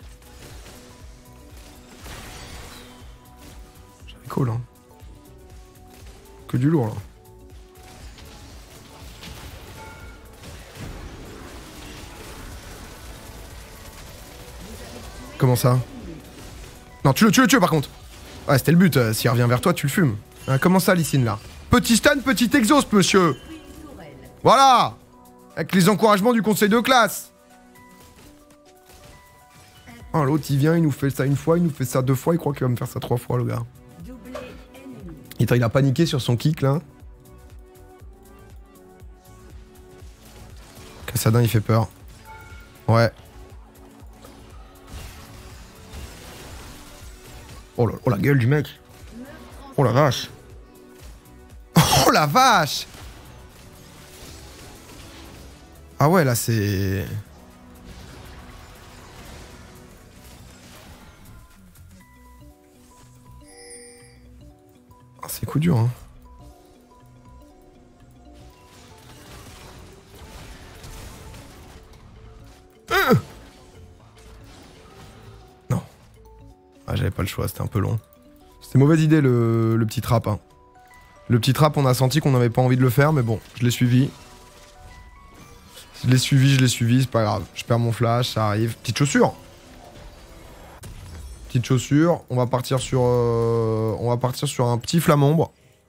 J'avais cool, hein. Que du lourd, là. Comment ça? Non, tu le tues par contre. Ouais, c'était le but. S'il revient vers toi, tu le fumes. Comment ça, Lysine, là? Petit stun, petit exhaust, monsieur. Voilà. Avec les encouragements du conseil de classe. Oh, l'autre, il vient, il nous fait ça une fois, il nous fait ça 2 fois, il croit qu'il va me faire ça 3 fois, le gars. Il a paniqué sur son kick, là. Cassadin, il fait peur. Ouais. Oh, la gueule du mec. Oh la vache. Oh la vache. Ah ouais, là c'est... Ah, c'est coup dur, hein. Non. Ah, j'avais pas le choix, c'était un peu long. C'était mauvaise idée le petit trap. Hein. Le petit trap, on a senti qu'on n'avait pas envie de le faire, mais bon, je l'ai suivi. Je l'ai suivi, c'est pas grave. Je perds mon flash, ça arrive. Petite chaussure. Petite chaussure. On va partir sur un petit flamombre.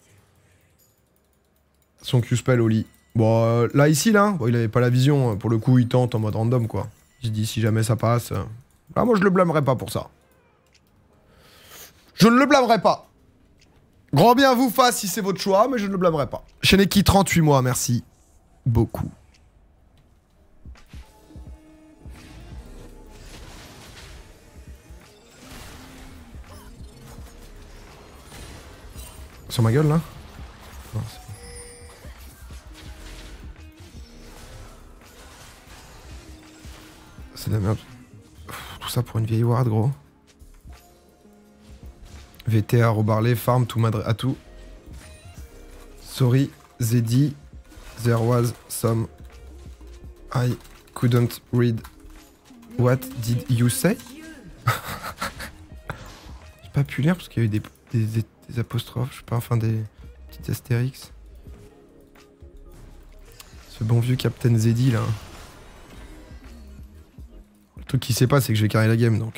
Son Q-spell au lit. Bon, là, ici, là, bon, il avait pas la vision. Pour le coup, il tente en mode random, quoi. J'ai dit, si jamais ça passe... Là, moi, je le blâmerai pas pour ça. Je ne le blâmerai pas. Grand bien vous fasse si c'est votre choix, mais je ne le blâmerai pas. Sheneki, 38 mois, merci beaucoup. Sur ma gueule, là? Non, c'est bon. C'est de la merde. Tout ça pour une vieille ward, gros. VTA, Robarley, farm, tout madre, à tout. Sorry, Zeddy, there was some... I couldn't read. What did you say? J'ai pas pu lire parce qu'il y a eu des apostrophes, je sais pas, enfin des petites astérix. Ce bon vieux Captain Zeddy là. Le truc qu'il sait pas, c'est que je vais carrer la game donc.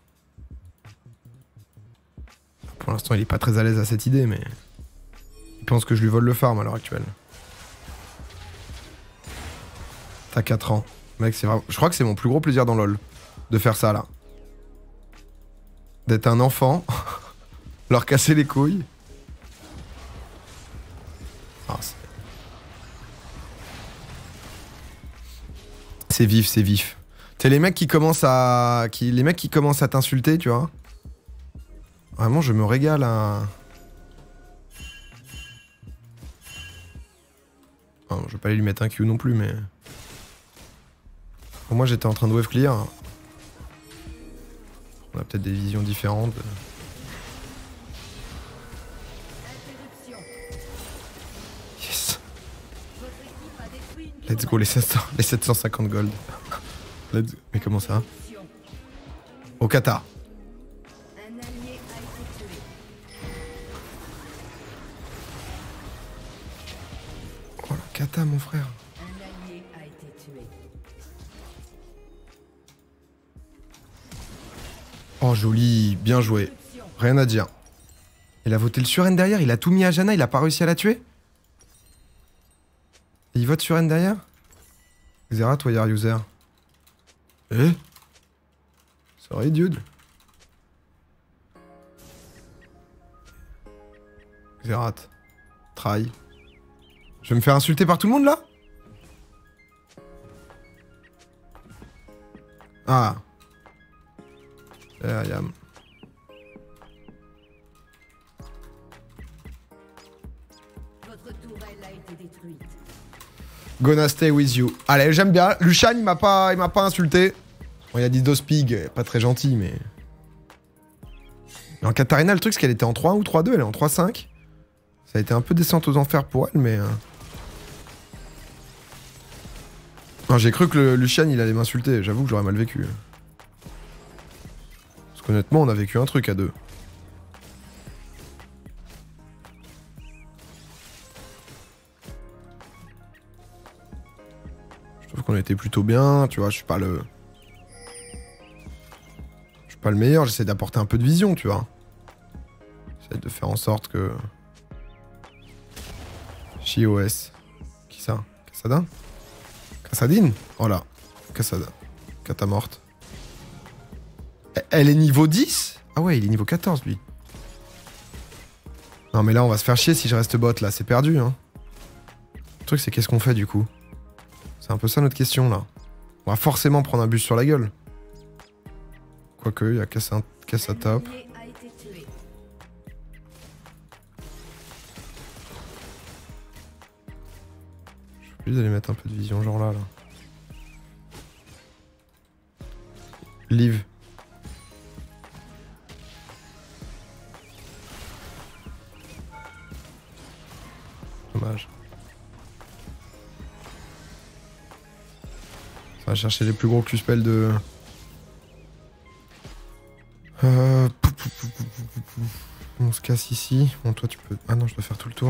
Pour l'instant, il est pas très à l'aise à cette idée, mais. Il pense que je lui vole le farm à l'heure actuelle. T'as 4 ans. Mec, c'est vraiment. Je crois que c'est mon plus gros plaisir dans LoL. De faire ça là. D'être un enfant. Leur casser les couilles. Ah, c'est vif, c'est vif. C'est les mecs qui commencent à... Les mecs qui commencent à t'insulter, tu vois. Vraiment, je me régale à... Oh, je vais pas aller lui mettre un Q non plus, mais... Pour moi, j'étais en train de wave clear. On a peut-être des visions différentes. Yes. Let's go, les 750 gold. Let's go. Mais comment ça? Au Qatar. Oh la Kata, mon frère. Un allié a été tué. Oh joli, bien joué. Rien à dire. Il a voté le sur N derrière, il a tout mis à Janna, il a pas réussi à la tuer. Et il vote sur N derrière. Xerath, wire user. Eh? Sorry dude. Xerath. Try. Je vais me faire insulter par tout le monde là? Ah. There I am. Votre tourelle a été détruite. Gonna stay with you. Allez, j'aime bien. Lushan, il m'a pas insulté. Bon, il a dit Dospig, pas très gentil, mais... En Katarina, le truc, c'est qu'elle était en 3-1 ou 3-2, elle est en 3-5. Ça a été un peu descente aux enfers pour elle, mais... Non, j'ai cru que le Lucian, il allait m'insulter. J'avoue que j'aurais mal vécu. Parce qu'honnêtement, on a vécu un truc à deux. Je trouve qu'on était plutôt bien, tu vois, je suis pas le meilleur, j'essaie d'apporter un peu de vision, tu vois. J'essaie de faire en sorte que... JOS. Qui ça? Cassada? Cassadine? Oh là. Cassada. Cata morte. Elle est niveau 10? Ah ouais, il est niveau 14, lui. Non, mais là, on va se faire chier si je reste bot, là. C'est perdu, hein. Le truc, c'est qu'est-ce qu'on fait, du coup? C'est un peu ça, notre question, là. On va forcément prendre un bus sur la gueule. Quoique, il y a Cassa top. Je vais d'aller mettre un peu de vision, genre là. Live. Dommage. Ça va chercher les plus gros Q-spells de... On se casse ici. Bon, toi, tu peux... Ah non, je dois faire tout le tour.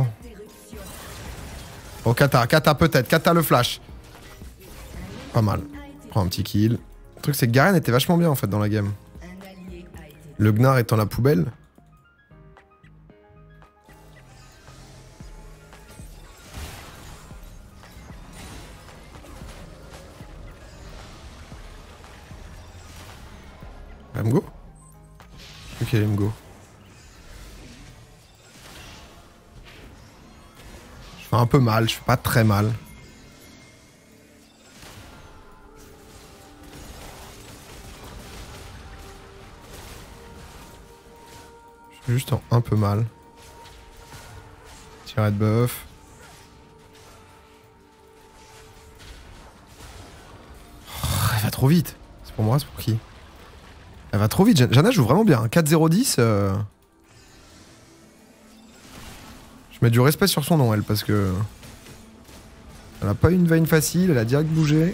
Oh, Kata peut-être. Kata le flash. Pas mal. Prends un petit kill. Le truc, c'est que Garen était vachement bien, en fait, dans la game. Le Gnar étant la poubelle. Let me go. Ok, let me go. Je fais un peu mal, je fais pas très mal. Je fais juste un peu mal. Tiret de buff. Oh, elle va trop vite. C'est pour moi, c'est pour qui? Elle va trop vite. Janna joue vraiment bien. 4-0-10. Je mets du respect sur son nom, elle, parce que... Elle a pas eu une veine facile, elle a direct bougé.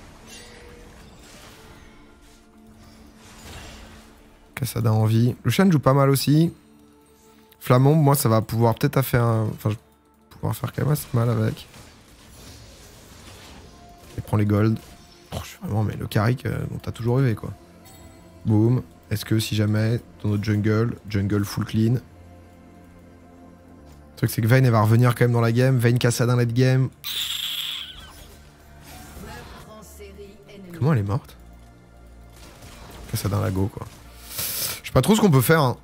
Cassada en vie. Lucian joue pas mal aussi. Flamand, moi, ça va pouvoir peut-être faire un... Enfin, je vais pouvoir faire quand même assez mal avec. Et prend les golds. Oh, je suis vraiment... Mais le Carrick dont t'as toujours rêvé, quoi. Boom. Est-ce que si jamais, dans notre jungle full clean. Le truc, c'est que Vayne, elle va revenir quand même dans la game. Vayne Cassada late game. Comment elle est morte? Cassada la go, quoi. Je sais pas trop ce qu'on peut faire, hein.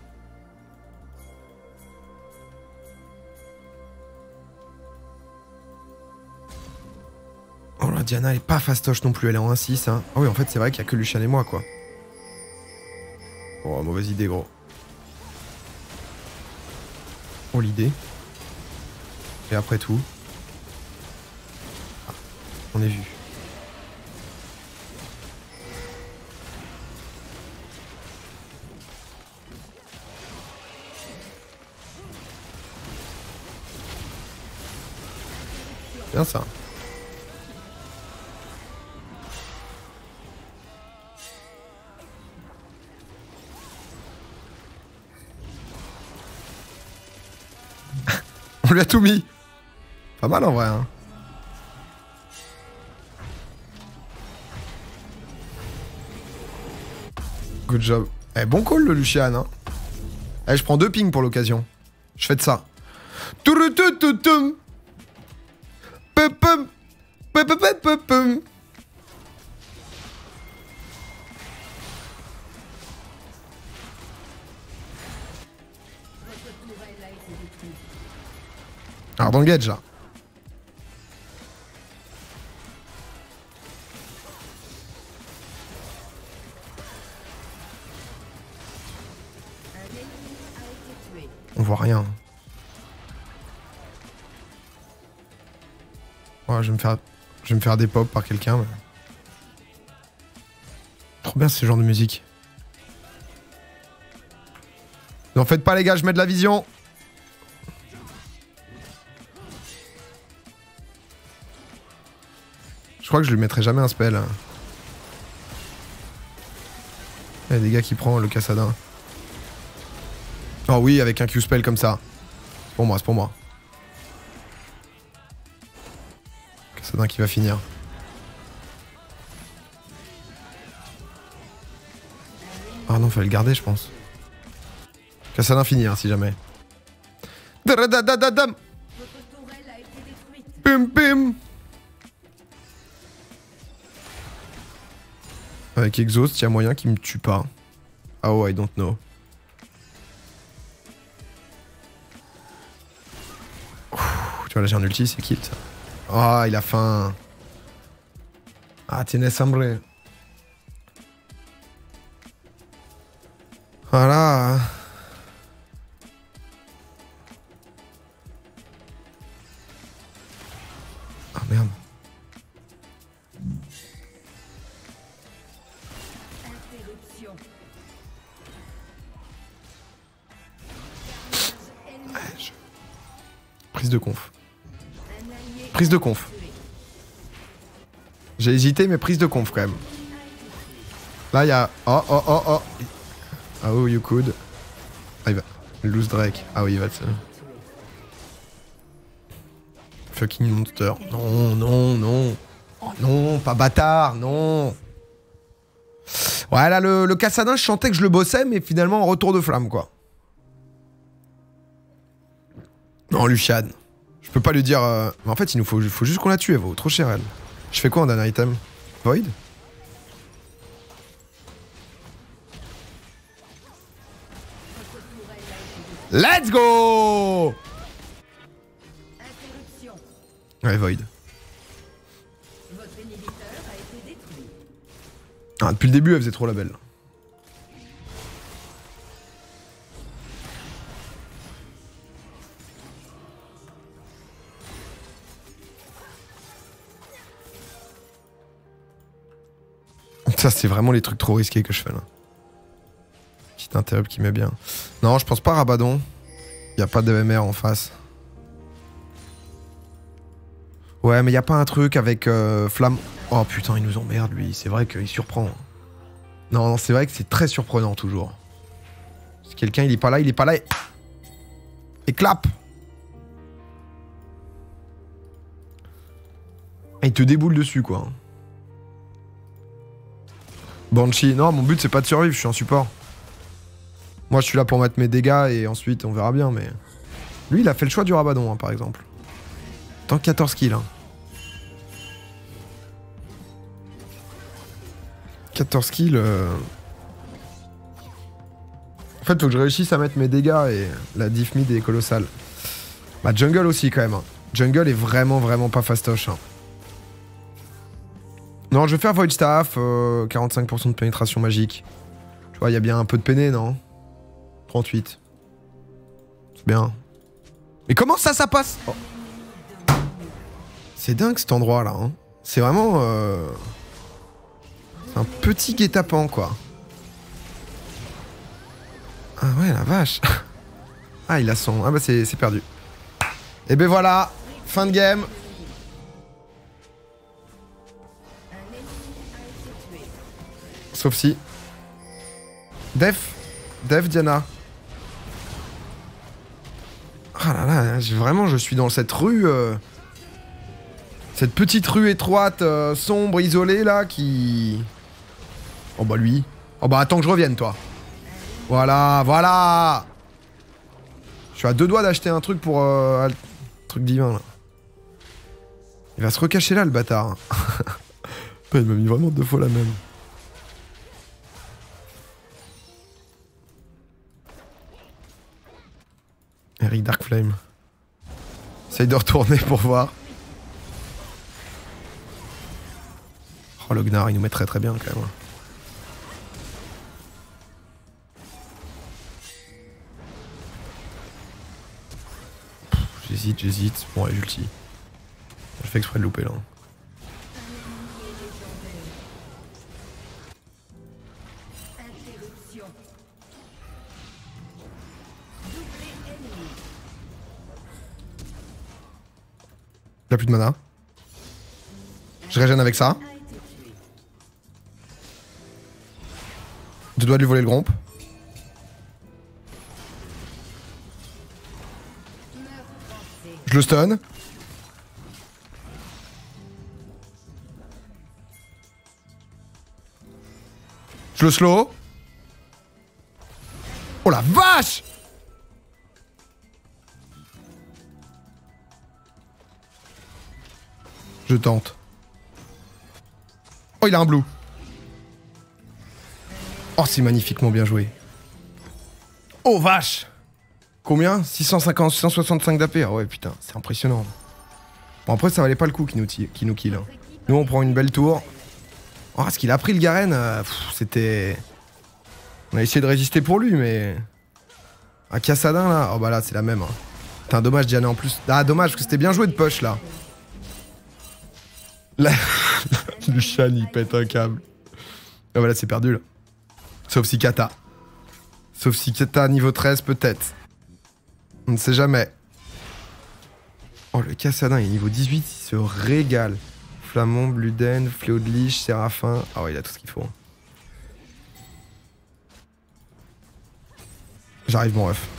Oh là, Diana, elle est pas fastoche non plus, elle est en 1-6, hein. Ah oui, en fait, c'est vrai qu'il y a que Lucian et moi, quoi. Oh, mauvaise idée, gros. Oh, l'idée. Et après tout... Ah, on est vu. Bien ça. On lui a tout mis. Pas mal en vrai, hein. Good job. Eh, bon call le Lucian, hein. Eh, je prends 2 pings pour l'occasion. Je fais de ça. Alors dans le gadget là. On voit rien. Ouais, je vais me faire des pop par quelqu'un. Mais... Trop bien ce genre de musique. N'en faites pas les gars, je mets de la vision. Je crois que je lui mettrai jamais un spell. Il y a des gars qui prennent le Cassadin. Oh oui, avec un Q-spell comme ça. C'est pour moi, c'est pour moi. Cassadin qui va finir. Ah non, fallait le garder, je pense. Cassadin finir, si jamais. Dadadadadam. Votre tourelle a été détruite. Pim pim. Avec Exhaust, il y a moyen qu'il me tue pas. Oh, I don't know. Tu vois, là j'ai un ulti, c'est kill ça. Ah, il a faim. Ah, tienes hambre. Voilà. Ah merde. Interruption. Prise de conf. Un allié Prise de conf. tué. J'ai hésité, mais prise de conf quand même. Là, il y a... Oh, oh, oh, oh. Oh, you could. Ah, il va... Loose Drake. Ah oui, il va te... Fucking monster. Non, non, non. Oh non, pas bâtard, non. Ouais, là, le Cassadin, je sentais que je le bossais, mais finalement, en retour de flamme, quoi. Non, Lucian. Je peux pas lui dire... Mais en fait, il nous faut juste qu'on la tue, elle vaut trop cher, elle. Je fais quoi en dernier item? Void? Let's go! Interruption. Ouais, Void. Votre inhibiteur a été détruit. Ah, depuis le début, elle faisait trop la belle. Ça, c'est vraiment les trucs trop risqués que je fais là. Petite interrupt qui met bien. Non, je pense pas Rabadon. Y a pas de MR en face. Ouais, mais y a pas un truc avec Flamme. Oh putain, il nous emmerde lui. C'est vrai qu'il surprend. Non, c'est vrai que c'est très surprenant toujours. Si quelqu'un il est pas là, il est pas là. Et clap. Il te déboule dessus quoi. Banshee, non, mon but c'est pas de survivre, je suis en support. Moi je suis là pour mettre mes dégâts et ensuite on verra bien, mais... Lui il a fait le choix du Rabadon, hein, par exemple. Tant que 14 kills. Hein. 14 kills... En fait, faut que je réussisse à mettre mes dégâts et la diff mid est colossale. Bah, jungle aussi quand même. Hein. Jungle est vraiment, vraiment pas fastoche. Hein. Non, je vais faire Void Staff, 45% de pénétration magique. Tu vois, il y a bien un peu de péné, non? 38. C'est bien. Mais comment ça passe? Oh. C'est dingue cet endroit là. Hein. C'est vraiment... C'est un petit guet-apens quoi. Ah ouais, la vache. Ah, il a son... Ah bah c'est perdu. Et ben voilà, fin de game. Sauf si... Def, Diana. Ah là là, vraiment je suis dans cette rue... Cette petite rue étroite, sombre, isolée là, qui... Oh bah lui. Oh bah attends que je revienne toi. Voilà, voilà. Je suis à 2 doigts d'acheter un truc pour... un truc divin là. Il va se recacher là le bâtard. Il m'a mis vraiment 2 fois la même. Eric Darkflame. Essaye de retourner pour voir. Oh, le Gnar, il nous met très très bien quand même. J'hésite. Bon, allez, j'ulti. Je fais exprès de louper là. Il a plus de mana. Je régène avec ça. A été tué. Je dois lui voler le gromp. Meurtre forcé. Je le stun. Je le slow. Oh la vache! Je tente. Oh, il a un blue. Oh, c'est magnifiquement bien joué. Oh, vache! Combien? 650, 665 d'AP. Ah ouais, putain, c'est impressionnant. Bon, après, ça valait pas le coup qui nous kill. Hein. Nous, on prend une belle tour. Oh, ce qu'il a pris, le Garen, c'était... On a essayé de résister pour lui, mais... Un Kassadin, là... Oh, bah là, c'est la même. Hein. Putain, dommage, Diana, en plus. Ah, dommage, parce que c'était bien joué de push, là. Là... Lucian, il pète un câble. Ah, bah là, c'est perdu, là. Sauf si Kata. Sauf si Kata, niveau 13, peut-être. On ne sait jamais. Oh, le Kassadin, il est niveau 18, il se régale. Flamand, Bluden, Fléau de Liche, Séraphin. Ah ouais, il a tout ce qu'il faut. J'arrive, mon ref.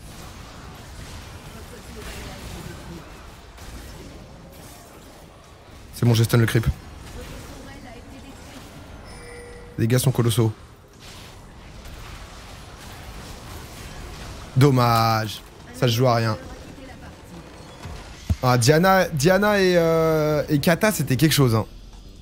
C'est bon, j'ai stun le creep. Les gars sont colossaux. Dommage. Ça se joue à rien. Ah, Diana et Kata, c'était quelque chose. Hein.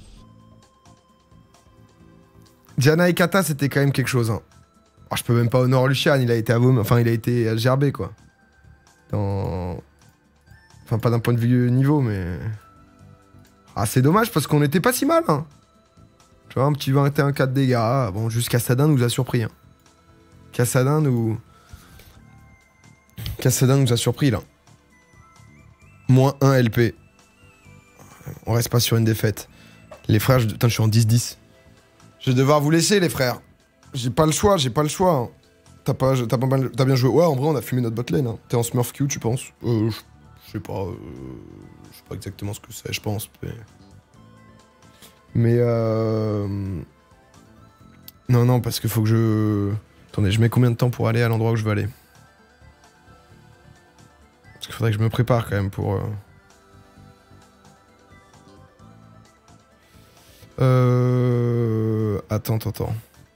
Diana et Kata, c'était quand même quelque chose. Hein. Oh, je peux même pas honorer Lucian, il a été enfin, il a été gerbé, quoi. Dans... Enfin, pas d'un point de vue niveau, mais... Ah, c'est dommage, parce qu'on était pas si mal, hein. Tu vois, un petit 21 de dégâts. Bon, juste Kassadin nous a surpris. Hein. Kassadin nous a surpris, là. Moins 1 LP. On reste pas sur une défaite. Les frères, putain, je suis en 10-10. Je vais devoir vous laisser, les frères. J'ai pas le choix. Hein. T'as bien joué. Ouais, en vrai, on a fumé notre botlane. Hein. T'es en Smurf Q, tu penses? Je sais pas. Je sais pas exactement ce que c'est, je pense. Mais non, parce qu'il faut que je... Attendez, je mets combien de temps pour aller à l'endroit où je veux aller? Parce qu'il faudrait que je me prépare quand même pour... Attends.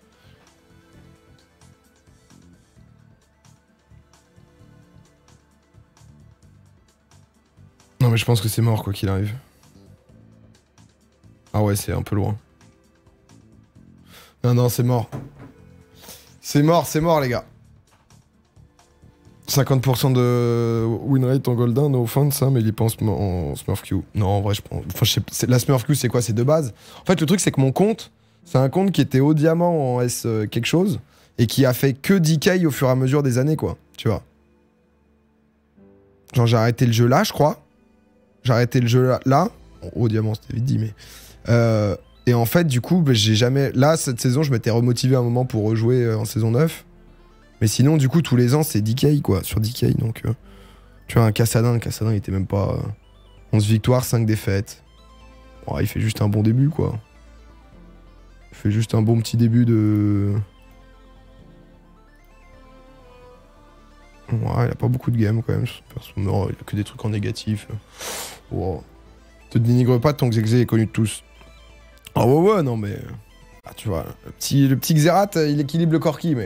Non mais je pense que c'est mort quoi qu'il arrive. Ah ouais, c'est un peu loin. Non, c'est mort. C'est mort les gars. 50% de win rate en golden, no offense, ça, mais il est pas en Smurf Q. Non, en vrai, je pense. Enfin, la Smurf Q, c'est quoi? C'est de base. En fait, le truc, c'est que mon compte, c'est un compte qui était haut diamant en S quelque chose, et qui a fait que decay au fur et à mesure des années, quoi. Tu vois. Genre, j'ai arrêté le jeu là, je crois. J'ai arrêté le jeu là. Bon, haut diamant, c'était vite dit, mais. Et en fait, du coup, bah, j'ai jamais. Là, cette saison, je m'étais remotivé un moment pour rejouer en saison 9. Mais sinon, du coup, tous les ans, c'est DK, quoi, sur DK. Donc, tu vois, un Kassadin, il était même pas... 11 victoires, 5 défaites. Bon, il fait juste un bon début, quoi. Il fait juste un bon petit début de... Ouais, il a pas beaucoup de games, quand même. Non, il a que des trucs en négatif. Wow. Te dénigre pas tant que Zexé est connu de tous. Ah ouais, non, mais... Ah, tu vois, le petit Xerath, il équilibre le Corki, mais...